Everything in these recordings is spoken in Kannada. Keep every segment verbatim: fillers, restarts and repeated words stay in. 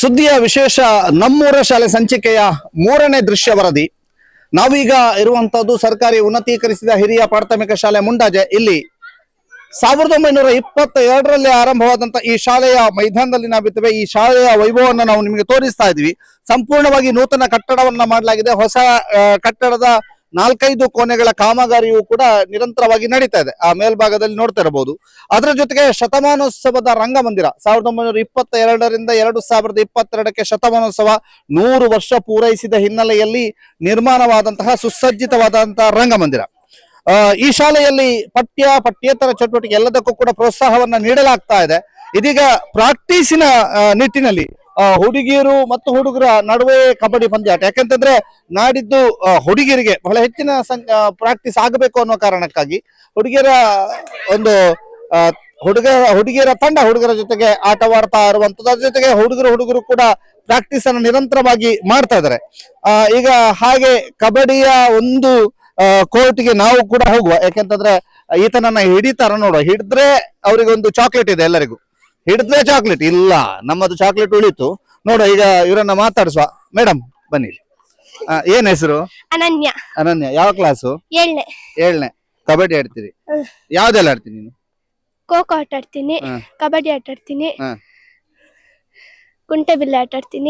ಸುದ್ದಿಯ ವಿಶೇಷ ನಮ್ಮೂರ ಶಾಲೆ ಸಂಚಿಕೆಯ ಮೂರನೇ ದೃಶ್ಯ ವರದಿ. ನಾವೀಗ ಇರುವಂತದ್ದು ಸರ್ಕಾರಿ ಉನ್ನತೀಕರಿಸಿದ ಹಿರಿಯ ಪ್ರಾಥಮಿಕ ಶಾಲೆ ಮುಂಡಾಜೆ. ಇಲ್ಲಿ ಸಾವಿರದ ಒಂಬೈನೂರ ಇಪ್ಪತ್ತ ಎರಡರಲ್ಲಿ ಆರಂಭವಾದಂತ ಈ ಶಾಲೆಯ ಮೈದಾನದಲ್ಲಿ ನಾವಿದ್ದೇವೆ. ಈ ಶಾಲೆಯ ವೈಭವವನ್ನು ನಾವು ನಿಮಗೆ ತೋರಿಸ್ತಾ ಇದ್ವಿ. ಸಂಪೂರ್ಣವಾಗಿ ನೂತನ ಕಟ್ಟಡವನ್ನ ಮಾಡಲಾಗಿದೆ. ಹೊಸ ಕಟ್ಟಡದ ನಾಲ್ಕೈದು ಕೋಣೆಗಳ ಕಾಮಗಾರಿಯು ಕೂಡ ನಿರಂತರವಾಗಿ ನಡೀತಾ ಇದೆ. ಆ ಮೇಲ್ಭಾಗದಲ್ಲಿ ನೋಡ್ತಾ ಇರಬಹುದು. ಅದರ ಜೊತೆಗೆ ಶತಮಾನೋತ್ಸವದ ರಂಗಮಂದಿರ ಸಾವಿರದ ಒಂಬೈನೂರ ಇಪ್ಪತ್ತ ಎರಡರಿಂದ ಎರಡು ಸಾವಿರದ ಇಪ್ಪತ್ತೆರಡಕ್ಕೆ ಶತಮಾನೋತ್ಸವ ನೂರು ವರ್ಷ ಪೂರೈಸಿದ ಹಿನ್ನೆಲೆಯಲ್ಲಿ ನಿರ್ಮಾಣವಾದಂತಹ ಸುಸಜ್ಜಿತವಾದಂತಹ ರಂಗಮಂದಿರ. ಅಹ್ ಈ ಶಾಲೆಯಲ್ಲಿ ಪಠ್ಯ ಪಠ್ಯೇತರ ಚಟುವಟಿಕೆ ಎಲ್ಲದಕ್ಕೂ ಕೂಡ ಪ್ರೋತ್ಸಾಹವನ್ನ ನೀಡಲಾಗ್ತಾ ಇದೆ. ಇದೀಗ ಪ್ರಾಕ್ಟೀಸಿನ ನಿಟ್ಟಿನಲ್ಲಿ ಹುಡುಗಿಯರು ಮತ್ತು ಹುಡುಗರ ನಡುವೆ ಕಬಡ್ಡಿ ಪಂದ್ಯಾಟ. ಯಾಕಂತಂದ್ರೆ ನಾಡಿದ್ದು ಹುಡುಗಿಯರಿಗೆ ಬಹಳ ಹೆಚ್ಚಿನ ಪ್ರಾಕ್ಟೀಸ್ ಆಗಬೇಕು ಅನ್ನೋ ಕಾರಣಕ್ಕಾಗಿ ಹುಡುಗಿಯರ ಒಂದು ಹುಡುಗ ಹುಡುಗಿಯರ ತಂಡ ಹುಡುಗರ ಜೊತೆಗೆ ಆಟವಾಡ್ತಾ ಇರುವಂತದ್ದು. ಅದ್ರ ಜೊತೆಗೆ ಹುಡುಗರು ಹುಡುಗರು ಕೂಡ ಪ್ರಾಕ್ಟೀಸ್ ಅನ್ನು ನಿರಂತರವಾಗಿ ಮಾಡ್ತಾ ಇದ್ದಾರೆ. ಆ ಈಗ ಹಾಗೆ ಕಬಡ್ಡಿಯ ಒಂದು ಕೋರ್ಟ್ಗೆ ನಾವು ಕೂಡ ಹೋಗುವ. ಯಾಕೆಂತಂದ್ರೆ ಈತನನ್ನ ಹಿಡಿತಾರ ನೋಡುವ. ಹಿಡಿದ್ರೆ ಅವ್ರಿಗೆ ಒಂದು ಚಾಕ್ಲೇಟ್ ಇದೆ, ಎಲ್ಲರಿಗೂ ಹಿಡಿದ್ರೆ ಚಾಕ್ಲೇಟ್. ಇಲ್ಲ, ನಮ್ಮದು ಚಾಕ್ಲೇಟ್ ಉಳಿತು ನೋಡುವ. ಈಗ ಇವರನ್ನ ಮಾತಾಡಿಸುವ. ಮೇಡಮ್ ಬನ್ನಿ. ಏನ್ ಹೆಸರು? ಅನನ್ಯ. ಅನನ್ಯ, ಯಾವ ಕ್ಲಾಸು? ಏಳನೇ. ಏಳನೇ. ಕಬಡ್ಡಿ ಆಡ್ತೀರಿ? ಯಾವ್ದೆಲ್ಲ ಆಡ್ತೀನಿ ನೀನು? ಖೋ ಖೋ ಆಟ ಆಡ್ತೀನಿ, ಕಬಡ್ಡಿ ಆಟ ಆಡ್ತೀನಿ, ಕುಂಟೆಬಿಲ್ಲೆ ಆಟ ಆಡ್ತೀನಿ,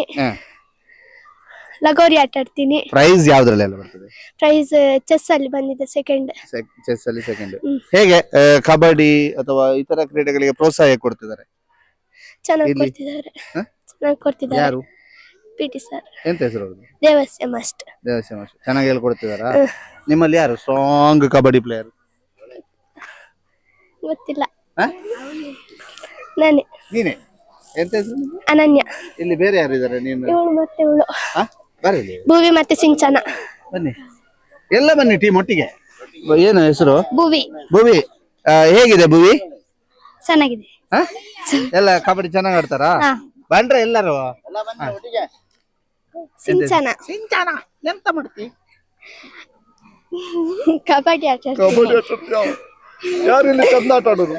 ಲಗೋರಿ ಆಟ ಆಡ್ತೀನಿ. ಪ್ರೈಸ್ ಯಾವ್ದ್ರಲ್ಲೆಲ್ಲ ಬರ್ತದೆ? ಪ್ರೈಸ್ ಚೆಸ್ ಅಲ್ಲಿ ಬಂದಿದೆ, ಸೆಕೆಂಡ್. ಚೆಸ್ ಅಲ್ಲಿ ಸೆಕೆಂಡ್. ಹೇಗೆ ಕಬಡ್ಡಿ ಅಥವಾ ಇತರ ಕ್ರೀಡೆಗಳಿಗೆ ಪ್ರೋತ್ಸಾಹ ಕೊಡ್ತಿದ್ದಾರೆ? ಚೆನ್ನಾಗಿ ಕೊಡ್ತಿದ್ದಾರೆ. ಚೆನ್ನಾಗಿ ಕೊಡ್ತಿದ್ದಾರೆ. ಯಾರು? PT sir. ಎಂತ ಹೆಸರು? ದೇವಸ್ಯ ಮಾಸ್ಟರ್. ದೇವಸ್ಯ ಮಾಸ್ಟರ್ ಚೆನ್ನಾಗಿ ಹೇಳ್ಕೊಡ್ತಿದಾರಾ? ನಿಮ್ಮಲ್ಲಿ ಯಾರು ಸ್ಟ್ರಾಂಗ್ ಕಬಡ್ಡಿ ಪ್ಲೇಯರ್? ಗೊತ್ತಿಲ್ಲ. ನಾನೇ. ನೀನೆ? ಎಂತ ಹೆಸರು? ಅನನ್ಯ. ಇಲ್ಲಿ ಬೇರೆ ಯಾರು ಇದಾರೆ? ನೀನು? ಇವಳು ಮತ್ತೆ ಇವಳು. ಬರಲಿ. ಭುವಿ ಮತ್ತೆ ಸಿಂಚನ. ಬನ್ನಿ, ಎಲ್ಲ ಬನ್ನಿ ಟೀಮ್ ಒಟ್ಟಿಗೆ. ಏನು ಹೆಸರು? ಭುವಿ. ಭುವಿ. ಹೇಗಿದೆ ಭುವಿ? ಚೆನ್ನಾಗಿದೆ. ಎಲ್ಲ ಕಬಡ್ಡಿ ಚೆನ್ನಾಗಿ ಆಡ್ತಾರಾ? ಬಂದ್ರೆ ಎಲ್ಲರೂ? ಸಿಂಚನ. ಸಿಂಚನ ಎಂತ ಮಾಡ್ತಿ? ಕಬಡ್ಡಿ ಆಟ. ಕಬಡ್ಡಿ ಆಟ. ಯಾರು ಇಲ್ಲಿ ಚಂದ ಆಟ ಆಡೋದು?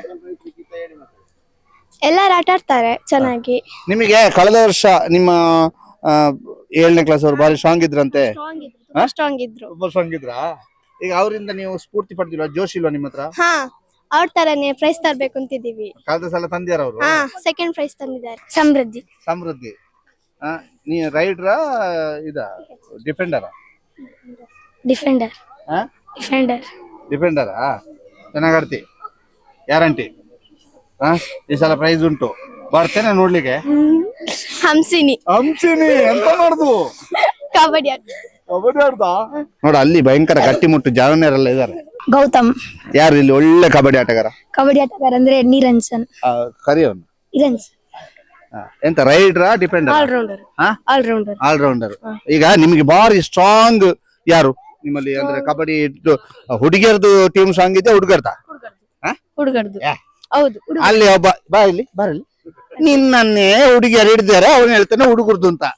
ಎಲ್ಲರೂ ಆಟ ಆಡ್ತಾರೆ ಚೆನ್ನಾಗಿ. ನಿಮಗೆ ಕಳೆದ ವರ್ಷ ನಿಮ್ಮ ಏಳನೇ ಕ್ಲಾಸ್ ಅವರು ಬಾರಿ ಸ್ಟ್ರಾಂಗ್ ಇದ್ರಂತೆ. ಸ್ಟ್ರಾಂಗ್ ಇದ್ರು. ತುಂಬಾ ಸ್ಟ್ರಾಂಗ್ ಇದ್ರಾ? ಈಗ ಅವರಿಂದ ನೀವು ಸ್ಫೂರ್ತಿ ಪಡೆದಿಲ್ವಾ? ಜೋಶ್ ಇಲ್ವಾ ನಿಮ್ಮ ಹತ್ರ? ಹಾ, ಅವ್ರ ತರನೇ ಪ್ರೈಸ್ ತರ್ಬೇಕು ಅಂತಿದೀವಿ. ಕಳೆದ ಸಲ ತಂದ್ಯಾರ ಅವರು? ಹಾ, ಸೆಕೆಂಡ್ ಪ್ರೈಸ್ ತಂದಿದ್ದಾರೆ. ಸಮೃದ್ಧಿ. ಸಮೃದ್ಧಿ. ನೀ ರೈಡ್ರಾ ಇದ ಡಿಫೆಂಡರಾ? ಡಿಫೆಂಡರ್. ಡಿಫೆಂಡರ್. ಡಿಫೆಂಡರಾ? ಚೆನ್ನಾಗಿ ಆಡ್ತಿ? ಗ್ಯಾರಂಟಿ? ಈ ಸಲ ಪ್ರೈಸ್ ಉಂಟು, ಬರ್ತೇನೆ ನೋಡ್ಲಿಕ್ಕೆ. ಹಂಸಿನಿ. ಹಂಸಿನಿ ಎಂತ ಮಾಡುದು? ಕಬಡ್ಡಿ ಆಟ. ಕಬಡ್ಡಿ ಆಡ್ದಾ? ನೋಡ, ಅಲ್ಲಿ ಭಯಂಕರ ಗಟ್ಟಿಮುಟ್ಟು ಜಾವಣ್ಯರೆಲ್ಲ ಇದಾರೆ. ಗೌತಮ್. ಯಾರು ಇಲ್ಲಿ ಒಳ್ಳೆ ಕಬಡ್ಡಿ ಆಟಗಾರ? ಕಬಡ್ಡಿ ಆಟಗಾರ ಅಂದ್ರೆ ನಿರಂಜನ್. ಕರಿಯವನು? ನಿರಂಜನ್. ಎಂತ ರೈಡ್ರಾ ಡಿಫೆಂಡರ್? ಆಲ್ರೌಂಡರ್. ಆಲ್ರೌಂಡರ್. ಆಲ್ರೌಂಡರ್. ಈಗ ನಿಮ್ಗೆ ಬಾರಿ ಸ್ಟ್ರಾಂಗ್ ಯಾರು ನಿಮ್ಮಲ್ಲಿ? ಅಂದ್ರೆ ಕಬಡ್ಡಿ ಹುಡುಗಿಯರ್ದು ಟೀಮ್ ಸ್ಟ್ರಾಂಗ್ ಇದೆ, ಹುಡುಗರ್ದ? ಹುಡುಗರ್ದು. ಹೌದು. ಅಲ್ಲಿ ಒಬ್ಬ ಬಾ, ಇಲ್ಲಿ ಬರಲಿ. ನಿನ್ನನ್ನೇ ಹುಡುಗಿಯರು ಹಿಡಿದಾರೆ, ಅವನು ಹೇಳ್ತಾನೆ ಹುಡುಗರ್ದು ಅಂತ.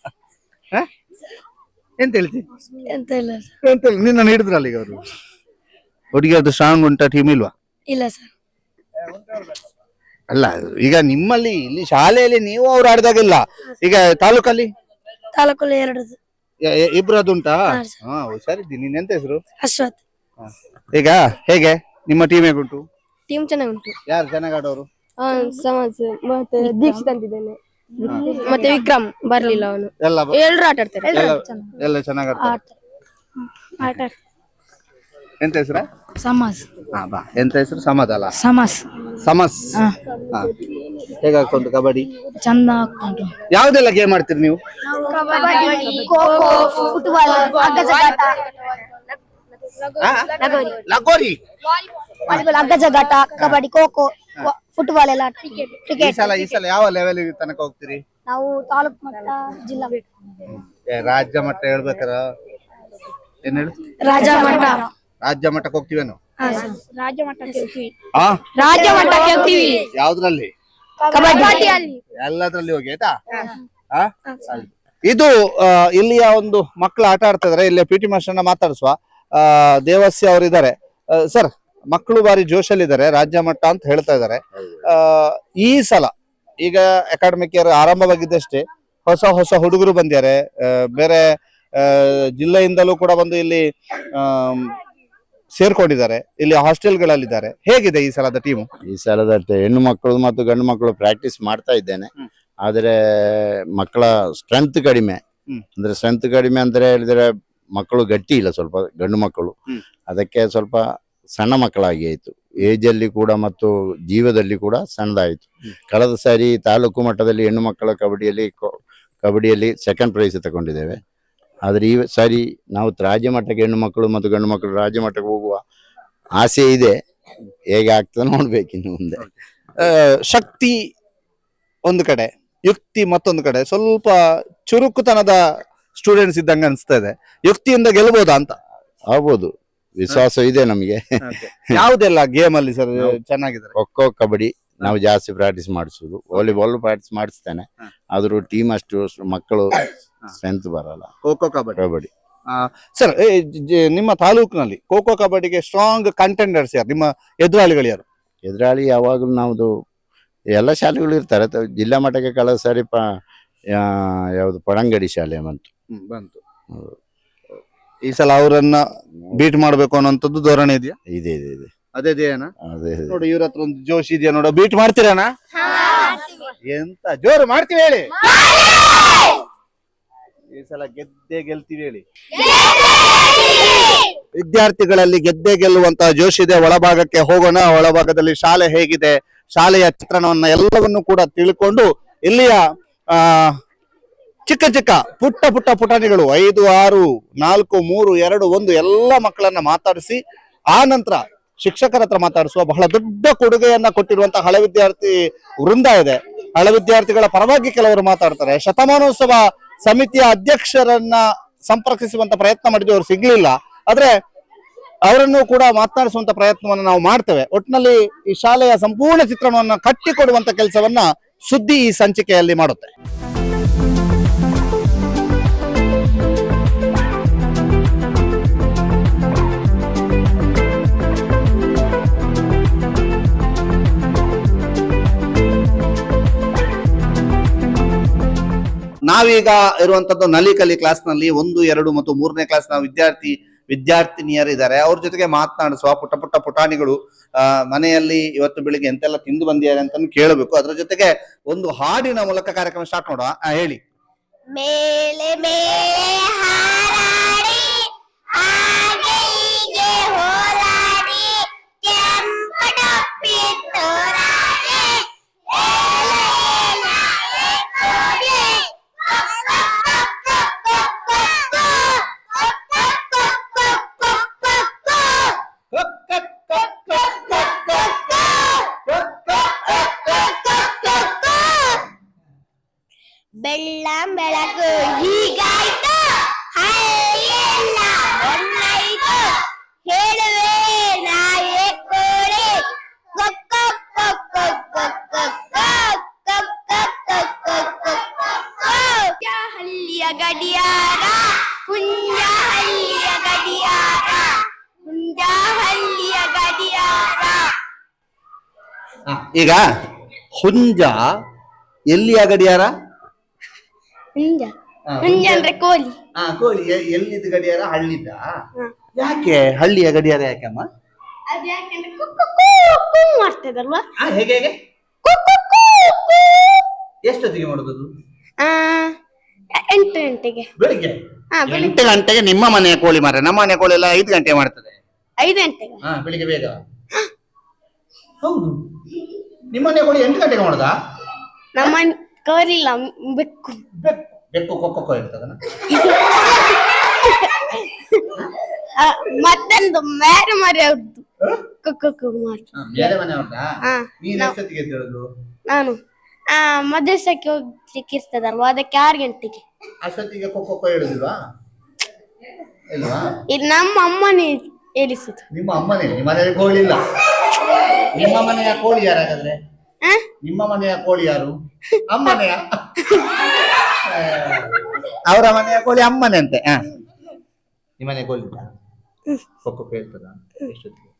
ಎಂತ ಹೇಳ್ತಿ? ಎಂತ ಇಲ್ಲ. ಎಂತ ನಿನ್ನ ಹಿಡಿದ್ರಲ್ಲ ಈಗ ಅವರು. ಹುಡುಗಿಯರ್ದು ಸ್ಟ್ರಾಂಗ್ ಉಂಟಾ ಟೀಮ್? ಇಲ್ವಾ? ಇಲ್ಲ ಸರ್. ಅಲ್ಲ, ಈಗ ನಿಮ್ಮಲ್ಲಿ ಇಲ್ಲಿ ಶಾಲೆಯಲ್ಲಿ ನೀವು ಅವ್ರು ಆಡಿದಾಗಿಲ್ಲ. ಈಗ ತಾಲೂಕಲ್ಲಿ? ತಾಲೂಕಲ್ಲಿ ಎರಡು ಇಬ್ರದ್ದು ಉಂಟಾ? ಹಾ, ಹುಷಾರಿದ್ದೀನಿ. ನಿನ್ನ ಎಂತ ಹೆಸರು? ಅಶ್ವಥ್. ಈಗ ಹೇಗೆ ನಿಮ್ಮ ಟೀಮ್ ಹೇಗುಂಟು? ಟೀಮ್ ಚೆನ್ನಾಗಿ ಉಂಟು. ಯಾರು ಚೆನ್ನಾಗಿ ಆಡೋರು? ಸಮಾಜ್ ಮತ್ತೆ ದೀಕ್ಷಿತ್ ಅಂತಿದ್ದೇನೆ, ಮತ್ತೆ ವಿಕ್ರಮ್ ಬರ್ಲಿಲ್ಲ. ಅವನು ಎಲ್ಲ ಎಲ್ರು ಆಟ ಆಡ್ತಾರೆ. ಎಲ್ಲ ಚೆನ್ನಾಗಿ ಆಡ್ತಾರೆ. ಎಂತ ಹೆಸರು? ಸಮಾಜ್. ಹಾ, ಬಾ. ಎಂತ ಹೆಸರು? ಸಮಾಜ್ ಅಲ್ಲ? ಸಮಾಸ್. ಸಮಸ್. ಹೇಗಾಗ್ತುಂಟು ಕಬಡ್ಡಿ? ಚಂದ ಆಗ್ತುಂಟು. ಯಾವ್ದೆಲ್ಲ ಗೇಮ್ ಆಡ್ತೀರಿ ನೀವು? ಲಗೋರಿ, ಹಗ್ಗಜಗಾಟ, ಕಬಡ್ಡಿ, ಖೋ ಖೋ, ಫುಟ್ಬಾಲ್ ಎಲ್ಲ. ಕ್ರಿಕೆಟ್. ಈ ಸಲ ಈ ಸಲ ಯಾವ ಲೆವೆಲ್ ತನಕ ಹೋಗ್ತೀರಿ? ನಾವು ತಾಲೂಕು ಮಟ್ಟ, ಜಿಲ್ಲಾ ರಾಜ್ಯ ಮಟ್ಟ ಹೇಳ್ಬೇಕಾರ? ಏನ್ ಹೇಳು? ರಾಜ್ಯ ಮಟ್ಟ. ರಾಜ್ಯ ಮಟ್ಟಕ್ಕೆ ಹೋಗ್ತೀವೇನು? ರಾಜ್ಯ ಮಟ್ಟಕ್ಕೆ ಹೋಗ್ತೀವಿ. ರಾಜ್ಯ ಮಟ್ಟಕ್ಕೆ ಹೋಗ್ತೀವಿ. ಯಾವ್ದ್ರಲ್ಲಿ? ಕಬಡ್ಡಿಯಲ್ಲಿ. ಎಲ್ಲದ್ರಲ್ಲಿ ಹೋಗಿ ಆಯ್ತಾ? ಇದು ಇಲ್ಲಿಯ ಒಂದು ಮಕ್ಕಳು ಆಟ ಆಡ್ತಾ ಇದಾರೆ. ಇಲ್ಲಿ ಪಿ ಟಿ ಮಾಸ್ಟರ್ನ ಮಾತಾಡಿಸುವ. ಆ ದೇವಸ್ಯ ಅವರಿದ್ದಾರೆ. ಸರ್, ಮಕ್ಕಳು ಬಾರಿ ಜೋಶಲ್ಲಿದ್ದಾರೆ, ರಾಜ್ಯ ಮಟ್ಟ ಅಂತ ಹೇಳ್ತಾ ಇದ್ದಾರೆ. ಆ ಈ ಸಲ ಈಗ ಅಕಾಡೆಮಿಕ್ ಇಯರ್ ಆರಂಭವಾಗಿದ್ದಷ್ಟೇ, ಹೊಸ ಹೊಸ ಹುಡುಗರು ಬಂದಿದ್ದಾರೆ, ಆ, ಬೇರೆ ಆ, ಜಿಲ್ಲೆಯಿಂದಲೂ ಕೂಡ ಬಂದು ಇಲ್ಲಿ ಆ ಸೇರ್ಕೊಂಡಿದ್ದಾರೆ, ಇಲ್ಲಿ ಹಾಸ್ಟೆಲ್ಗಳಲ್ಲಿದ್ದಾರೆ. ಹೇಗಿದೆ ಈ ಸಲದ ಟೀಮು? ಈ ಸಲದ ಹೆಣ್ಣು ಮಕ್ಕಳು ಮತ್ತು ಗಂಡು ಮಕ್ಕಳು ಪ್ರಾಕ್ಟೀಸ್ ಮಾಡ್ತಾ ಇದ್ದೇನೆ. ಆದ್ರೆ ಮಕ್ಕಳ ಸ್ಟ್ರೆಂತ್ ಕಡಿಮೆ. ಅಂದ್ರೆ ಸ್ಟ್ರೆಂತ್ ಕಡಿಮೆ ಅಂತ ಹೇಳಿದ್ರೆ ಮಕ್ಕಳು ಗಟ್ಟಿ ಇಲ್ಲ, ಸ್ವಲ್ಪ ಗಂಡು ಮಕ್ಕಳು. ಅದಕ್ಕೆ ಸ್ವಲ್ಪ ಸಣ್ಣ ಮಕ್ಕಳಾಗಿ ಆಯ್ತು, ಏಜ್ ಅಲ್ಲಿ ಕೂಡ ಮತ್ತು ಜೀವದಲ್ಲಿ ಕೂಡ ಸಣ್ಣದಾಯಿತು. ಕಳೆದ ಸಾರಿ ತಾಲೂಕು ಮಟ್ಟದಲ್ಲಿ ಹೆಣ್ಣು ಮಕ್ಕಳ ಕಬಡ್ಡಿಯಲ್ಲಿ ಕಬಡ್ಡಿಯಲ್ಲಿ ಸೆಕೆಂಡ್ ಪ್ರೈಸ್ ತಗೊಂಡಿದ್ದೇವೆ. ಆದ್ರೆ ಈ ಸಾರಿ ನಾವು ರಾಜ್ಯ ಮಟ್ಟಕ್ಕೆ ಹೆಣ್ಣು ಮಕ್ಕಳು ಮತ್ತು ಗಂಡು ಮಕ್ಕಳು ರಾಜ್ಯ ಮಟ್ಟಕ್ಕೆ ಹೋಗುವ ಆಸೆ ಇದೆ. ಹೇಗೆ ಆಗ್ತದೆ ನೋಡ್ಬೇಕು ಇನ್ನು ಮುಂದೆ. ಶಕ್ತಿ ಒಂದು ಕಡೆ, ಯುಕ್ತಿ ಮತ್ತೊಂದು ಕಡೆ. ಸ್ವಲ್ಪ ಚುರುಕುತನದ ಸ್ಟೂಡೆಂಟ್ಸ್ ಇದ್ದಂಗೆ ಅನಿಸ್ತಾ ಇದೆ. ಯುಕ್ತಿಯಿಂದ ಗೆಲ್ಬಹುದಾ ಅಂತ? ಆಗ್ಬೋದು, ವಿಶ್ವಾಸ ಇದೆ ನಮಗೆ. ಯಾವುದೆಲ್ಲ ಗೇಮ್ ಅಲ್ಲಿ ಸರ್ ಚೆನ್ನಾಗಿದೆ? ಖೋ ಖೋ, ಕಬಡ್ಡಿ ನಾವು ಜಾಸ್ತಿ ಪ್ರಾಕ್ಟೀಸ್ ಮಾಡಿಸುದು. ವಾಲಿಬಾಲ್ ಪ್ರಾಕ್ಟೀಸ್ ಮಾಡಿಸ್ತೇನೆ, ಆದ್ರೂ ಟೀಮ್ ಅಷ್ಟು ಮಕ್ಕಳು ಸ್ಟ್ರೆಂತ್ ಬರಲ್ಲ. ಖೋ ಖೋ, ಕಬಡ್ಡಿ ಕಬಡ್ಡಿ ಸರ್, ನಿಮ್ಮ ತಾಲೂಕಿನಲ್ಲಿ ಖೋ ಖೋ ಕಬಡ್ಡಿಗೆ ಸ್ಟ್ರಾಂಗ್ ಕಂಟೆಂಡರ್ಸ್ ಯಾರು? ನಿಮ್ಮ ಎದುರಾಳಿಗಳು ಯಾರು? ಎದುರಾಳಿ ಯಾವಾಗಲೂ ನಾವು ಎಲ್ಲ ಶಾಲೆಗಳು ಇರ್ತಾರೆ. ಜಿಲ್ಲಾ ಮಟ್ಟಕ್ಕೆ ಕಳೆದ ಸಾರಿ ಪ ಯಾವುದು ಪಡಂಗಡಿ ಶಾಲೆ ಬಂತು ಬಂತು ಈ ಸಲ ಅವರನ್ನ ಬೀಟ್ ಮಾಡ್ಬೇಕು ಅನ್ನೋಂಥದ್ದು ಧೋರಣೆ ಇದೆಯಾ? ಇದೆ ಇದೆ ಇದೆ ಅದೇ ದೇನ ಅದೇ ನೋಡಿ, ಇವ್ರ ಹತ್ರ ಒಂದು ಜೋಶ್ ಇದೆಯಾ ನೋಡ. ಬೀಟ್ ಮಾಡ್ತೀರಾನ? ಎಂತ ಜೋರು ಮಾಡ್ತೀವಿ ಹೇಳಿ. ಈ ಸಲ ಗೆದ್ದೆ ಗೆಲ್ತೀವಿ ಹೇಳಿ. ವಿದ್ಯಾರ್ಥಿಗಳಲ್ಲಿ ಗೆದ್ದೆ ಗೆಲ್ಲುವಂತಹ ಜೋಶ್ ಇದೆ. ಒಳಭಾಗಕ್ಕೆ ಹೋಗೋಣ. ಒಳಭಾಗದಲ್ಲಿ ಶಾಲೆ ಹೇಗಿದೆ, ಶಾಲೆಯ ಚಿತ್ರಣವನ್ನ ಎಲ್ಲವನ್ನು ಕೂಡ ತಿಳ್ಕೊಂಡು ಇಲ್ಲಿಯ ಆ ಚಿಕ್ಕ ಚಿಕ್ಕ ಪುಟ್ಟ ಪುಟ್ಟ ಪುಟಾಣಿಗಳು ಐದು ಆರು ನಾಲ್ಕು ಮೂರು ಎರಡು ಒಂದು ಎಲ್ಲ ಮಕ್ಕಳನ್ನ ಮಾತಾಡಿಸಿ ಆ ನಂತರ ಶಿಕ್ಷಕರ ಹತ್ರ ಮಾತಾಡಿಸುವ ಬಹಳ ದೊಡ್ಡ ಕೊಡುಗೆಯನ್ನ ಕೊಟ್ಟಿರುವಂತಹ ಹಳೆ ವಿದ್ಯಾರ್ಥಿ ವೃಂದ ಇದೆ. ಹಳೆ ವಿದ್ಯಾರ್ಥಿಗಳ ಪರವಾಗಿ ಕೆಲವರು ಮಾತಾಡ್ತಾರೆ. ಶತಮಾನೋತ್ಸವ ಸಮಿತಿಯ ಅಧ್ಯಕ್ಷರನ್ನ ಸಂಪರ್ಕಿಸುವಂತ ಪ್ರಯತ್ನ ಮಾಡಿದ್ವಿ, ಅವ್ರು ಸಿಗ್ಲಿಲ್ಲ. ಆದ್ರೆ ಅವರನ್ನು ಕೂಡ ಮಾತನಾಡಿಸುವಂತ ಪ್ರಯತ್ನವನ್ನು ನಾವು ಮಾಡ್ತೇವೆ. ಒಟ್ಟಿನಲ್ಲಿ ಈ ಶಾಲೆಯ ಸಂಪೂರ್ಣ ಚಿತ್ರಣವನ್ನ ಕಟ್ಟಿಕೊಡುವಂತ ಕೆಲಸವನ್ನ ಸುದ್ದಿ ಈ ಸಂಚಿಕೆಯಲ್ಲಿ ಮಾಡುತ್ತೆ. ನಾವೀಗ ಇರುವಂತದ್ದು ನಲಿಕಲಿ ಕ್ಲಾಸ್ ನಲ್ಲಿ ಒಂದು ಎರಡು ಮತ್ತು ಮೂರನೇ ಕ್ಲಾಸ್ ನ ವಿದ್ಯಾರ್ಥಿ ವಿದ್ಯಾರ್ಥಿನಿಯರಿದ್ದಾರೆ. ಅವ್ರ ಜೊತೆಗೆ ಮಾತನಾಡಿಸುವ ಪುಟ್ಟ ಪುಟ್ಟ ಪುಟಾಣಿಗಳು ಆ ಮನೆಯಲ್ಲಿ ಇವತ್ತು ಬೆಳಿಗ್ಗೆ ಎಂತೆಲ್ಲ ತಿಂದು ಬಂದಿದ್ದಾರೆ ಅಂತ ಕೇಳಬೇಕು. ಅದ್ರ ಜೊತೆಗೆ ಒಂದು ಹಾಡಿನ ಮೂಲಕ ಕಾರ್ಯಕ್ರಮ ಸ್ಟಾರ್ಟ್ ಮಾಡುವ. ಹೇಳಿ. ಮೇಲೆ ಮೇಲೆ ಹಾರಾಡಿ ಹಾಗೆ ಹೀಗೆ ಹೋರಾಡಿ ಕೆಂಪಡಪ್ಪಿ ತೋರಾಡಿ ಬೆಳ್ಳಂ ಬೆಳಕು ಹೀಗಾಯ್ತು, ಹಳ್ಳಿಯೆಲ್ಲ ಒಣ್ಣಾಯ್ತು, ಹೇಳುವೆ ನಾಯೇ ಕೋಳಿ ಕೊಕ್ಕೊ ಕೊಕ್ಕೊ ಕೊಕ್ಕೊ ಕೊಕ್ಕೊ ಹಳ್ಳಿಯ ಗಡಿಯಾರ ಹುಂಜ ಹಳ್ಳಿಯ ಗಡಿಯಾರ ಹುಂಜ ಹಳ್ಳಿಯ ಗಡಿಯಾರ. ಈಗ ಹುಂಜ ಎಲ್ಲಿಯ ಗಡಿಯಾರ? ಹುಂಜ ಹುಂಜ ಅಂದ್ರೆ ಕೋಳಿ. ಹಾ, ಕೋಳಿ. ಎಲ್ಲಿದ್ದ ಗಡಿಯಾರ? ಹಳ್ಳಿದ್ದ. ಯಾಕೆ ಹಳ್ಳಿಯ ಗಡಿಯಾರ ಯಾಕಮ್ಮ? ಅದು ಯಾಕಂದ್ರೆ ಕುಕ್ಕು ಕೂ ಮಾಡ್ತದಲ್ವಾ? ಹೇಗೆ ಹೇಗೆ? ಕುಕ್ಕು ಕೂ. ಎಷ್ಟೊತ್ತಿಗೆ ಮಾಡೋದು? ಆ ಎಂಟು ಗಂಟೆಗೆ ಬೆಳಿಗ್ಗೆ. ಹಾ, ಎಂಟು ಗಂಟೆಗೆ ನಿಮ್ಮ ಮನೆಯ ಕೋಳಿ ಮಾರ. ನಮ್ಮ ಮನೆಯ ಕೋಳಿ ಎಲ್ಲ ಐದು ಗಂಟೆ ಮಾಡ್ತದೆ. ಐದು ಗಂಟೆಗೆ? ಹಾ, ಬೆಳಿಗ್ಗೆ ಬೇಗ. ಹೌದು, ನಿಮ್ಮ ಮನೆಯ ಕೋಳಿ ಎಂಟು ಗಂಟೆಗೆ ಮಾಡೋದಾ? ನಮ್ಮ ಕೋರಿಲ್ಲ, ಬೆಕ್ಕು. ಬೆಕ್ಕು ಕೊಕ್ಕೊ ಇರ್ತದನ? ಮತ್ತೊಂದು ಮೇರೆ ಮರಿ ಅವ್ರದ್ದು ಕೊಕ್ಕೊ ಮಾಡಿ. ಬೇರೆ ಮನೆ ಅವ್ರದಾ? ನೀನ್ ಎಷ್ಟೊತ್ತಿಗೆ ಎದ್ದೇಳುದು? ನಾನು ಆ ಮದ್ರಸಕ್ಕೆ ಹೋಗ್ಲಿಕ್ಕೆ ಇರ್ತದಲ್ವಾ, ಅದಕ್ಕೆ ಆರು ಗಂಟೆಗೆ. ಅಷ್ಟೊತ್ತಿಗೆ ಕೊಕ್ಕೊ ಹೇಳುದಿಲ್ವಾ? ಇಲ್ವಾ? ಇದು ನಮ್ಮ ಅಮ್ಮನೇ ಹೇಳಿಸುದು. ನಿಮ್ಮ ಅಮ್ಮನೇ? ನಿಮ್ಮ ಮನೆಯ ಕೋಳಿ ಇಲ್ಲ? ನಿಮ್ಮ ಮನೆಯ ಕೋಳಿ ಯಾರಾಗಾದ್ರೆ? ನಿಮ್ಮ ಮನೆಯ ಕೋಳಿ ಯಾರು? ಅಮ್ಮನೆಯ? ಅವರ ಮನೆಯ ಕೋಳಿ ಅಮ್ಮನೆ ಅಂತೆ. ಹ, ನಿಮ್ಮ ಮನೆಯ ಕೋಳಿ ಕೊಕ್ಕೊ ಹೇಳ್ತದ? ಎಷ್ಟೊತ್ತಿಗೆ?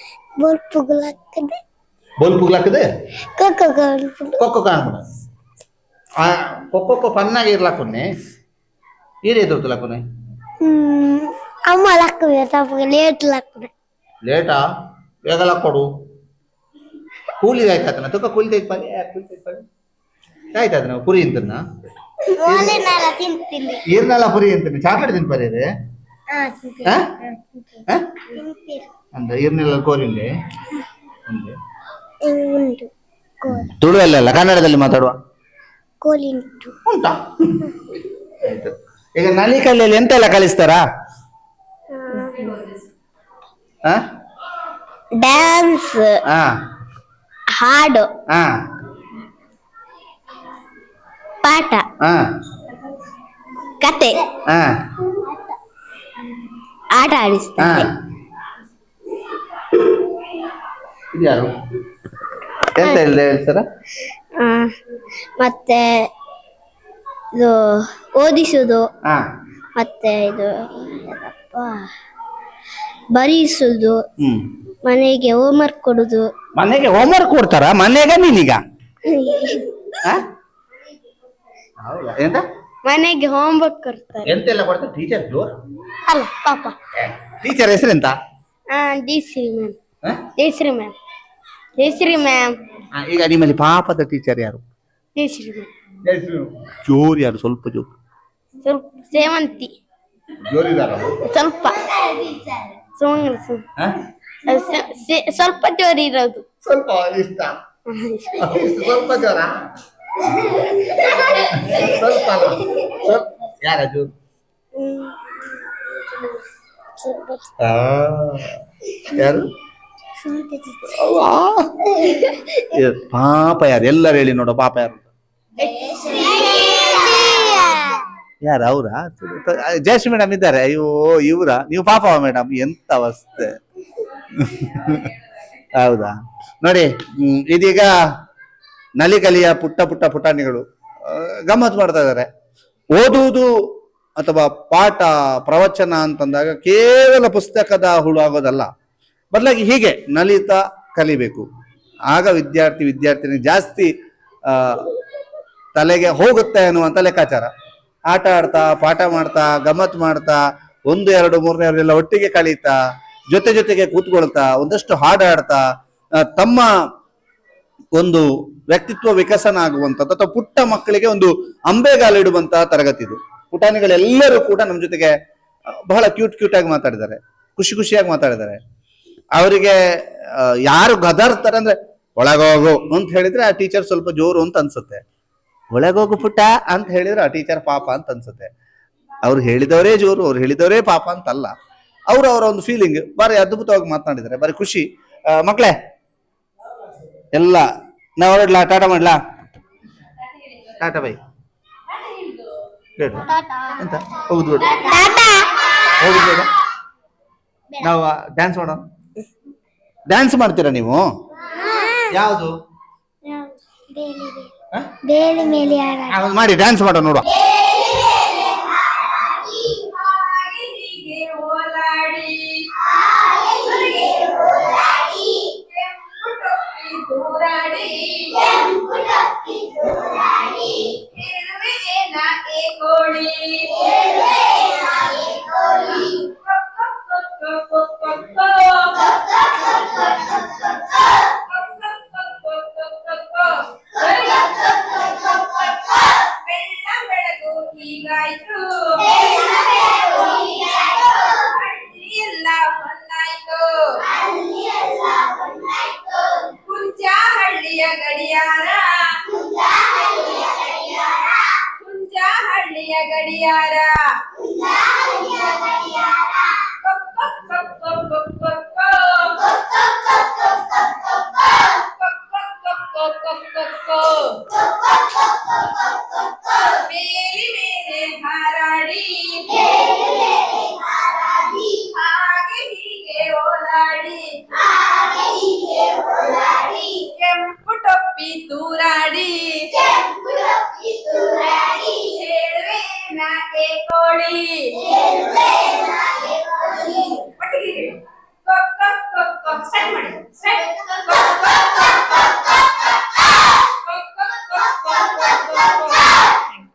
ಬೋಲ್ ಪುಗ್ಲಾಗ್ತದೆ. ಬೋಲ್ ಪುಗ್ಲಾಗ್ತದೆ? ಕೊಕ್ಕೊ ಕೊಕ್ಕೊ ಕಾಣ್ಬಿಡ. ಕೊಕ್ಕೊ ಪನ್ನಾಗಿ ಇರ್ಲಾಕೊನ್ನೆ ಏನೇದು ತುಲಾಕೊನೆ ಅಮ್ಮ ಲಕ್ಕುವೆ ಸ್ವಲ್ಪ ಲೇಟ್ ಲಕ್ಕುವೆ ಲೇಟಾ ಬೇಗ ಲಕ್ಕೊಡು ಕೂಲಿ ಆಯ್ತಾತನ ತುಕ ಕೂಲಿ ತೆಗ್ಪಾರಿ ಕೂಲಿ ತೆಗ್ಪಾರಿ ಆಯ್ತಾತನ ಪುರಿ ಇಂತನ ಓಲೆನಾಲ ತಿಂತೀನಿ ಈರ್ನೆಲ್ಲ ಪುರಿ ಇಂತನ ಚಾಕ್ಲೇಟ್ ತಿನ್ಪಾರಿ ಅದೇ ಹಾ ತಿಂತೀನಿ ಹಾ ಹಾ ತಿಂತೀನಿ ಅಂದ್ರೆ ಈರ್ನೆಲ್ಲ ಕೋರಿಂಡೆ ಅಂದ್ರೆ ಉಂಟು ಕೋಲಿ ತುಳುವಲ್ಲ ಕನ್ನಡದಲ್ಲಿ ಮಾತಾಡುವ ಕೋಲಿ ಉಂಟು ಉಂಟಾ ಆಯ್ತು ಈಗ ನಲಿಕಲ್ಲಲ್ಲಿ ಎಂತೆಲ್ಲ ಕಲಿಸ್ತಾರಾ ಹಾ ಡ್ಯಾನ್ಸ್ ಹಾ ಹಾಡು ಹಾ ಪಾಠ ಹಾ ಕತೆ ಹಾ ಆಟ ಆಡಿಸ್ತಾರೆ ಇದ್ಯಾರು ಎಂತ ಹೇಳಿದೆ ಹೇಳ್ತಾರ ಆ, ಮತ್ತೆ ಇದು ಓದಿಸುದು ಹಾ ಮತ್ತೆ ಇದು ಏನಪ್ಪ, ಬರೆಯಿಸುದು ಹ್ಮ್ ಮನೆಗೆ ಹೋಮ್ವರ್ಕ್ ಕೊಡುದು ಮನೆಗೆ ಹೋಮ್ವರ್ಕ್ ಕೊಡ್ತಾರ ಮನೆಗೆ ನೀನೀಗ ಹಾ? ಹೌದಾ ಎಂತ ಮನೆಗೆ ಹೋಮ್ವರ್ಕ್ ಕೊಡ್ತಾರೆ ಎಂತೆಲ್ಲ ಕೊಡ್ತಾರೆ ಟೀಚರ್ ಜೋರ್ ಅಲ್ಲ ಪಾಪ ಟೀಚರ್ ಹೆಸರೆಂತ ಹಾ Jayashree ma'am Jayashree ma'am Jayashree ma'am ಈಗ ನಿಮ್ಮಲ್ಲಿ ಪಾಪದ ಟೀಚರ್ ಯಾರು ಜಯಶ್ರೀ ಮ್ಯಾಮ್ ಜೋರ್ ಯಾರು ಸ್ವಲ್ಪ ಜೋರ್ ಸ್ವಲ್ಪ ಸೇವಂತಿ ಜೋರಿದಾರ ಸ್ವಲ್ಪ ಸುಮ್ಮನೆ ಸುಮ್ಮನೆ ಸ- ಸೆ- ಸ್ವಲ್ಪ ಜೋರಿ ಇರೋದು ಸ್ವಲ್ಪ ಇಷ್ಟ ಸ್ವಲ್ಪ ಜೋರ ಸ್ವಲ್ಪ ಅಲ್ಲ ಸ್ವಲ್ಪ ಯಾರ ಜೋರ್ ಆ, ಯಾರು ಅವ್ವಾ. ಏ, ಪಾಪ ಯಾರು ಎಲ್ಲರೂ ಹೇಳಿ ನೋಡು ಪಾಪ ಯಾರು ಯಾರು ಅವ್ರಾ ಜಯಶ್ರೀ ಮೇಡಮ್ ಇದ್ದಾರೆ ಅಯ್ಯೋ ಇವ್ರ ನೀವು ಪಾಪ ಮೇಡಮ್ ಎಂತ ಅವಸ್ಥೆ ಹೌದಾ ನೋಡಿ ಹ್ಮ್, ಇದೀಗ ನಲಿಕಲಿಯ ಪುಟ್ಟ ಪುಟ್ಟ ಪುಟಾಣಿಗಳು ಆ, ಗಮ್ಮತ್ ಮಾಡ್ತಾ ಇದ್ದಾರೆ ಓದುವುದು ಅಥವಾ ಪಾಠ ಪ್ರವಚನ ಅಂತಂದಾಗ ಕೇವಲ ಪುಸ್ತಕದ ಹುಳು ಆಗೋದಲ್ಲ ಬದಲಾಗಿ ಹೀಗೆ ನಲಿತಾ ಕಲಿಬೇಕು ಆಗ ವಿದ್ಯಾರ್ಥಿ ವಿದ್ಯಾರ್ಥಿನಿ ಜಾಸ್ತಿ ಆ ತಲೆಗೆ ಹೋಗುತ್ತೆ ಅನ್ನುವಂತ ಲೆಕ್ಕಾಚಾರ ಆಟ ಆಡ್ತಾ ಪಾಠ ಮಾಡ್ತಾ ಗಮ್ಮತ್ ಮಾಡ್ತಾ ಒಂದು ಎರಡು ಮೂರನೇ ಎಲ್ಲ ಒಟ್ಟಿಗೆ ಕಳೀತಾ ಜೊತೆ ಜೊತೆಗೆ ಕೂತ್ಕೊಳ್ತಾ ಒಂದಷ್ಟು ಹಾಡಾಡ್ತಾ ಆ, ತಮ್ಮ ಒಂದು ವ್ಯಕ್ತಿತ್ವ ವಿಕಸನ ಆಗುವಂಥದ್ದು ಅಥವಾ ಪುಟ್ಟ ಮಕ್ಕಳಿಗೆ ಒಂದು ಅಂಬೆಗಾಲು ಇಡುವಂತಹ ತರಗತಿ ಇದು ಪುಟಾಣಿಗಳೆಲ್ಲರೂ ಕೂಡ ನಮ್ಮ ಜೊತೆಗೆ ಆ, ಬಹಳ ಕ್ಯೂಟ್ ಕ್ಯೂಟ್ ಆಗಿ ಮಾತಾಡಿದ್ದಾರೆ ಖುಷಿ ಖುಷಿಯಾಗಿ ಮಾತಾಡಿದ್ದಾರೆ ಅವರಿಗೆ ಆ, ಯಾರು ಗದರ್ತಾರೆ ಅಂದ್ರೆ ಒಳಗೋಗು ಅಂತ ಹೇಳಿದ್ರೆ ಆ ಟೀಚರ್ ಸ್ವಲ್ಪ ಜೋರು ಅಂತ ಅನ್ಸುತ್ತೆ ಒಳಗೋಗು ಪುಟ್ಟ ಅಂತ ಹೇಳಿದ್ರೆ ಆ ಟೀಚರ್ ಪಾಪ ಅಂತ ಅನ್ಸುತ್ತೆ ಅವ್ರು ಹೇಳಿದವರೇ ಜೋರು ಅವ್ರು ಹೇಳಿದವರೇ ಪಾಪ ಅಂತಲ್ಲ ಅವ್ರು ಅವರ ಒಂದು ಫೀಲಿಂಗ್ ಬಾರಿ ಅದ್ಭುತವಾಗಿ ಮಾತನಾಡಿದ್ದಾರೆ ಬಾರಿ ಖುಷಿ ಆ, ಮಕ್ಳೇ ಎಲ್ಲ ನಾ ಹೊರಡ್ಲಾ ಟಾಟಾ ಮಾಡ್ಲಾ ಟಾಟಾ ಬೈ ಬೇಡ ಎಂತ ಹೋಗುದು ಬೇಡ ಹೋಗುದು ಬೇಡ ನಾವು ಡ್ಯಾನ್ಸ್ ಮಾಡೋಣ ಡ್ಯಾನ್ಸ್ ಮಾಡ್ತೀರಾ ನೀವು ಯಾವುದು ಬೇಲಿ ಮೇಲೆ ಆ, ಒಂದು ಮಾಡಿ ಡ್ಯಾನ್ಸ್ ಮಾಡೋಣ ನೋಡುವ ಹೀಗಾಯ್ತು ಎಲ್ಲ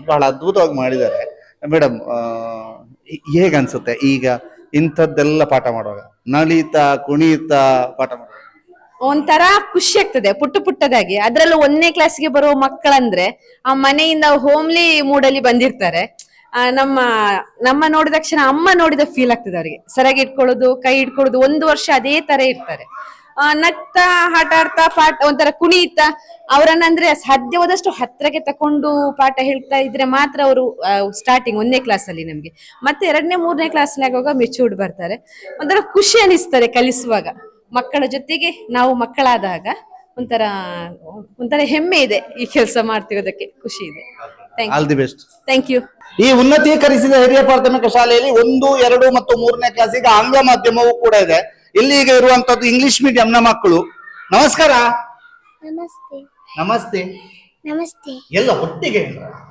ಬಹಳ ಅದ್ಭುತವಾಗಿ ಮಾಡಿದ್ದಾರೆ ಮೇಡಮ್. ಹೇಗನ್ಸುತ್ತೆ ಈಗ ಇಂಥದ್ದೆಲ್ಲ ಪಾಠ ಮಾಡುವಾಗ, ನಳಿತ ಕುಣಿತ ಪಾಠ ಮಾಡುವಾಗ? ಒಂಥರ ಖುಷಿ ಆಗ್ತದೆ ಪುಟ್ಟ ಪುಟ್ಟದಾಗಿ. ಅದ್ರಲ್ಲೂ ಒಂದನೇ ಕ್ಲಾಸ್ಗೆ ಬರುವ ಮಕ್ಕಳಂದ್ರೆ ಆ ಮನೆಯಿಂದ ಹೋಮ್ಲಿ ಮೂಡಲ್ಲಿ ಬಂದಿರ್ತಾರೆ. ಆ ನಮ್ಮ ನಮ್ಮ ನೋಡಿದ ತಕ್ಷಣ ಅಮ್ಮ ನೋಡಿದ ಫೀಲ್ ಆಗ್ತದೆ ಅವರಿಗೆ. ಸರಿಯಾಗಿ ಇಟ್ಕೊಳ್ಳೋದು, ಕೈ ಇಟ್ಕೊಳ್ಳೋದು, ಒಂದು ವರ್ಷ ಅದೇ ತರ ಇರ್ತಾರೆ. ಆ ನಗ್ತಾ ಆಟ ಆಡ್ತಾ ಪಾಠ ಒಂಥರ ಕುಣಿತಾ ಅವರನ್ನಂದ್ರೆ ಸಾಧ್ಯವಾದಷ್ಟು ಹತ್ರಕ್ಕೆ ತಕೊಂಡು ಪಾಠ ಹೇಳ್ತಾ ಇದ್ರೆ ಮಾತ್ರ ಅವರು ಸ್ಟಾರ್ಟಿಂಗ್ ಒಂದನೇ ಕ್ಲಾಸ್ ಅಲ್ಲಿ ನಮ್ಗೆ. ಮತ್ತೆ ಎರಡನೇ ಮೂರನೇ ಕ್ಲಾಸ್ ಆಗುವಾಗ ಮೆಚೂರ್ಡ್ ಬರ್ತಾರೆ. ಒಂಥರ ಖುಷಿ ಅನಿಸ್ತಾರೆ ಕಲಿಸುವಾಗ. ಮಕ್ಕಳ ಜೊತೆಗೆ ನಾವು ಮಕ್ಕಳಾದಾಗ ಒಂಥರ ಒಂಥರ ಹೆಮ್ಮೆ ಇದೆ. ಈ ಕೆಲಸ ಮಾಡ್ತಿರೋದಕ್ಕೆ ಖುಷಿ ಇದೆ. All the best. Thank you. ಈ ಉನ್ನತೀಕರಿಸಿದ ಹಿರಿಯ ಪ್ರಾಥಮಿಕ ಶಾಲೆಯಲ್ಲಿ ಒಂದು, ಎರಡು ಮತ್ತು ಮೂರನೇ ಕ್ಲಾಸಿಗೆ ಆಂಗ್ಲ ಮಾಧ್ಯಮವೂ ಕೂಡ ಇದೆ. ಇಲ್ಲಿ ಈಗ ಇರುವಂತದ್ದು ಇಂಗ್ಲಿಷ್ ಮೀಡಿಯಂನ ಮಕ್ಕಳು. ನಮಸ್ಕಾರ. ನಮಸ್ತೆ. ನಮಸ್ತೆ. ನಮಸ್ತೆ. ಎಲ್ಲ ಒಟ್ಟಿಗೆ.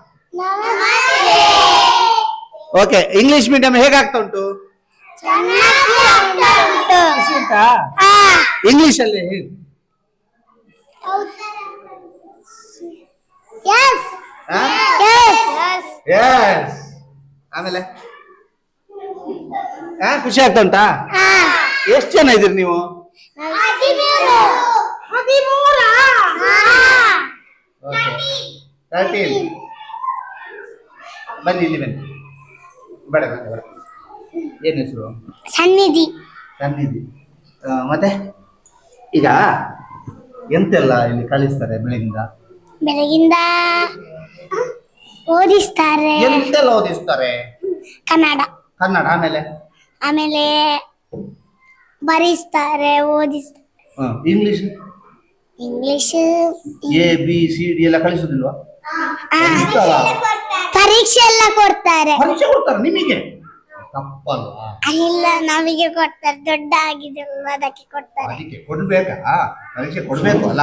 ಓಕೆ, ಇಂಗ್ಲಿಷ್ ಮೀಡಿಯಂ ಹೇಗಾಗ್ತಾ ಉಂಟು? ಇಂಗ್ಲಿಷ್ ಅಲ್ಲಿ ಹೇಳಿ. ಆಮೇಲೆ ಖುಷಿ ಆಗ್ತಾ ಉಂಟಾ? ಎಷ್ಟು ಜನ ಇದ್ದೀರಿ ನೀವು? ತರ್ಟೀನ್. ಬನ್ನಿ ಇಲ್ಲಿ ಬನ್ನಿ. ಬೇಡ ಬೇಡ ಬೇಡ. ಏನ್ ಹೆಸರು? ಸನ್ನಿಧಿ. ಸನ್ನಿಧಿ. ಮತ್ತೆ ಈಗ ಎಂತೆಲ್ಲ ಇಲ್ಲಿ ಕಲಿಸ್ತಾರೆ ಬೆಳಗಿಂದ? ಬೆಳಗಿಂದ ಓದಿಸ್ತಾರೆ. ಎಂತೆಲ್ಲ ಓದಿಸ್ತಾರೆ? ಕನ್ನಡ. ಕನ್ನಡ. ಆಮೇಲೆ ಆಮೇಲೆ ಬರೆಸ್ತಾರೆ, ಓದಿಸ್ತಾರೆ. English? English A B C D ಎಲ್ಲ ಕಲಿಸುದಿಲ್ವಾ? ಪರೀಕ್ಷೆ ಎಲ್ಲ ಕೊಡ್ತಾರೆ. ಪರೀಕ್ಷೆ ಕೊಡ್ತಾರೆ ನಿಮಗೆ? ತಪ್ಪಲ್ವಾ? ಇಲ್ಲ, ನಮಗೆ ಕೊಡ್ತಾರೆ. ದೊಡ್ಡ ಆಗಿದೆಲ್ಲ ಅದಕ್ಕೆ ಕೊಡ್ತಾರೆ. ಅದಕ್ಕೆ ಕೊಡ್ಬೇಕಾ? ಪರೀಕ್ಷೆ ಕೊಡ್ಬೇಕು ಅಲ್ಲ?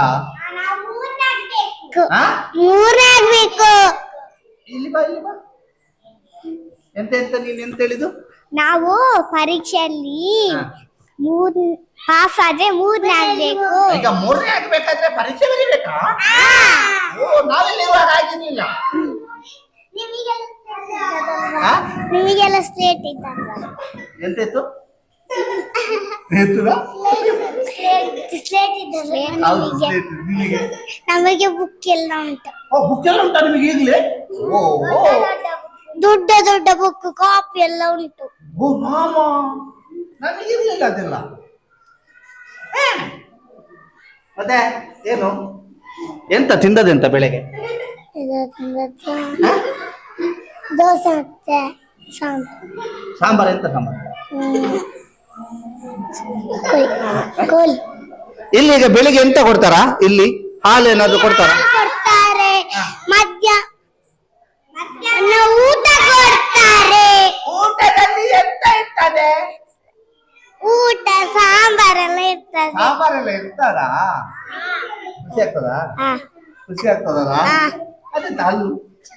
ಮೂರಾಗ್ಬೇಕು. ಇಲ್ಲಿ ಬಾ, ಇಲ್ಲಿ ಬಾ. ಎಂತ ಎಂತ ನೀನ್ ಎಂತ ಹೇಳಿದ್ದು? ನಾವು ಪರೀಕ್ಷೆಯಲ್ಲಿ ಮೂರ್ ಪಾಸ್ ಆದ್ರೆ ಮೂರನೇ ಆಗ್ಬೇಕು. ಈಗ ಮೂರನೇ ಆಗ್ಬೇಕಾದ್ರೆ ಪರೀಕ್ಷೆ ಬರೀಬೇಕಾ? ಓ, ನಾವೆಲ್ಲಿರುವಾಗ ಆಗಿರ್ಲಿಲ್ಲ. ನಿಮಗೆಲ್ಲ ಸ್ಲೇಟ್ ಇತ್ತಲ್ವ? ಎಂತ ಇತ್ತು? ಸ್ಲೇಟ್ ಇದ್ದಲ್ವ ನಿಮಗೆ? ನಮಗೆ ಬುಕ್ ಎಲ್ಲ ಉಂಟು. ಬುಕ್ ಎಲ್ಲ ಉಂಟಾ ನಿಮಗೆ ಈಗಲೇ? ದೊಡ್ಡ ದೊಡ್ಡ ಬುಕ್, ಕಾಪಿ ಎಲ್ಲ ಉಂಟು. ಓ ಮಾಮ, ನಮಗಿರ್ಲಿಲ್ಲ ಅದೆಲ್ಲ. ಮತ್ತೆ ಏನು ಎಂತ ತಿಂದದೆಂತ ಬೆಳಗ್ಗೆ? ದೋಸೆ ಮತ್ತೆ ಸಾಂಬಾರ್. ಸಾಂಬಾರ್. ಎಂತ ಸಾಂಬಾರ್? ಕೋಳಿ. ಇಲ್ಲಿ ಈಗ ಬೆಳಿಗ್ಗೆ ಎಂತ ಕೊಡ್ತಾರಾ? ಇಲ್ಲಿ ಹಾಲು ಏನಾದ್ರು ಕೊಡ್ತಾರಾ? ಕೊಡ್ತಾರೆ. ಮಧ್ಯ ಊಟ ಕೊಡ್ತಾರೆ. ಊಟದಲ್ಲಿ ಎಂತ ಇರ್ತದೆ? ಊಟ ಸಾಂಬಾರೆಲ್ಲ ಇರ್ತದೆ. ಸಾಂಬಾರೆಲ್ಲ ಇರ್ತಾರಾ? ಖುಷಿ ಆಗ್ತದಾ? ಖುಷಿ ಆಗ್ತದಲ್ಲ? ಅದೆಂತ ಹಲ್ಲು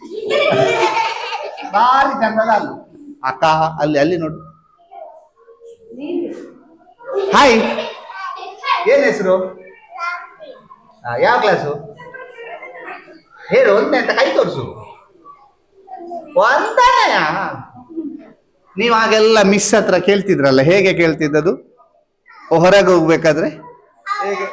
ಭಾರಿ ಚಂದದ ಹಲ್ಲು. ಅಕ್ಕ ಅಲ್ಲಿ ಅಲ್ಲಿ ನೋಡು. ಹಾಯ್, ಏನ್ ಹೆಸರು? ಯಾವ ಕ್ಲಾಸು ಹೇಳು. ಒಂದೇ ಅಂತ ಕೈ ತೋರಿಸು. ಒಂದನೆಯ? ನೀವು ಆಗೆಲ್ಲ ಮಿಸ್ ಹತ್ರ ಕೇಳ್ತಿದ್ರಲ್ಲ, ಹೇಗೆ ಕೇಳ್ತಿದ್ದದು? ಹೊರಗೆ ಹೋಗ್ಬೇಕಾದ್ರೆ ಹೇಗೆ?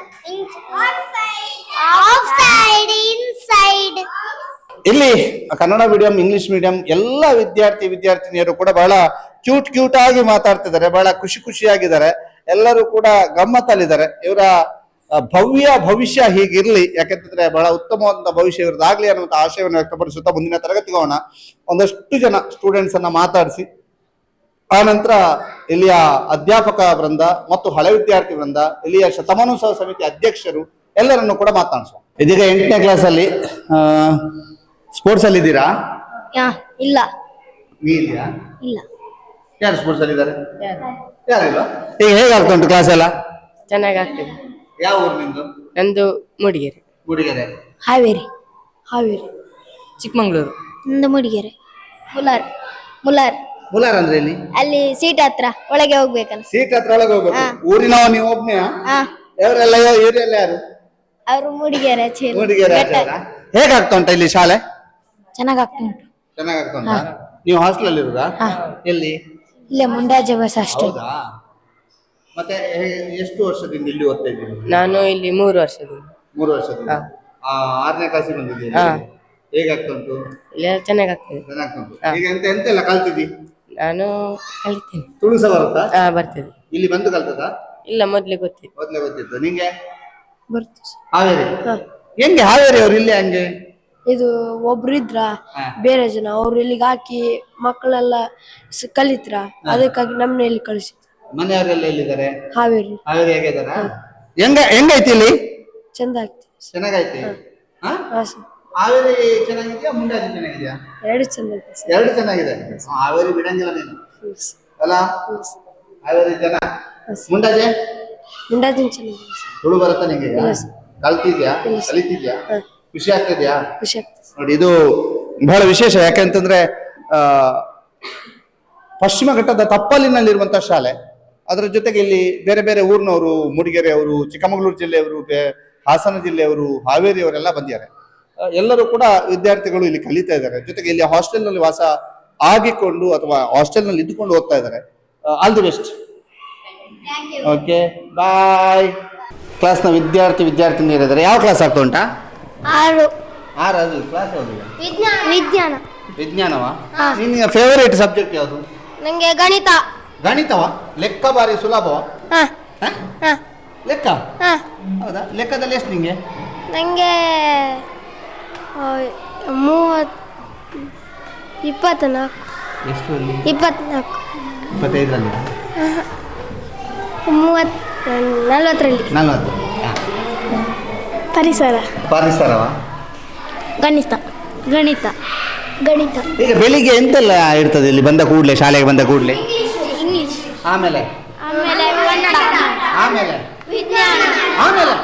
ಇಲ್ಲಿ ಕನ್ನಡ ಮೀಡಿಯಂ, ಇಂಗ್ಲಿಷ್ ಮೀಡಿಯಂ ಎಲ್ಲ ವಿದ್ಯಾರ್ಥಿ ವಿದ್ಯಾರ್ಥಿನಿಯರು ಕೂಡ ಬಹಳ ಕ್ಯೂಟ್ ಕ್ಯೂಟ್ ಆಗಿ ಮಾತಾಡ್ತಿದ್ದಾರೆ. ಬಹಳ ಖುಷಿ ಖುಷಿಯಾಗಿದ್ದಾರೆ. ಎಲ್ಲರೂ ಕೂಡ ಗಮ್ಮತ್ತಲ್ಲಿದ್ದಾರೆ. ಇವರ ಭವ್ಯ ಭವಿಷ್ಯ ಹೀಗಿರ್ಲಿ, ಯಾಕಂತಂದ್ರೆ ಬಹಳ ಉತ್ತಮವಾದ ಭವಿಷ್ಯ ಇವ್ರದ್ದಾಗ್ಲಿ ಅನ್ನುವಂಥ ಆಶಯವನ್ನು ವ್ಯಕ್ತಪಡಿಸುತ್ತಾ ಮುಂದಿನ ತರಗತಿಗೆ ಹೋಗೋಣ. ಒಂದಷ್ಟು ಜನ ಸ್ಟೂಡೆಂಟ್ಸ್ ಅನ್ನ ಮಾತಾಡಿಸಿ ಆ ನಂತರ ಇಲ್ಲಿಯ ಅಧ್ಯಾಪಕ ವೃಂದ ಮತ್ತು ಹಳೆ ವಿದ್ಯಾರ್ಥಿ ವೃಂದ, ಇಲ್ಲಿಯ ಶತಮಾನೋತ್ಸವ ಸಮಿತಿ ಅಧ್ಯಕ್ಷರು ಎಲ್ಲರನ್ನು ಕೂಡ ಮಾತನಾಡಿಸುವ. ಇದೀಗ ಎಂಟನೇ ಕ್ಲಾಸ್ ಅಲ್ಲಿ ಸ್ಪೋರ್ಟ್ಸ್ ಅಲ್ಲಿ ಇದ್ದೀರಾ? ಇಲ್ಲ. ನೀ ಇದೆಯಾ? ಇಲ್ಲ. ಯಾರು ಸ್ಪೋರ್ಟ್ಸ್ ಅಲ್ಲಿ ಇದ್ದಾರೆ? ಯಾರಿಲ್ಲ. ಈಗ ಹೇಗಾಗ್ತಾ ಉಂಟು ಕ್ಲಾಸ್ ಎಲ್ಲ? ಚೆನ್ನಾಗಿ ಆಗ್ತದೆ. ಯಾವ ಊರು ನಿಮ್ದು? ನಂದು ಮೂಡಿಗೆರೆ. ಮೂಡಿಗೆರೆ. ಹಾವೇರಿ. ಹಾವೇರಿ. ಚಿಕ್ಕಮಂಗ್ಳೂರು. ನಂದು ಮೂಡಿಗೆರೆ. ಮುಲಾರ್. ಮುಲಾರ್. ಮುಲಾರ್ ಅಂದ್ರೆ ಇಲ್ಲಿ? ಅಲ್ಲಿ ಸೀಟ್ ಹತ್ರ ಒಳಗೆ ಹೋಗ್ಬೇಕಲ್ಲ. ಸೀಟ್ ಹತ್ರ ಒಳಗೆ ಹೋಗ್ಬೇಕು. ಊರಿನವ ನೀವು ಒಬ್ನೇ? ಹಾ. ಇವರೆಲ್ಲ ಇವರೆಲ್ಲ ಯಾರು? ಅವರು ಮೂಡಿಗೆರೆ. ಮೂಡಿಗೆರೆ. ಹೇಗಾಗ್ತಾ ಉಂಟ ಇಲ್ಲಿ ಶಾಲೆ? ಚೆನ್ನಾಗ್ ಆಗ್ತಾ ಉಂಟು. ಚೆನ್ನಾಗಿ ಆಗ್ತಾ ಉಂಟಾ? ನೀವು ಹಾಸ್ಟೆಲ್ ಅಲ್ಲಿ ಇರುದಾ? ಎಲ್ಲಿ? ಇಲ್ಲೇ ಮುಂಡಾಜೆ ಬಸ್ ಅಷ್ಟೇ. ಹೌದಾ? ಮತ್ತೆ ಹೇ- ಎಷ್ಟು ವರ್ಷದಿಂದ ಇಲ್ಲಿ ಓದ್ತಾ ಇದ್ದೀರಿ? ನಾನು ಇಲ್ಲಿ ಮೂರು ವರ್ಷದಿಂದ. ಮೂರು ವರ್ಷದಿಂದ. ಆ, ಆರನೇ ಕ್ಲಾಸಿಗೆ ಬಂದಿದ್ದೀನಿ. ಹಾ. ಹೇಗಾಗ್ತಾ ಉಂಟು? ಇಲ್ಲಿ ಚೆನ್ನಾಗಿ ಆಗ್ತದೆ. ಚೆನ್ನಾಗ್ತಾ ಉಂಟು. ಈಗ ಎಂತ ಎಂತೆಲ್ಲ ಕಲ್ತಿದ್ದಿ? ನಾನು ಕಲಿತೀನಿ. ತುಳು ಸಹ ಬರುತ್ತಾ? ಹಾ ಬರ್ತದೆ. ಇಲ್ಲಿ ಬಂದು ಕಲ್ತದಾ? ಇಲ್ಲ ಮೊದ್ಲೇ ಗೊತ್ತಿತ್ತು. ಮೊದ್ಲೇ ಗೊತ್ತಿತ್ತು. ನಿಂಗೆ? ಬರ್ತದೆ. ಹಾವೇರಿ. ಹೆಂಗೆ ಹಾವೇರಿ ಅವ್ರು ಇಲ್ಲೇ ಹಂಗೆ? ಇದು ಒಬ್ರು ಇದ್ರ ಬೇರೆ ಜನ ಅವ್ರು ಇಲ್ಲಿಗೆ ಹಾಕಿ ಮಕ್ಕಳೆಲ್ಲ ಸ- ಕಲಿತ್ರ ಅದಕ್ಕಾಗಿ ನಮ್ಮನ್ನ ಇಲ್ಲಿ ಕಳಿಸಿದ್ರು. ಮನೆಯವರೆಲ್ಲ ಎಲ್ಲಿದ್ದಾರೆ? ಹಾವೇರಿ ಹಾವೇರಿ ಹೇಗಿದ್ದಾರ? ಹೆಂಗ ಹೆಂಗೈತಿ ಇಲ್ಲಿ? ಚಂದ ಆಗ್ತದೆ. ಚೆನ್ನಾಗೈತಿ. ಹಾ? ಹಾ ಸರ್, ಹಾವೇರಿ ಚೆನ್ನಾಗಿದ್ಯಾ ಮುಂಡಾಜಿ ಚೆನ್ನಾಗಿದ್ಯಾ? ಎರಡು ಚಂದ ಐತೆ ಸರ್. ಎರಡು ಚೆನ್ನಾಗಿದೆ. ಹಾವೇರಿ ಬಿಡಂಗಿಲ್ಲ ನೀನು ಅಲ್ಲ? ಹಾವೇರಿ ಜನ. ಮುಂಡಾಜೆ ಮುಂಡಾದಿನ ಚೆನ್ನಾಗಿದೆ ಸರ್. ತುಳು ಬರುತ್ತಾ ನಿಂಗೆ? ಕಲ್ತಿದ್ಯಾ? ಕಲಿತಿದ್ಯಾ? ಖುಷಿ ಆಗ್ತಿದ್ಯಾ? ಖುಷಿ ಆಗ್ತದೆ. ನೋಡಿ, ಇದು ಬಹಳ ವಿಶೇಷ. ಯಾಕಂತಂದ್ರೆ ಆ ಪಶ್ಚಿಮ ಘಟ್ಟದ ತಪ್ಪಲಿನಲ್ಲಿರುವಂತಹ ಶಾಲೆ. ಅದರ ಜೊತೆಗೆ ಇಲ್ಲಿ ಬೇರೆ ಬೇರೆ ಊರಿನವರು, ಮೂಡಿಗೆರೆ ಅವರು, ಚಿಕ್ಕಮಗಳೂರು ಜಿಲ್ಲೆಯವರು, ಹಾಸನ ಜಿಲ್ಲೆಯವರು, ಹಾವೇರಿಯವರೆಲ್ಲ ಬಂದಿದ್ದಾರೆ. ಆ, ಎಲ್ಲರೂ ಕೂಡ ವಿದ್ಯಾರ್ಥಿಗಳು ಇಲ್ಲಿ ಕಲಿತಾ ಇದ್ದಾರೆ. ಜೊತೆಗೆ ಇಲ್ಲಿ ಹಾಸ್ಟೆಲ್ ನಲ್ಲಿ ವಾಸ ಆಗಿಕೊಂಡು ಅಥವಾ ಹಾಸ್ಟೆಲ್ ನಲ್ಲಿ ಇದ್ದುಕೊಂಡು ಓದ್ತಾ ಇದ್ದಾರೆ. All the best. Okay, bye. ಕ್ಲಾಸ್ನ ವಿದ್ಯಾರ್ಥಿ ವಿದ್ಯಾರ್ಥಿನಿಯರಿದ್ದಾರೆ. ಯಾವ ಕ್ಲಾಸ್ ಆಗ್ತಾ ಉಂಟಾ? ಆರು. ಆರು. ಅದು ಕ್ಲಾಸ್ ಯಾವುದು? ವಿಜ್ಞಾನ. ವಿಜ್ಞಾನ. ವಿಜ್ಞಾನವಾ? ನಿನ್ನ ಫೇವರೇಟ್ ಸಬ್ಜೆಕ್ಟ್ ಯಾವುದು? ನಂಗೆ ಗಣಿತ. ಗಣಿತವಾ? ಲೆಕ್ಕ ಬಾರಿ ಸುಲಭವಾ? ಹಾ ಹ? ಹಾ ಲೆಕ್ಕ? ಹಾ ಹೌದಾ? ಲೆಕ್ಕದಲ್ಲಿ ಎಷ್ಟು ನಿಂಗೆ? ನಂಗೆ ಮೂವತ್ ಇಪ್ಪತ್ನಾಲ್ಕು. ಎಷ್ಟು ಅಲ್ಲಿ? ಇಪ್ಪತ್ನಾಲ್ಕು. ಇಪ್ಪತ್ತೈದರಲ್ಲಿ? ಮೂವತ್ ನಲ್ವತ್ತರಲ್ಲಿ. ನಲ್ವತ್ತು. ಪರಿಸರ. ಪರಿಸರವಾ? ಗಣಿತ. ಗಣಿತ. ಗಣಿತ. ಈಗ ಬೆಳಿಗ್ಗೆ ಎಂತೆಲ್ಲ ಇರ್ತದೆ ಇಲ್ಲಿ ಬಂದ ಕೂಡಲೇ, ಶಾಲೆಗೆ ಬಂದ ಕೂಡಲೇ? ಇಂಗ್ಲಿಷ್. ಆಮೇಲೆ ಆಮೇಲೆ ಕನ್ನಡ. ಆಮೇಲೆ ವಿಜ್ಞಾನ. ಆಮೇಲೆ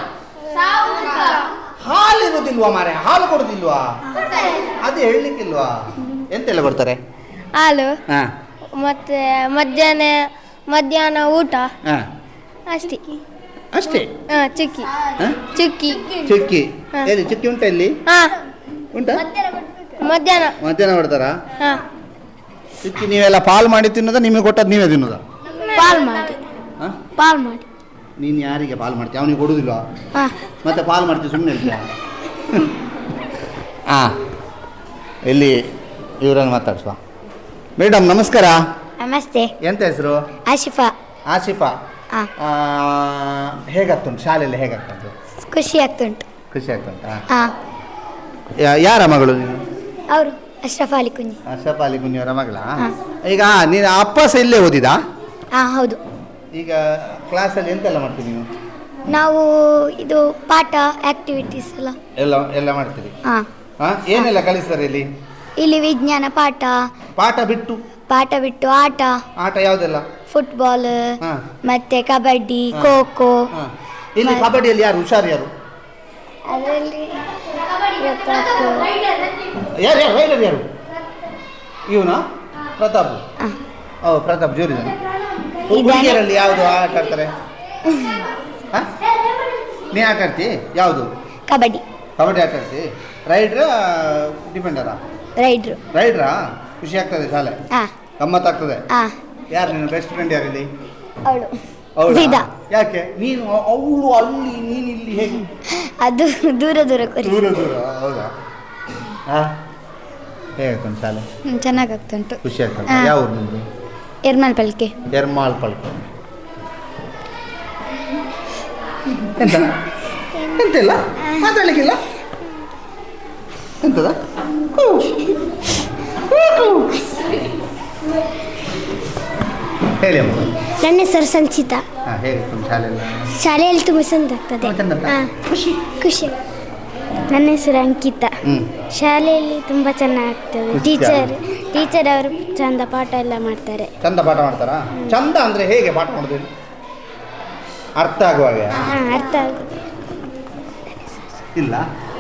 ಹಾಲು ಇರುದಿಲ್ವಾ ಮಾರೆ? ಹಾಲು ಕೊಡುದಿಲ್ವಾ? ಅದೇ ಹೇಳಲಿಕ್ಕಿಲ್ವಾ? ಎಂತೆಲ್ಲ ಕೊಡ್ತಾರೆ? ಹಾಲು ಹಾ ಮತ್ತೆ ಮಧ್ಯಾಹ್ನ ಮಧ್ಯಾಹ್ನ ಊಟ ಹಾ ಅಷ್ಟೇ. ಅಷ್ಟೇ? ಹಾ ಚುಕ್ಕಿ. ಹಾ? ಚುಕ್ಕಿ. ಚುಕ್ಕಿ? ಹಾ. ಎಲ್ಲಿ ಚುಕ್ಕಿ ಉಂಟಾ ಇಲ್ಲಿ? ಹಾ ಉಂಟಾ? ಮಧ್ಯಾಹ್ನ. ಮಧ್ಯಾಹ್ನ ಕೊಡ್ತಾರಾ? ಹಾ ಚುಕ್ಕಿ ನೀವೆಲ್ಲ ಪಾಲ್ ಮಾಡಿ ತಿನ್ನೋದ, ನಿಮಗೆ ಕೊಟ್ಟದ್ದು ನೀವೇ ತಿನ್ನೋದ? ಪಾಲ್ ಮಾಡಿ. ಹಾ? ಪಾಲ್ ಮಾಡಿ. ನೀನು ಯಾರಿಗೆ ಪಾಲ್ ಮಾಡ್ತೀಯ? ಅವನಿಗೆ ಕೊಡುದಿಲ್ವಾ? ಹಾ ಮತ್ತೆ ಪಾಲ್ ಮಾಡ್ತೀವಿ ಸುಮ್ಮನೆ ಇರ್ತೀಯ? ಹಾ, ಇಲ್ಲಿ ಇವರನ್ನು ಮಾತಾಡ್ಸುವ. ಮೇಡಮ್ ನಮಸ್ಕಾರ. ನಮಸ್ತೆ. ಎಂತ ಹೆಸರು? ಆಶಿಫಾ. ಆಸಿಫಾ. ಹಾ ಹೇಗಾಗ್ತುಂಟು ಶಾಲೆಯಲ್ಲಿ? ಹೇಗಾಗ್ತುಂಟು? ಖುಷಿ ಆಗ್ತುಂಟು. ಖುಷಿ ಆಗ್ತುಂಟಾ? ಹಾ ಯಾ- ಯಾರ ಮಗಳು ನೀನು? ಅವರು ಅಶ್ರಫ್ ಅಲಿ ಕುಂಜಿ. ಅಶ್ರಫ್ ಅಲಿ ಕುಂಜಿಯವರ ಮಗಳ? ಹಾ. ಈಗ ನೀನು ಅಪ್ಪ ಸಹ ಇಲ್ಲೇ ಓದಿದಾ? ಹಾ ಹೌದು. ಈಗ ಕ್ಲಾಸಲ್ಲಿ ಎಂತೆಲ್ಲ ಮಾಡ್ತೀವಿ ನೀವು? ನಾವು ಇದು ಪಾಠ ಆಕ್ಟಿವಿಟೀಸ್ ಎಲ್ಲ ಎಲ್ಲ ಎಲ್ಲ ಮಾಡ್ತೀರಿ? ಹಾ ಹಾ, ಏನೆಲ್ಲ ಕಲಿಸ್ತಾರೆ ಇಲ್ಲಿ? ಇಲ್ಲಿ ವಿಜ್ಞಾನ ಪಾಠ, ಪಾಠ ಬಿಟ್ಟು ಪಾಠ ಬಿಟ್ಟು ಆಟ, ಆಟ ಯಾವುದೆಲ್ಲ? ಫುಟ್ಬಾಲ್ ಹಾ. ಮತ್ತೆ ಕಬಡ್ಡಿ, ಹಾ. ಖೋ ಖೋ. ಹಾ. ಇಲ್ಲಿ ಕಬಡ್ಡಿಯಲ್ಲಿ ಯಾರು ಹುಷಾರು? ಯಾರು ಅದರಲ್ಲಿ ಯಾರು ಯಾರು ರೈಡರ್ ಯಾರು? ಇವನ ಪ್ರತಾಪ್? ಹಾ. ಓ ಪ್ರತಾಪ್ ಜೋರಿದ್ದಾನೆ. ಇದ್ದಾನೆ. ಹುಡುಗಿಯರಲ್ಲಿ ಯಾವುದು ಆಟ ಆಡ್ತಾರೆ? ಹಾ? ನೀ ಆಟ ಆಡ್ತಿ ಯಾವುದು? ಕಬಡ್ಡಿ. ಕಬಡ್ಡಿ ಆಟ ಆಡ್ತಿ? ರೈಡ್ರಾ ಡಿಫೆಂಡರಾ? ರೈಡ್ರು. ರೈಡ್ರಾ? ಖುಷಿ ಆಗ್ತದೆ ಶಾಲೆ? ಹಾ ಗಮ್ಮತ್ತಾಗ್ತದೆ? ಹಾ ಯಾರು ನಿನ್ನ ಬೆಸ್ಟ್ ಫ್ರೆಂಡ್ ಯಾರಿಲ್ಲಿ? ಅವಳು ಹೌದಾ? ಸೀದಾ. ಯಾಕೆ ನೀನು ಅವಳು ಅಲ್ಲಿ ನೀನು ಇಲ್ಲಿ ಹೇಗೆ? ಅದು ದೂರ ದೂರ ಕೊರಿ. ದೂರ ದೂರ. ಹೌದಾ? ಹಾ, ಹೇಗಾಗ್ತುಂಟು ಶಾಲೆ? ಚೆನ್ನಾಗಾಗ್ತುಂಟು. ಖುಷಿ ಆಗ್ತದೆ. ಹಾ. ಯಾವ ಊರು ನಿಮ್ಮದು? ಎರ್ಮಲ್ ಪಲ್ಕೆ. ಎರ್ಮಾಳ್ ಪಳ್ಕ. ಎಂತ ಎಂತಿಲ್ಲ ಮಾತಾಡ್ಲಿಕ್ಕಿಲ್ಲ? ಎಂತದ? ಹೂ. ಹೂ, ಹೂ. ಹೇಳಿ ಅಮ್ಮ. ನನ್ನ ಹೆಸರು ಸಂಚಿತಾ. ಹಾಂ, ಹೇಗಿತ್ತು ಶಾಲೆಲ್ಲ? ಶಾಲೆಯಲ್ಲಿ ತುಂಬ ಚಂದ ಆಗ್ತದೆ. ತುಂಬ ಚಂದ ಆಗ್ತದೆ? ಹಾ. ಖುಷಿ. ಖುಷಿ. ನನ್ನ ಹೆಸರು ಅಂಕಿತಾ. ಹ್ಞೂ. ಶಾಲೆಯಲ್ಲಿ ತುಂಬ ಚೆನ್ನಾಗ್ತದೆ. ಖುಷಿ ಟೀಚರ್ ಆಗುತ್ತೆ. ಟೀಚರ್ ಅವರು ಚಂದ ಪಾಠ ಎಲ್ಲ ಮಾಡ್ತಾರೆ. ಚಂದ ಪಾಠ ಮಾಡ್ತಾರಾ? ಚಂದ ಅಂದರೆ ಹೇಗೆ ಪಾಠ ಮಾಡೋದು? ಅರ್ಥ ಆಗುವಾಗ? ಹಾಂ ಅರ್ಥ ಆಗುತ್ತೆ. ಇಲ್ಲ.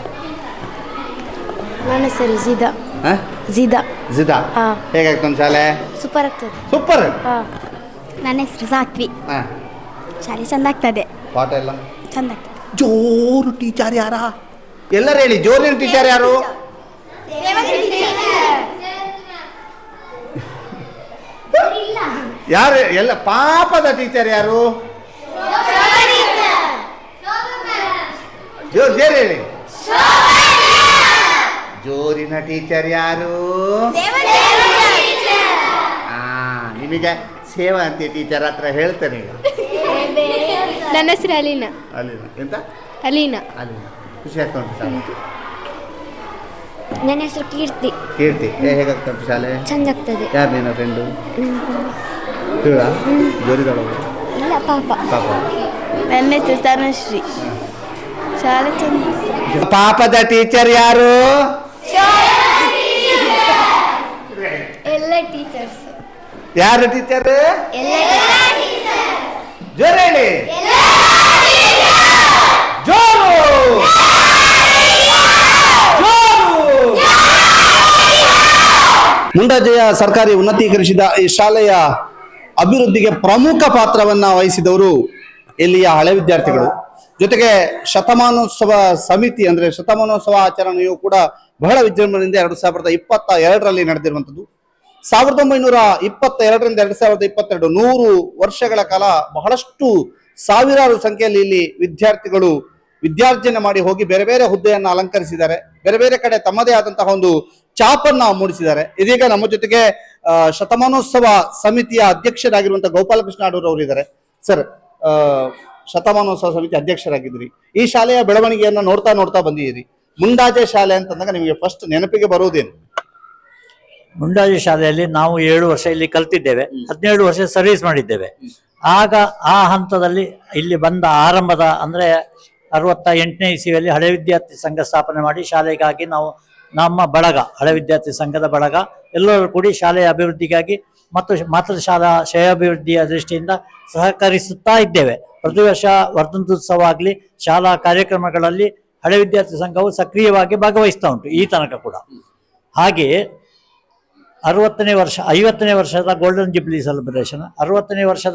ನನ್ನ ಹೆಸರು ಜಿದಾ. ಹಾಂ, ಜಿದಾ. ಜಿದಾ. ಹಾ. ಹೇಗಾಗ್ತದೆ ಶಾಲೆ? ಸೂಪರ್ ಆಗ್ತದೆ. ಸೂಪರ್. ಹಾಂ. ನನ್ನ ಹೆಸರು ಸಾತ್ವಿ. ಹಾಂ. ಶಾಲೆ ಚಂದ ಆಗ್ತದೆ. ಪಾಠ ಎಲ್ಲ ಚಂದ ಆಗ್ತದೆ. ಜೋರು ಟೀಚರ್ ಯಾರ? ಎಲ್ಲರೂ ಹೇಳಿ, ಜೋರಿನ ಟೀಚರ್ ಯಾರು? ಯಾರು ಎಲ್ಲ ಪಾಪದ ಟೀಚರ್ ಯಾರು? ಜೋರ್ ಜೋರ್ ಹೇಳಿ. ಜೋರಿನ ಟೀಚರ್ ಯಾರು? ಆ ನಿಮಗೆ ಸೇವಂತಿ ಟೀಚರ್ ಹತ್ರ ಹೇಳ್ತೇನೆ ಈಗ. ನನ್ನ ಹೆಸರು ಅಲೀನಾ. ಅಲೀನಾ ಎಂತ? ಅಲೀನಾ. ಅಲೀನಾ ಖುಷಿ ಆಗ್ತಾ ಉಂಟು ಶಾಲೆ? ನನ್ನ ಹೆಸರು ಕೀರ್ತಿ. ಕೀರ್ತಿ ಹೇಗಾಗ್ತಾ ಉಂಟು ಶಾಲೆ? ಚಂದ ಆಗ್ತದೆ. ಯಾರು ನಿನ್ನ ಫ್ರೆಂಡು? ಜೋರಿದಳು? ಇಲ್ಲ ಪಾಪ. ಪಾಪ. ನನ್ನ ಹೆಸರು ತನುಶ್ರೀ. ಶಾಲೆ ಚಂದ. ಪಾಪದ ಟೀಚರ್ ಯಾರು? ಎಲ್ಲ ಟೀಚರ್ಸ್. ಯಾರು ಟೀಚರ್? ಜೋರು ಹೇಳಿ. ಜೋರು ಮುಂಡಾಜೆಯ ಸರ್ಕಾರಿ ಉನ್ನತೀಕರಿಸಿದ ಈ ಶಾಲೆಯ ಅಭಿವೃದ್ಧಿಗೆ ಪ್ರಮುಖ ಪಾತ್ರವನ್ನ ವಹಿಸಿದವರು ಇಲ್ಲಿಯ ಹಳೆ ವಿದ್ಯಾರ್ಥಿಗಳು. ಜೊತೆಗೆ ಶತಮಾನೋತ್ಸವ ಸಮಿತಿ ಅಂದ್ರೆ ಶತಮಾನೋತ್ಸವ ಆಚರಣೆಯು ಕೂಡ ಬಹಳ ವಿಜೃಂಭಣೆಯಿಂದ ಎರಡು ಸಾವಿರದ ಇಪ್ಪತ್ತ ಎರಡರಲ್ಲಿ ನಡೆದಿರುವಂಥದ್ದು. ಸಾವಿರದ ಒಂಬೈನೂರ ಇಪ್ಪತ್ತ ಎರಡರಿಂದ ಎರಡ್ ಸಾವಿರದ ಇಪ್ಪತ್ತೆರಡು ನೂರು ವರ್ಷಗಳ ಕಾಲ ಬಹಳಷ್ಟು ಸಾವಿರಾರು ಸಂಖ್ಯೆಯಲ್ಲಿ ಇಲ್ಲಿ ವಿದ್ಯಾರ್ಥಿಗಳು ವಿದ್ಯಾರ್ಜನೆ ಮಾಡಿ ಹೋಗಿ ಬೇರೆ ಬೇರೆ ಹುದ್ದೆಯನ್ನು ಅಲಂಕರಿಸಿದ್ದಾರೆ. ಬೇರೆ ಬೇರೆ ಕಡೆ ತಮ್ಮದೇ ಆದಂತಹ ಒಂದು ಚಾಪನ್ನ ಮೂಡಿಸಿದ್ದಾರೆ. ಇದೀಗ ನಮ್ಮ ಜೊತೆಗೆ ಅಹ್ ಶತಮಾನೋತ್ಸವ ಸಮಿತಿಯ ಅಧ್ಯಕ್ಷರಾಗಿರುವಂತಹ ಗೋಪಾಲಕೃಷ್ಣ ಅಡೂರ್ ಅವರು ಇದ್ದಾರೆ. ಸರ್, ಅಹ್ ಶತಮಾನೋತ್ಸವ ಸಮಿತಿ ಅಧ್ಯಕ್ಷರಾಗಿದ್ದೀರಿ. ಈ ಶಾಲೆಯ ಬೆಳವಣಿಗೆಯನ್ನ ನೋಡ್ತಾ ನೋಡ್ತಾ ಬಂದಿದ್ದೀರಿ. ಮುಂಡಾಜೆ ಶಾಲೆ ಅಂತಂದಾಗ ನಿಮಗೆ ಫಸ್ಟ್ ನೆನಪಿಗೆ ಬರುವುದೇನು? ಮುಂಡಾಜೆ ಶಾಲೆಯಲ್ಲಿ ನಾವು ಏಳು ವರ್ಷ ಇಲ್ಲಿ ಕಲ್ತಿದ್ದೇವೆ, ಹದಿನೇಳು ವರ್ಷ ಸರ್ವಿಸ್ ಮಾಡಿದ್ದೇವೆ. ಆಗ ಆ ಹಂತದಲ್ಲಿ ಇಲ್ಲಿ ಬಂದ ಆರಂಭದ ಅಂದರೆ ಅರವತ್ತ ಎಂಟನೇ ಇಸವಿಯಲ್ಲಿ ಹಳೆ ವಿದ್ಯಾರ್ಥಿ ಸಂಘ ಸ್ಥಾಪನೆ ಮಾಡಿ ಶಾಲೆಗಾಗಿ ನಾವು ನಮ್ಮ ಬಳಗ ಹಳೆ ವಿದ್ಯಾರ್ಥಿ ಸಂಘದ ಬಳಗ ಎಲ್ಲರೂ ಕೂಡಿ ಶಾಲೆಯ ಅಭಿವೃದ್ಧಿಗಾಗಿ ಮತ್ತು ಮಾತೃ ಶಾಲಾ ಶ್ರೇಯಾಭಿವೃದ್ಧಿಯ ದೃಷ್ಟಿಯಿಂದ ಸಹಕರಿಸುತ್ತಾ ಇದ್ದೇವೆ. ಪ್ರತಿ ವರ್ಷ ವರ್ಧಂತ್ಯುತ್ಸವ ಆಗಲಿ ಶಾಲಾ ಕಾರ್ಯಕ್ರಮಗಳಲ್ಲಿ ಹಳೆ ವಿದ್ಯಾರ್ಥಿ ಸಂಘವು ಸಕ್ರಿಯವಾಗಿ ಭಾಗವಹಿಸ್ತಾ ಉಂಟು ಈ ತನಕ ಕೂಡ. ಹಾಗೆಯೇ ಅರವತ್ತನೇ ವರ್ಷ ಐವತ್ತನೇ ವರ್ಷದ ಗೋಲ್ಡನ್ ಜುಬ್ಲಿ ಸೆಲೆಬ್ರೇಷನ್, ಅರವತ್ತನೇ ವರ್ಷದ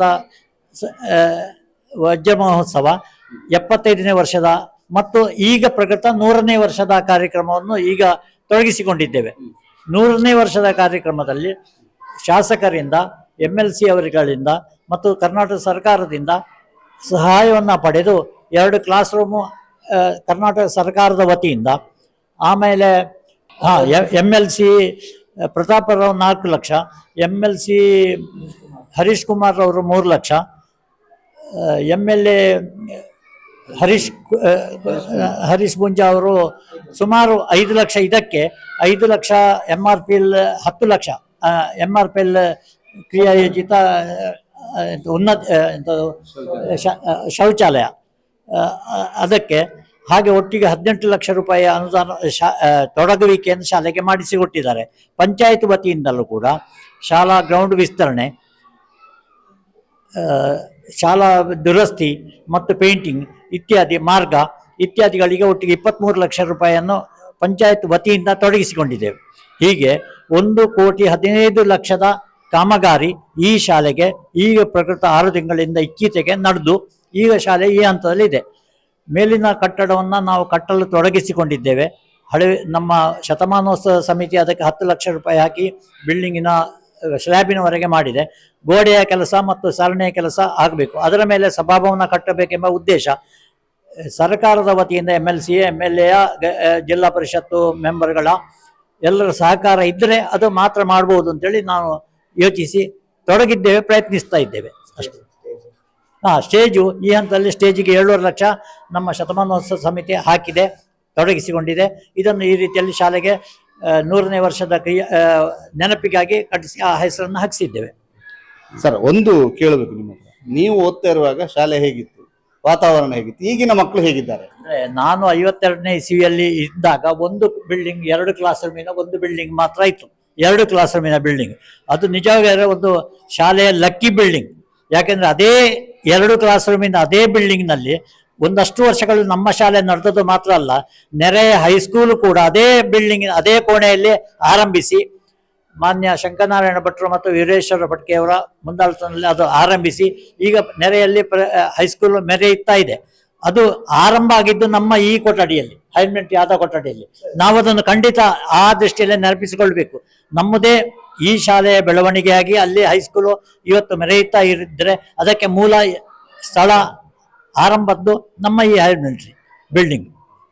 ವಜ್ರ ಮಹೋತ್ಸವ, ಎಪ್ಪತ್ತೈದನೇ ವರ್ಷದ ಮತ್ತು ಈಗ ಪ್ರಗತ ನೂರನೇ ವರ್ಷದ ಕಾರ್ಯಕ್ರಮವನ್ನು ಈಗ ತೊಡಗಿಸಿಕೊಂಡಿದ್ದೇವೆ. ನೂರನೇ ವರ್ಷದ ಕಾರ್ಯಕ್ರಮದಲ್ಲಿ ಶಾಸಕರಿಂದ, ಎಮ್ ಎಲ್ ಸಿ ಅವರುಗಳಿಂದ ಮತ್ತು ಕರ್ನಾಟಕ ಸರ್ಕಾರದಿಂದ ಸಹಾಯವನ್ನು ಪಡೆದು ಎರಡು ಕ್ಲಾಸ್ ರೂಮು ಕರ್ನಾಟಕ ಸರ್ಕಾರದ ವತಿಯಿಂದ, ಆಮೇಲೆ ಹಾಂ ಎಮ್ ಎಲ್ ಸಿ ಪ್ರತಾಪರಾವ್ ನಾಲ್ಕು lakh, M L C Harish Kumar ಅವರು ಮೂರು lakh, M L A Harish Harish Poonja ಅವರು ಸುಮಾರು ಐದು ಲಕ್ಷ, ಇದಕ್ಕೆ ಐದು lakh M R P L ಹತ್ತು lakh M R P L ಕ್ರಿಯಾಯೋಜಿತ ಉನ್ನತ ಶೌಚಾಲಯ ಅದಕ್ಕೆ, ಹಾಗೆ ಒಟ್ಟಿಗೆ ಹದಿನೆಂಟು ಲಕ್ಷ ರೂಪಾಯಿ ಅನುದಾನ ಶಾ ತೊಡಗುವಿಕೆಯನ್ನು ಶಾಲೆಗೆ ಮಾಡಿಸಿಕೊಟ್ಟಿದ್ದಾರೆ. ಪಂಚಾಯತ್ ವತಿಯಿಂದಲೂ ಕೂಡ ಶಾಲಾ ಗ್ರೌಂಡ್ ವಿಸ್ತರಣೆ, ಶಾಲಾ ದುರಸ್ತಿ ಮತ್ತು ಪೇಂಟಿಂಗ್ ಇತ್ಯಾದಿ, ಮಾರ್ಗ ಇತ್ಯಾದಿಗಳಿಗೆ ಒಟ್ಟಿಗೆ ಇಪ್ಪತ್ತ್ಮೂರು ಲಕ್ಷ ರೂಪಾಯಿಯನ್ನು ಪಂಚಾಯತ್ ವತಿಯಿಂದ ತೊಡಗಿಸಿಕೊಂಡಿದ್ದೇವೆ. ಹೀಗೆ ಒಂದು ಕೋಟಿ ಹದಿನೈದು ಲಕ್ಷದ ಕಾಮಗಾರಿ ಈ ಶಾಲೆಗೆ ಈಗ ಪ್ರಕೃತ ಆರು ತಿಂಗಳಿಂದ ಇತ್ತೀಚೆಗೆ ನಡೆದು ಈಗ ಶಾಲೆ ಈ ಹಂತದಲ್ಲಿದೆ. ಮೇಲಿನ ಕಟ್ಟಡವನ್ನು ನಾವು ಕಟ್ಟಲು ತೊಡಗಿಸಿಕೊಂಡಿದ್ದೇವೆ. ಹಳೆ ನಮ್ಮ ಶತಮಾನೋತ್ಸವ ಸಮಿತಿ ಅದಕ್ಕೆ ಹತ್ತು ಲಕ್ಷ ರೂಪಾಯಿ ಹಾಕಿ ಬಿಲ್ಡಿಂಗಿನ ಸ್ಲ್ಯಾಬಿನವರೆಗೆ ಮಾಡಿದೆ. ಗೋಡೆಯ ಕೆಲಸ ಮತ್ತು ಸರಣಿಯ ಕೆಲಸ ಆಗಬೇಕು, ಅದರ ಮೇಲೆ ಸಭಾಭವನ ಕಟ್ಟಬೇಕೆಂಬ ಉದ್ದೇಶ. ಸರ್ಕಾರದ ವತಿಯಿಂದ M L C M L ಎಯ ಜಿಲ್ಲಾ ಪರಿಷತ್ತು ಮೆಂಬರ್ಗಳ ಎಲ್ಲರ ಸಹಕಾರ ಇದ್ದರೆ ಅದು ಮಾತ್ರ ಮಾಡ್ಬೋದು ಅಂತೇಳಿ ನಾವು ಯೋಚಿಸಿ ತೊಡಗಿದ್ದೇವೆ, ಪ್ರಯತ್ನಿಸ್ತಾ ಇದ್ದೇವೆ ಅಷ್ಟೇ. ಹಾಂ, ಸ್ಟೇಜು ಈ ಹಂತದಲ್ಲಿ ಸ್ಟೇಜಿಗೆ ಏಳೂವರೆ ಲಕ್ಷ ನಮ್ಮ ಶತಮಾನೋತ್ಸವ ಸಮಿತಿ ಹಾಕಿದೆ, ತೊಡಗಿಸಿಕೊಂಡಿದೆ. ಇದನ್ನು ಈ ರೀತಿಯಲ್ಲಿ ಶಾಲೆಗೆ ನೂರನೇ ವರ್ಷದ ಕ್ರಿಯೆ ನೆನಪಿಗಾಗಿ ಕಟ್ಟಿಸಿ ಆ ಹೆಸರನ್ನು ಹಾಕಿಸಿದ್ದೇವೆ. ಸರ್, ಒಂದು ಕೇಳಬೇಕು ನಿಮ್ಮ ಹತ್ರ, ನೀವು ಓದ್ತಾ ಇರುವಾಗ ಶಾಲೆ ಹೇಗಿತ್ತು, ವಾತಾವರಣ ಹೇಗಿತ್ತು, ಈಗಿನ ಮಕ್ಕಳು ಹೇಗಿದ್ದಾರೆ? ಅಂದರೆ ನಾನು ಐವತ್ತೆರಡನೇ ಇಸವಿಯಲ್ಲಿ ಇದ್ದಾಗ ಒಂದು ಬಿಲ್ಡಿಂಗ್, ಎರಡು ಕ್ಲಾಸ್ ರೂಮಿನ ಒಂದು ಬಿಲ್ಡಿಂಗ್ ಮಾತ್ರ ಇತ್ತು, ಎರಡು ಕ್ಲಾಸ್ ರೂಮಿನ ಬಿಲ್ಡಿಂಗ್. ಅದು ನಿಜವಾಗಿ ಒಂದು ಶಾಲೆಯ ಲಕ್ಕಿ ಬಿಲ್ಡಿಂಗ್. ಯಾಕೆಂದರೆ ಅದೇ ಎರಡು ಕ್ಲಾಸ್ ರೂಮಿನ ಅದೇ ಬಿಲ್ಡಿಂಗ್ನಲ್ಲಿ ಒಂದಷ್ಟು ವರ್ಷಗಳು ನಮ್ಮ ಶಾಲೆ ನಡೆದದ್ದು ಮಾತ್ರ ಅಲ್ಲ, ನೆರೆಯ ಹೈಸ್ಕೂಲ್ ಕೂಡ ಅದೇ ಬಿಲ್ಡಿಂಗ್ ಅದೇ ಕೋಣೆಯಲ್ಲಿ ಆರಂಭಿಸಿ ಮಾನ್ಯ ಶಂಕರನಾರಾಯಣ ಭಟ್ರು ಮತ್ತು ವೀರೇಶ್ವರ ಭಟ್ಕೆಯವರ ಮುಂದಾಳತ್ವದಲ್ಲಿ ಅದು ಆರಂಭಿಸಿ ಈಗ ನೆರೆಯಲ್ಲಿ ಪ್ರ ಹೈಸ್ಕೂಲ್ ಮೆರೆಯುತ್ತಾ ಇದೆ. ಅದು ಆರಂಭ ಆಗಿದ್ದು ನಮ್ಮ ಈ ಕೊಠಡಿಯಲ್ಲಿ, ಹೈಮೆಂಟ್ ಯಾದ ಕೊಠಡಿಯಲ್ಲಿ. ನಾವು ಅದನ್ನು ಖಂಡಿತ ಆ ದೃಷ್ಟಿಯಲ್ಲೇ ನೆನಪಿಸಿಕೊಳ್ಬೇಕು. ನಮ್ಮದೇ ಈ ಶಾಲೆಯ ಬೆಳವಣಿಗೆಯಾಗಿ ಅಲ್ಲಿ ಹೈಸ್ಕೂಲು ಇವತ್ತು ಮೆರೆಯುತ್ತಾ ಇರಿದ್ರೆ ಅದಕ್ಕೆ ಮೂಲ ಸ್ಥಳ ಆರಂಭದ್ದು ನಮ್ಮ ಈ ಹೈಯರ್ ಮಿಲಿಟರಿ ಬಿಲ್ಡಿಂಗ್.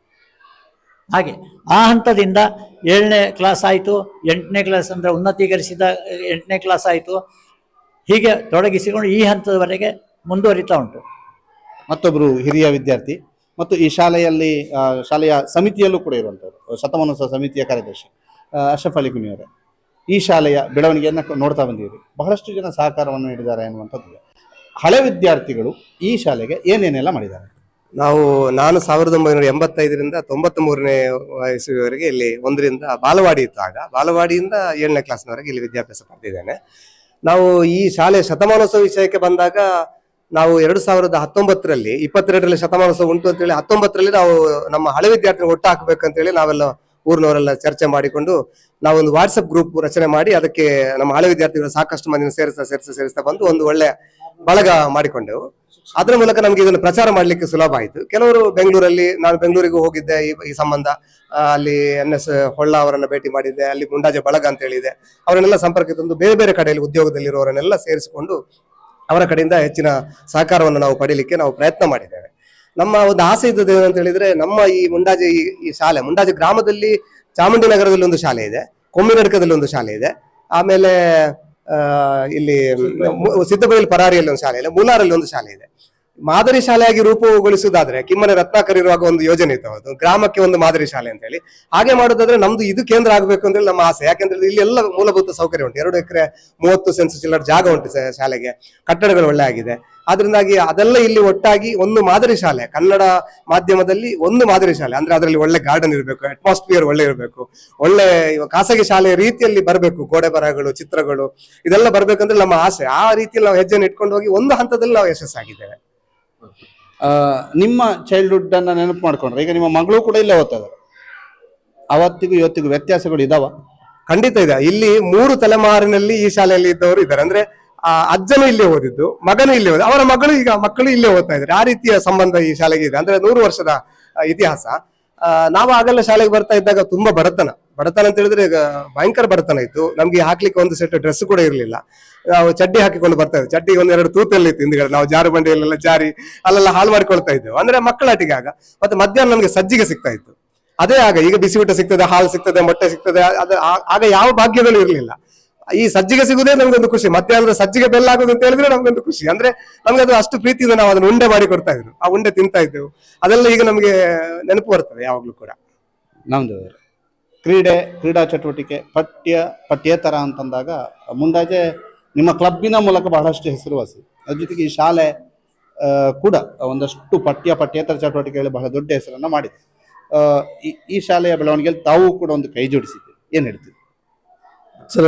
ಹಾಗೆ ಆ ಹಂತದಿಂದ ಏಳನೇ ಕ್ಲಾಸ್ ಆಯಿತು, ಎಂಟನೇ ಕ್ಲಾಸ್ ಅಂದರೆ ಉನ್ನತೀಕರಿಸಿದ ಎಂಟನೇ ಕ್ಲಾಸ್ ಆಯಿತು. ಹೀಗೆ ತೊಡಗಿಸಿಕೊಂಡು ಈ ಹಂತದವರೆಗೆ ಮುಂದುವರಿತಾ ಉಂಟು. ಮತ್ತೊಬ್ಬರು ಹಿರಿಯ ವಿದ್ಯಾರ್ಥಿ ಮತ್ತು ಈ ಶಾಲೆಯಲ್ಲಿ ಆ, ಶಾಲೆಯ ಸಮಿತಿಯಲ್ಲೂ ಕೂಡ ಇರುವಂಥವ್ರು, ಶತಮಾನೋತ್ಸವ ಸಮಿತಿಯ ಕಾರ್ಯದರ್ಶಿ ಆ, ಅಶ್ರಫ್ ಅಲಿ ಕುನಿ ಅವರೇ, ಈ ಶಾಲೆಯ ಬೆಳವಣಿಗೆಯನ್ನು ನೋಡ್ತಾ ಬಂದಿರಿ, ಬಹಳಷ್ಟು ಜನ ಸಹಕಾರವನ್ನು ನೀಡಿದ್ದಾರೆ ಅನ್ನುವಂಥದ್ದು. ಹಳೆ ವಿದ್ಯಾರ್ಥಿಗಳು ಈ ಶಾಲೆಗೆ ಏನೇನೆಲ್ಲ ಮಾಡಿದ್ದಾರೆ? ನಾವು ನಾನು ಸಾವಿರದ ಒಂಬೈನೂರ ಎಂಬತ್ತೈದರಿಂದ ತೊಂಬತ್ತ್ ಮೂರನೇ ವಯಸ್ಸಿನವರೆಗೆ ಇಲ್ಲಿ ಒಂದರಿಂದ ಬಾಲವಾಡಿ ಇತ್ತು. ಆಗ ಬಾಲವಾಡಿಯಿಂದ ಏಳನೇ ಕ್ಲಾಸ್ನವರೆಗೆ ಇಲ್ಲಿ ವಿದ್ಯಾಭ್ಯಾಸ ಪಡೆದಿದ್ದೇನೆ. ನಾವು ಈ ಶಾಲೆ ಶತಮಾನೋತ್ಸವ ವಿಷಯಕ್ಕೆ ಬಂದಾಗ ನಾವು ಎರಡು ಸಾವಿರದ ಹತ್ತೊಂಬತ್ತರಲ್ಲಿ ಇಪ್ಪತ್ತೆರಡರಲ್ಲಿ ಶತಮಾನೋತ್ಸವ ಉಂಟು ಅಂತೇಳಿ ಹತ್ತೊಂಬತ್ತರಲ್ಲಿ ನಾವು ನಮ್ಮ ಹಳೆ ವಿದ್ಯಾರ್ಥಿಗಳು ಒಟ್ಟು ಹಾಕಬೇಕಂತೇಳಿ ನಾವೆಲ್ಲ ಊರಿನವರೆಲ್ಲ ಚರ್ಚೆ ಮಾಡಿಕೊಂಡು ನಾವೊಂದು ವಾಟ್ಸಪ್ ಗ್ರೂಪ್ ರಚನೆ ಮಾಡಿ ಅದಕ್ಕೆ ನಮ್ಮ ಹಳೆ ವಿದ್ಯಾರ್ಥಿಗಳು ಸಾಕಷ್ಟು ಮಂದಿನ ಸೇರಿಸ್ತಾ ಸೇರಿಸ್ತಾ ಸೇರಿಸ್ತಾ ಬಂದು ಒಂದು ಒಳ್ಳೆ ಬಳಗ ಮಾಡಿಕೊಂಡೆವು. ಅದರ ಮೂಲಕ ನಮ್ಗೆ ಇದನ್ನು ಪ್ರಚಾರ ಮಾಡ್ಲಿಕ್ಕೆ ಸುಲಭ ಆಯಿತು. ಕೆಲವರು ಬೆಂಗಳೂರಲ್ಲಿ, ನಾನು ಬೆಂಗಳೂರಿಗೆ ಹೋಗಿದ್ದೆ ಈ ಈ ಸಂಬಂಧ, ಅಲ್ಲಿ ಎನ್ ಎಸ್ ಹೊಳ್ಳ ಅವರನ್ನ ಭೇಟಿ ಮಾಡಿದ್ದೆ, ಅಲ್ಲಿ ಮುಂಡಾಜೆ ಬಳಗ ಅಂತ ಹೇಳಿದೆ, ಅವರನ್ನೆಲ್ಲ ಸಂಪರ್ಕ ತಂದು ಬೇರೆ ಬೇರೆ ಕಡೆಯಲ್ಲಿ ಉದ್ಯೋಗದಲ್ಲಿರುವವರನ್ನೆಲ್ಲ ಸೇರಿಸಿಕೊಂಡು ಅವರ ಕಡೆಯಿಂದ ಹೆಚ್ಚಿನ ಸಹಕಾರವನ್ನು ನಾವು ಪಡೀಲಿಕ್ಕೆ ನಾವು ಪ್ರಯತ್ನ ಮಾಡಿದ್ದೇವೆ. ನಮ್ಮ ಒಂದು ಆಸೆ ಇದ್ದದ್ದು ಏನಂತ ಹೇಳಿದ್ರೆ, ನಮ್ಮ ಈ ಮುಂಡಾಜೆ ಈ ಶಾಲೆ ಮುಂಡಾಜೆ ಗ್ರಾಮದಲ್ಲಿ ಚಾಮುಂಡಿನಗರದಲ್ಲಿ ಒಂದು ಶಾಲೆ ಇದೆ, ಕೊಮ್ಮಿನಡ್ಕದಲ್ಲಿ ಒಂದು ಶಾಲೆ ಇದೆ, ಆಮೇಲೆ ಆ ಇಲ್ಲಿ ಸಿದ್ದಬೈಲ್ ಪರಾರಿಯಲ್ಲಿ ಒಂದು ಶಾಲೆ ಇದೆ, ಮೂಲಾರಲ್ಲಿ ಒಂದು ಶಾಲೆ ಇದೆ. ಮಾದರಿ ಶಾಲೆಯಾಗಿ ರೂಪುಗೊಳಿಸುವುದಾದ್ರೆ ಕಿಮ್ಮನೆ ರತ್ನಾಕರ್ ಇರುವಾಗ ಒಂದು ಯೋಜನೆ ಇತ್ತು, ಅದು ಗ್ರಾಮಕ್ಕೆ ಒಂದು ಮಾದರಿ ಶಾಲೆ ಅಂತ ಹೇಳಿ. ಹಾಗೆ ಮಾಡೋದಾದ್ರೆ ನಮ್ದು ಇದು ಕೇಂದ್ರ ಆಗಬೇಕು ಅಂತ ಹೇಳಿ ನಮ್ಮ ಆಸೆ. ಯಾಕೆಂದ್ರೆ ಇಲ್ಲಿ ಎಲ್ಲ ಮೂಲಭೂತ ಸೌಕರ್ಯ ಉಂಟು, ಎರಡು ಎಕರೆ ಮೂವತ್ತು ಸೆನ್ಸ್ ಚಿಲ್ಲರ ಜಾಗ ಉಂಟು ಶಾಲೆಗೆ, ಕಟ್ಟಡಗಳು ಒಳ್ಳೆ ಆಗಿದೆ. ಅದರಿಂದಾಗಿ ಅದೆಲ್ಲ ಇಲ್ಲಿ ಒಟ್ಟಾಗಿ ಒಂದು ಮಾದರಿ ಶಾಲೆ, ಕನ್ನಡ ಮಾಧ್ಯಮದಲ್ಲಿ ಒಂದು ಮಾದರಿ ಶಾಲೆ ಅಂದ್ರೆ ಅದರಲ್ಲಿ ಒಳ್ಳೆ ಗಾರ್ಡನ್ ಇರಬೇಕು, ಅಟ್ಮಾಸ್ಫಿಯರ್ ಒಳ್ಳೆ ಇರಬೇಕು, ಒಳ್ಳೆ ಖಾಸಗಿ ಶಾಲೆಯ ರೀತಿಯಲ್ಲಿ ಬರಬೇಕು, ಗೋಡೆ ಬರಹಗಳು, ಚಿತ್ರಗಳು ಇದೆಲ್ಲ ಬರ್ಬೇಕಂದ್ರೆ ನಮ್ಮ ಆಸೆ. ಆ ರೀತಿಯಲ್ಲಿ ನಾವು ಹೆಜ್ಜೆಯನ್ನು ಇಟ್ಕೊಂಡು ಹೋಗಿ ಒಂದು ಹಂತದಲ್ಲಿ ನಾವು ಯಶಸ್ಸಾಗಿದ್ದೇವೆ. ಆ, ನಿಮ್ಮ ಚೈಲ್ಡ್ಹುಡ್ ಅನ್ನ ನೆನಪು ಮಾಡ್ಕೊಂಡ್ರೆ ಈಗ ನಿಮ್ಮ ಮಗಳು ಕೂಡ ಇಲ್ಲೇ ಓದ್ತಾ ಇದ್ದಾರೆ, ಅವತ್ತಿಗೂ ಇವತ್ತಿಗೂ ವ್ಯತ್ಯಾಸಗಳು ಇದಾವ? ಖಂಡಿತ ಇದೆ. ಇಲ್ಲಿ ಮೂರು ತಲೆಮಾರಿನಲ್ಲಿ ಈ ಶಾಲೆಯಲ್ಲಿ ಇದ್ದವರು ಇದ್ದಾರೆ. ಅಂದ್ರೆ ಆ ಅಜ್ಜನು ಇಲ್ಲೇ ಓದಿದ್ದು, ಮಗನು ಇಲ್ಲೇ ಓದ, ಅವರ ಮಗಳು ಈಗ ಮಕ್ಕಳು ಇಲ್ಲೇ ಓದ್ತಾ ಇದ್ದಾರೆ. ಆ ರೀತಿಯ ಸಂಬಂಧ ಈ ಶಾಲೆಗೆ ಇದೆ. ಅಂದ್ರೆ ನೂರು ವರ್ಷದ ಇತಿಹಾಸ. ಆ ನಾವು ಆಗೆಲ್ಲ ಶಾಲೆಗೆ ಬರ್ತಾ ಇದ್ದಾಗ ತುಂಬಾ ಬಡತನ ಬಡತನ ಅಂತ ಹೇಳಿದ್ರೆ ಈಗ ಭಯಂಕರ ಬಡತನ ಇತ್ತು. ನಮ್ಗೆ ಹಾಕ್ಲಿಕ್ಕೆ ಒಂದು ಸೆಟ್ ಡ್ರೆಸ್ ಕೂಡ ಇರಲಿಲ್ಲ. ನಾವು ಚಡ್ಡಿ ಹಾಕಿಕೊಂಡು ಬರ್ತಾ ಇದ್ವಿ, ಚಡ್ಡಿ ಒಂದೆರಡು ತೂತಲ್ಲಿ ಇತ್ತು ಹಿಂದ್ಗಡೆ, ನಾವು ಜಾರು ಬಂಡಿಯಲ್ಲೆಲ್ಲ ಜಾರಿ ಅಲ್ಲೆಲ್ಲ ಹಾಳು ಮಾಡ್ಕೊಳ್ತಾ ಇದ್ದೆವು. ಅಂದ್ರೆ ಮಕ್ಕಳಾಟಿಗೆ ಆಗ. ಮತ್ತೆ ಮಧ್ಯಾಹ್ನ ನಮ್ಗೆ ಸಜ್ಜಿಗೆ ಸಿಗ್ತಾ ಇತ್ತು. ಅದೇ ಆಗ ಈಗ ಬಿಸಿ ಊಟ ಸಿಗ್ತದೆ, ಹಾಲು ಸಿಗ್ತದೆ, ಮೊಟ್ಟೆ ಸಿಗ್ತದೆ, ಅದು ಆಗ ಯಾವ ಭಾಗ್ಯದಲ್ಲೂ ಇರಲಿಲ್ಲ. ಈ ಸಜ್ಜಿಗೆ ಸಿಗುದೇ ನಮ್ಗೊಂದು ಖುಷಿ. ಮಧ್ಯಾಹ್ನದ ಸಜ್ಜಿಗೆ ಬೆಲ್ಲ ಆಗೋದು ಅಂತ ಹೇಳಿದ್ರೆ ನಮ್ಗೊಂದು ಖುಷಿ. ಅಂದ್ರೆ ನಮ್ಗೆ ಅದು ಅಷ್ಟು ಪ್ರೀತಿಯಿಂದ ನಾವು ಅದನ್ನ ಉಂಡೆ ಮಾಡಿ ಕೊಡ್ತಾ ಇದ್ರು, ಆ ಉಂಡೆ ತಿಂತಾ ಇದ್ದೆವು. ಅದೆಲ್ಲ ಈಗ ನಮ್ಗೆ ನೆನಪು ಬರ್ತದೆ ಯಾವಾಗ್ಲೂ ಕೂಡ. ನಮ್ದು ಕ್ರೀಡೆ, ಕ್ರೀಡಾ ಚಟುವಟಿಕೆ, ಪಠ್ಯ ಪಠ್ಯೇತರ ಅಂತಂದಾಗ ಮುಂದಾಜೆ ನಿಮ್ಮ ಕ್ಲಬ್ಬಿನ ಮೂಲಕ ಬಹಳಷ್ಟು ಹೆಸರುವಾಸಿ. ಅದ್ರ ಜೊತೆಗೆ ಈ ಶಾಲೆ ಕೂಡ ಒಂದಷ್ಟು ಪಠ್ಯ ಪಠ್ಯೇತರ ಚಟುವಟಿಕೆಗಳು ಬಹಳ ದೊಡ್ಡ ಹೆಸರನ್ನ ಮಾಡಿದೆ. ಆ ಈ ಶಾಲೆಯ ಬೆಳವಣಿಗೆಯಲ್ಲಿ ತಾವು ಕೂಡ ಒಂದು ಕೈ ಜೋಡಿಸಿದ್ದೀರಿ, ಏನ್ ಹೇಳ್ತೀರಿ ಸರ್?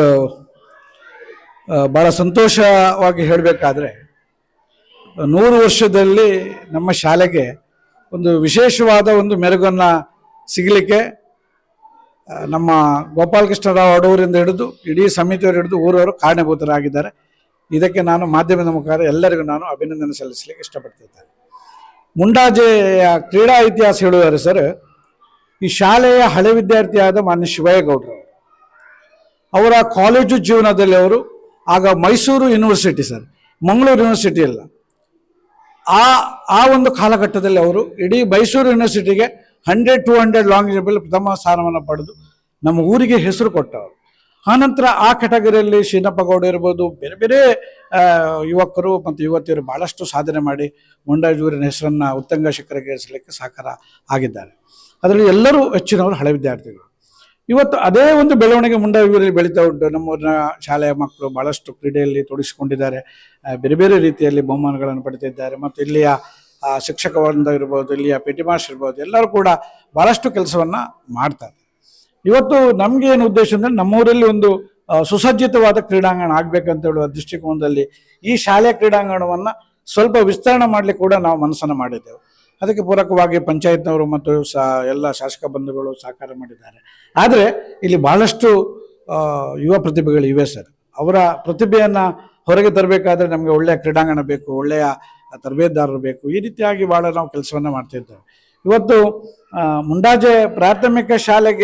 ಬಹಳ ಸಂತೋಷವಾಗಿ ಹೇಳಬೇಕಾದ್ರೆ, ನೂರು ವರ್ಷದಲ್ಲಿ ನಮ್ಮ ಶಾಲೆಗೆ ಒಂದು ವಿಶೇಷವಾದ ಒಂದು ಮೆರುಗನ್ನು ಸಿಗಲಿಕ್ಕೆ ನಮ್ಮ ಗೋಪಾಲಕೃಷ್ಣರಾವ್ ಅಡೂರಿಂದ ಹಿಡಿದು ಇಡೀ ಸಮಿತಿಯವರು ಹಿಡಿದು ಊರವರು ಕಾರಣಭೂತರಾಗಿದ್ದಾರೆ. ಇದಕ್ಕೆ ನಾನು ಮಾಧ್ಯಮದ ಮುಖಾಂತರ ಎಲ್ಲರಿಗೂ ನಾನು ಅಭಿನಂದನೆ ಸಲ್ಲಿಸಲಿಕ್ಕೆ ಇಷ್ಟಪಡ್ತಿದ್ದೇನೆ. ಮುಂಡಾಜೆಯ ಕ್ರೀಡಾ ಇತಿಹಾಸ ಹೇಳುವರು ಸರ್, ಈ ಶಾಲೆಯ ಹಳೆ ವಿದ್ಯಾರ್ಥಿಯಾದ ಮಾನ್ಯ ಶಿವಯ್ಯಗೌಡರು ಅವರ ಕಾಲೇಜು ಜೀವನದಲ್ಲಿ ಅವರು ಆಗ Mysuru university sir, Mangaluru university ಅಲ್ಲ, ಆ ಆ ಒಂದು ಕಾಲಘಟ್ಟದಲ್ಲಿ ಅವರು ಇಡೀ ಮೈಸೂರು ಯೂನಿವರ್ಸಿಟಿಗೆ ಹಂಡ್ರೆಡ್ ಟು ಹಂಡ್ರೆಡ್ ಲಾಂಗ್ ಜಂಪಲ್ಲಿ ಪ್ರಥಮ ಸ್ಥಾನವನ್ನು ಪಡೆದು ನಮ್ಮ ಊರಿಗೆ ಹೆಸರು ಕೊಟ್ಟವರು. ಆನಂತರ ಆ ಕೆಟಗರಿಯಲ್ಲಿ ಶೀನಪ್ಪ ಗೌಡ ಇರ್ಬೋದು, ಬೇರೆ ಬೇರೆ ಯುವಕರು ಮತ್ತು ಯುವತಿಯರು ಭಾಳಷ್ಟು ಸಾಧನೆ ಮಾಡಿ ಮುಂಡಾಜೆ ಊರಿನ ಹೆಸರನ್ನು ಉತ್ತುಂಗ ಶಿಖರಕ್ಕೇರಿಸಲಿಕ್ಕೆ ಸಹಕಾರ ಆಗಿದ್ದಾರೆ. ಅದರಲ್ಲಿ ಎಲ್ಲರೂ ಹೆಚ್ಚಿನವರು ಹಳೆ ವಿದ್ಯಾರ್ಥಿಗಳು. ಇವತ್ತು ಅದೇ ಒಂದು ಬೆಳವಣಿಗೆ ಮುಂಡಾಜೆ ಊರಲ್ಲಿ ಬೆಳೀತಾ ಉಂಟು. ನಮ್ಮೂರಿನ ಶಾಲೆಯ ಮಕ್ಕಳು ಭಾಳಷ್ಟು ಕ್ರೀಡೆಯಲ್ಲಿ ತೊಡಗಿಸಿಕೊಂಡಿದ್ದಾರೆ, ಬೇರೆ ಬೇರೆ ರೀತಿಯಲ್ಲಿ ಬಹುಮಾನಗಳನ್ನು ಪಡೆದಿದ್ದಾರೆ. ಮತ್ತು ಇಲ್ಲಿಯ ಶಿಕ್ಷಕ ವೃಂದ ಇರ್ಬೋದು, ಇಲ್ಲಿಯ ಪಿ ಟಿ ಮಾಸ್ಟರ್ ಇರ್ಬೋದು, ಎಲ್ಲರೂ ಕೂಡ ಭಾಳಷ್ಟು ಕೆಲಸವನ್ನು ಮಾಡ್ತಾರೆ. ಇವತ್ತು ನಮ್ಗೆ ಏನು ಉದ್ದೇಶ ಅಂದರೆ, ನಮ್ಮೂರಲ್ಲಿ ಒಂದು ಸುಸಜ್ಜಿತವಾದ ಕ್ರೀಡಾಂಗಣ ಆಗ್ಬೇಕಂತ ಹೇಳುವ ದೃಷ್ಟಿಕೋನದಲ್ಲಿ ಈ ಶಾಲೆಯ ಕ್ರೀಡಾಂಗಣವನ್ನು ಸ್ವಲ್ಪ ವಿಸ್ತರಣೆ ಮಾಡಲಿಕ್ಕೆ ಕೂಡ ನಾವು ಮನಸ್ಸನ್ನು ಮಾಡಿದ್ದೆವು. ಅದಕ್ಕೆ ಪೂರಕವಾಗಿ ಪಂಚಾಯತ್ನವರು ಮತ್ತು ಸಾ ಎಲ್ಲ ಶಾಸಕ ಬಂಧುಗಳು ಸಹಕಾರ ಮಾಡಿದ್ದಾರೆ. ಆದರೆ ಇಲ್ಲಿ ಬಹಳಷ್ಟು ಯುವ ಪ್ರತಿಭೆಗಳು ಇವೆ ಸರ್. ಅವರ ಪ್ರತಿಭೆಯನ್ನು ಹೊರಗೆ ತರಬೇಕಾದ್ರೆ ನಮಗೆ ಒಳ್ಳೆಯ ಕ್ರೀಡಾಂಗಣ ಬೇಕು, ಒಳ್ಳೆಯ ತರಬೇತುದಾರರು ಬೇಕು. ಈ ರೀತಿಯಾಗಿ ಭಾಳ ನಾವು ಕೆಲಸವನ್ನು ಮಾಡ್ತಿದ್ದೇವೆ. ಇವತ್ತು ಮುಂಡಾಜೆ ಪ್ರಾಥಮಿಕ ಶಾಲೆಗೆ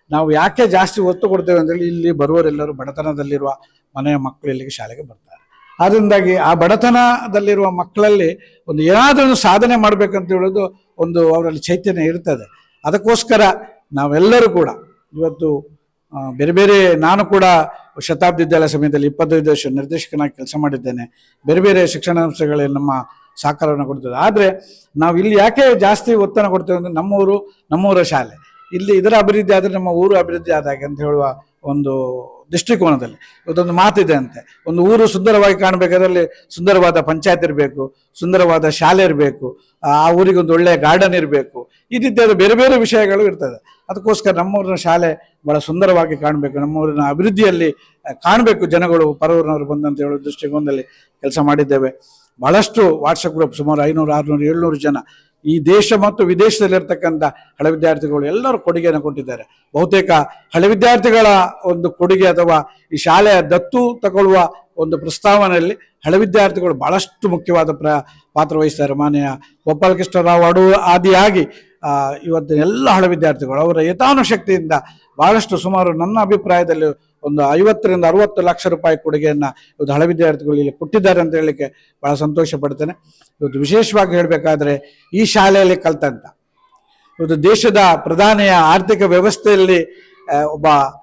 ನಾವು ಯಾಕೆ ಜಾಸ್ತಿ ಒತ್ತು ಕೊಡ್ತೇವೆ ಅಂತೇಳಿ ಇಲ್ಲಿ ಬರುವವರೆಲ್ಲರೂ ಬಡತನದಲ್ಲಿರುವ ಮನೆಯ ಮಕ್ಕಳು ಇಲ್ಲಿಗೆ ಶಾಲೆಗೆ ಬರ್ತಾರೆ. ಆದ್ದರಿಂದಾಗಿ ಆ ಬಡತನದಲ್ಲಿರುವ ಮಕ್ಕಳಲ್ಲಿ ಒಂದು ಏನಾದರೂ ಒಂದು ಸಾಧನೆ ಮಾಡ್ಬೇಕಂತ ಹೇಳೋದು ಒಂದು ಅವರಲ್ಲಿ ಚೈತನ್ಯ ಇರ್ತದೆ. ಅದಕ್ಕೋಸ್ಕರ ನಾವೆಲ್ಲರೂ ಕೂಡ ಇವತ್ತು ಬೇರೆ ಬೇರೆ, ನಾನು ಕೂಡ ಶತಾಬ್ದಿ ವಿದ್ಯಾಲಯ ಸಮಯದಲ್ಲಿ ಇಪ್ಪತ್ತೈದು ವರ್ಷ ನಿರ್ದೇಶಕನಾಗಿ ಕೆಲಸ ಮಾಡಿದ್ದೇನೆ. ಬೇರೆ ಬೇರೆ ಶಿಕ್ಷಣ ಸಂಸ್ಥೆಗಳಲ್ಲಿ ನಮ್ಮ ಸಹಕಾರವನ್ನು ಕೊಡ್ತದೆ. ಆದರೆ ನಾವು ಇಲ್ಲಿ ಯಾಕೆ ಜಾಸ್ತಿ ಒತ್ತನ್ನು ಕೊಡ್ತೇವೆ ಅಂದರೆ ನಮ್ಮೂರು ನಮ್ಮೂರ ಶಾಲೆ, ಇಲ್ಲಿ ಇದರ ಅಭಿವೃದ್ಧಿ ಆದರೆ ನಮ್ಮ ಊರು ಅಭಿವೃದ್ಧಿ ಆದಾಗೆ ಅಂತ ಹೇಳುವ ಒಂದು ದೃಷ್ಟಿಕೋನದಲ್ಲಿ ಇವತ್ತೊಂದು ಮಾತಿದೆ ಅಂತೆ, ಒಂದು ಊರು ಸುಂದರವಾಗಿ ಕಾಣಬೇಕಾದ್ರಲ್ಲಿ ಸುಂದರವಾದ ಪಂಚಾಯತ್ ಇರಬೇಕು, ಸುಂದರವಾದ ಶಾಲೆ ಇರಬೇಕು, ಆ ಊರಿಗೆ ಒಂದು ಒಳ್ಳೆಯ ಗಾರ್ಡನ್ ಇರಬೇಕು, ಈ ರೀತಿಯಾದ ಬೇರೆ ಬೇರೆ ವಿಷಯಗಳು ಇರ್ತದೆ. ಅದಕ್ಕೋಸ್ಕರ ನಮ್ಮೂರಿನ ಶಾಲೆ ಬಹಳ ಸುಂದರವಾಗಿ ಕಾಣಬೇಕು, ನಮ್ಮೂರಿನ ಅಭಿವೃದ್ಧಿಯಲ್ಲಿ ಕಾಣಬೇಕು ಜನಗಳು ಪರವೂರಿನವರು ಬಂದಂತ ಹೇಳೋ ದೃಷ್ಟಿಕೋನದಲ್ಲಿ ಕೆಲಸ ಮಾಡಿದ್ದೇವೆ. ಬಹಳಷ್ಟು ವಾಟ್ಸಪ್ ಗ್ರೂಪ್ ಸುಮಾರು ಐನೂರು ಆರುನೂರು ಏಳ್ನೂರು ಜನ ಈ ದೇಶ ಮತ್ತು ವಿದೇಶದಲ್ಲಿರ್ತಕ್ಕಂಥ ಹಳೆ ವಿದ್ಯಾರ್ಥಿಗಳು ಎಲ್ಲರೂ ಕೊಡುಗೆಯನ್ನು ಕೊಟ್ಟಿದ್ದಾರೆ. ಬಹುತೇಕ ಹಳೆ ವಿದ್ಯಾರ್ಥಿಗಳ ಒಂದು ಕೊಡುಗೆ ಅಥವಾ ಈ ಶಾಲೆಯ ದತ್ತು ತಗೊಳ್ಳುವ ಒಂದು ಪ್ರಸ್ತಾವನೆಯಲ್ಲಿ ಹಳೆ ವಿದ್ಯಾರ್ಥಿಗಳು ಬಹಳಷ್ಟು ಮುಖ್ಯವಾದ ಪ್ರ ಪಾತ್ರ ವಹಿಸ್ತಾರೆ. ಮಾನ್ಯ ಗೋಪಾಲಕೃಷ್ಣರಾವ್ ಅಡು ಆದಿಯಾಗಿ ಆ ಇವತ್ತು ಎಲ್ಲ ಹಳೆ ವಿದ್ಯಾರ್ಥಿಗಳು ಅವರ ಯಥಾನುಶಕ್ತಿಯಿಂದ ಬಹಳಷ್ಟು ಸುಮಾರು ನನ್ನ ಅಭಿಪ್ರಾಯದಲ್ಲಿ ಒಂದು ಐವತ್ತರಿಂದ ಅರವತ್ತು ಲಕ್ಷ ರೂಪಾಯಿ ಕೊಡುಗೆಯನ್ನ ಇವತ್ತು ಹಳೆ ವಿದ್ಯಾರ್ಥಿಗಳು ಇಲ್ಲಿ ಕೊಟ್ಟಿದ್ದಾರೆ ಅಂತ ಹೇಳಲಿಕ್ಕೆ ಬಹಳ ಸಂತೋಷ ಪಡ್ತೇನೆ. ಇವತ್ತು ವಿಶೇಷವಾಗಿ ಹೇಳಬೇಕಾದ್ರೆ ಈ ಶಾಲೆಯಲ್ಲಿ ಕಲ್ತಂತ ಇವತ್ತು ದೇಶದ ಪ್ರಧಾನಿಯ ಆರ್ಥಿಕ ವ್ಯವಸ್ಥೆಯಲ್ಲಿ ಒಬ್ಬ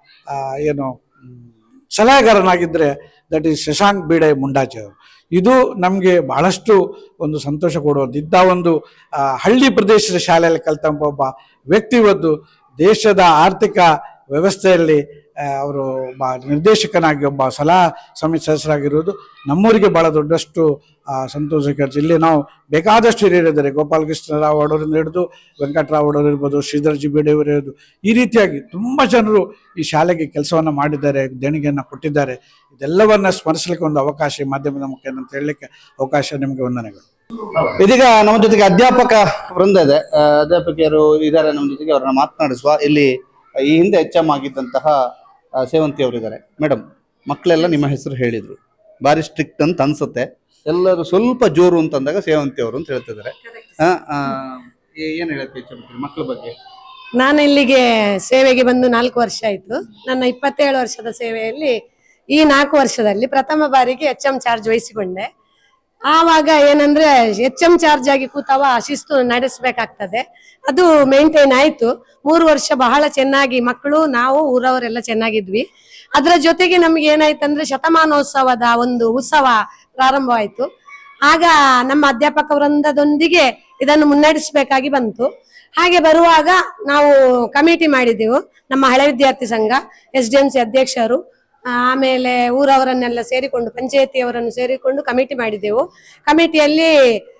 ಏನು ಸಲಹೆಗಾರನಾಗಿದ್ದರೆ ದಟ್ ಈಸ್ ಶಶಾಂಕ್ ಬೀಡೆ ಮುಂಡಾಜೆ ಅವರು. ಇದು ನಮಗೆ ಬಹಳಷ್ಟು ಒಂದು ಸಂತೋಷ ಕೊಡುವಂಥ ಇಂಥ ಒಂದು ಹಳ್ಳಿ ಪ್ರದೇಶದ ಶಾಲೆಯಲ್ಲಿ ಕಲ್ತಂಪ ಒಬ್ಬ ವ್ಯಕ್ತಿ ಇವತ್ತು ದೇಶದ ಆರ್ಥಿಕ ವ್ಯವಸ್ಥೆಯಲ್ಲಿ ಅವರು ಒಬ್ಬ ನಿರ್ದೇಶಕನಾಗಿ ಒಬ್ಬ ಸಲಹಾ ಸಮಿತಿ ಸದಸ್ಯರಾಗಿರುವುದು ನಮ್ಮೂರಿಗೆ ಬಹಳ ದೊಡ್ಡಷ್ಟು ಸಂತೋಷ ಕೆಲಸ. ಇಲ್ಲಿ ನಾವು ಬೇಕಾದಷ್ಟು ಹಿರಿಯರಿದ್ದಾರೆ, ಗೋಪಾಲಕೃಷ್ಣರಾವ್ ಅವರಿಂದ ಹಿಡಿದು ವೆಂಕಟರಾವ್ ಅವರು ಇರ್ಬೋದು, ಶ್ರೀಧರ್ ಜಿ ಬೇಡೆಯವರು ಇರ್ಬೋದು, ಈ ರೀತಿಯಾಗಿ ತುಂಬ ಜನರು ಈ ಶಾಲೆಗೆ ಕೆಲಸವನ್ನು ಮಾಡಿದ್ದಾರೆ, ದೇಣಿಗೆಯನ್ನು ಕೊಟ್ಟಿದ್ದಾರೆ. ಇದೆಲ್ಲವನ್ನ ಸ್ಮರಿಸಲಿಕ್ಕೆ ಒಂದು ಅವಕಾಶ ಮಾಧ್ಯಮದ ಮುಖೇನ ಅಂತ ಹೇಳಲಿಕ್ಕೆ ಅವಕಾಶ ನಿಮಗೆ ವಂದನೆಗಳು. ಇದೀಗ ನಮ್ಮ ಜೊತೆಗೆ ಅಧ್ಯಾಪಕ ವೃಂದ ಇದೆ, ಅಧ್ಯಾಪಕಿಯರು ಇದ್ದಾರೆ ನಮ್ಮ ಜೊತೆಗೆ, ಅವರನ್ನ ಮಾತನಾಡಿಸುವ. ಇಲ್ಲಿ ಈ ಹಿಂದೆ ಎಚ್ ಎಂ ಆಗಿದ್ದಂತಹ ಸೇವಂತಿ ಅವರು ಇದ್ದಾರೆ. ಮೇಡಮ್, ಮಕ್ಕಳೆಲ್ಲ ನಿಮ್ಮ ಹೆಸರು ಹೇಳಿದ್ರು, ಬಾರಿ ಸ್ಟ್ರಿಕ್ಟ್ ಅಂತ ಅನ್ಸುತ್ತೆ, ಎಲ್ಲರೂ ಸ್ವಲ್ಪ ಜೋರು ಅಂತಂದಾಗ ಸೇವಂತಿ ಅವರು ಅಂತ ಹೇಳ್ತಿದ್ದಾರೆ. ಏನ್ ಹೇಳುತ್ತೆ ಮಕ್ಕಳ ಬಗ್ಗೆ? ನಾನು ಇಲ್ಲಿಗೆ ಸೇವೆಗೆ ಬಂದು ನಾಲ್ಕು ವರ್ಷ ಆಯ್ತು. ನನ್ನ ಇಪ್ಪತ್ತೇಳು ವರ್ಷದ ಸೇವೆಯಲ್ಲಿ ಈ ನಾಲ್ಕು ವರ್ಷದಲ್ಲಿ ಪ್ರಥಮ ಬಾರಿಗೆ ಎಚ್ ಎಂ ಚಾರ್ಜ್ ವಹಿಸಿಕೊಂಡೆ. ಆವಾಗ ಏನಂದ್ರೆ ಎಚ್ ಎಂ ಚಾರ್ಜ್ ಆಗಿ ಕೂತವ ಶಿಸ್ತು ನಡೆಸಬೇಕಾಗ್ತದೆ, ಅದು ಮೇಂಟೈನ್ ಆಯ್ತು. ಮೂರು ವರ್ಷ ಬಹಳ ಚೆನ್ನಾಗಿ ಮಕ್ಕಳು ನಾವು ಊರವರೆಲ್ಲ ಚೆನ್ನಾಗಿದ್ವಿ. ಅದರ ಜೊತೆಗೆ ನಮ್ಗೆ ಏನಾಯ್ತಂದ್ರೆ ಶತಮಾನೋತ್ಸವದ ಒಂದು ಉತ್ಸವ ಪ್ರಾರಂಭವಾಯ್ತು. ಆಗ ನಮ್ಮ ಅಧ್ಯಾಪಕ ವೃಂದದೊಂದಿಗೆ ಇದನ್ನು ಮುನ್ನಡೆಸಬೇಕಾಗಿ ಬಂತು. ಹಾಗೆ ಬರುವಾಗ ನಾವು ಕಮಿಟಿ ಮಾಡಿದೆವು, ನಮ್ಮ ಹಳೆ ವಿದ್ಯಾರ್ಥಿ ಸಂಘ, ಎಸ್ ಡಿ ಎಂ ಸಿ ಅಧ್ಯಕ್ಷರು, ಆಮೇಲೆ ಊರವರನ್ನೆಲ್ಲ ಸೇರಿಕೊಂಡು ಪಂಚಾಯತಿಯವರನ್ನು ಸೇರಿಕೊಂಡು ಕಮಿಟಿ ಮಾಡಿದೆವು. ಕಮಿಟಿಯಲ್ಲಿ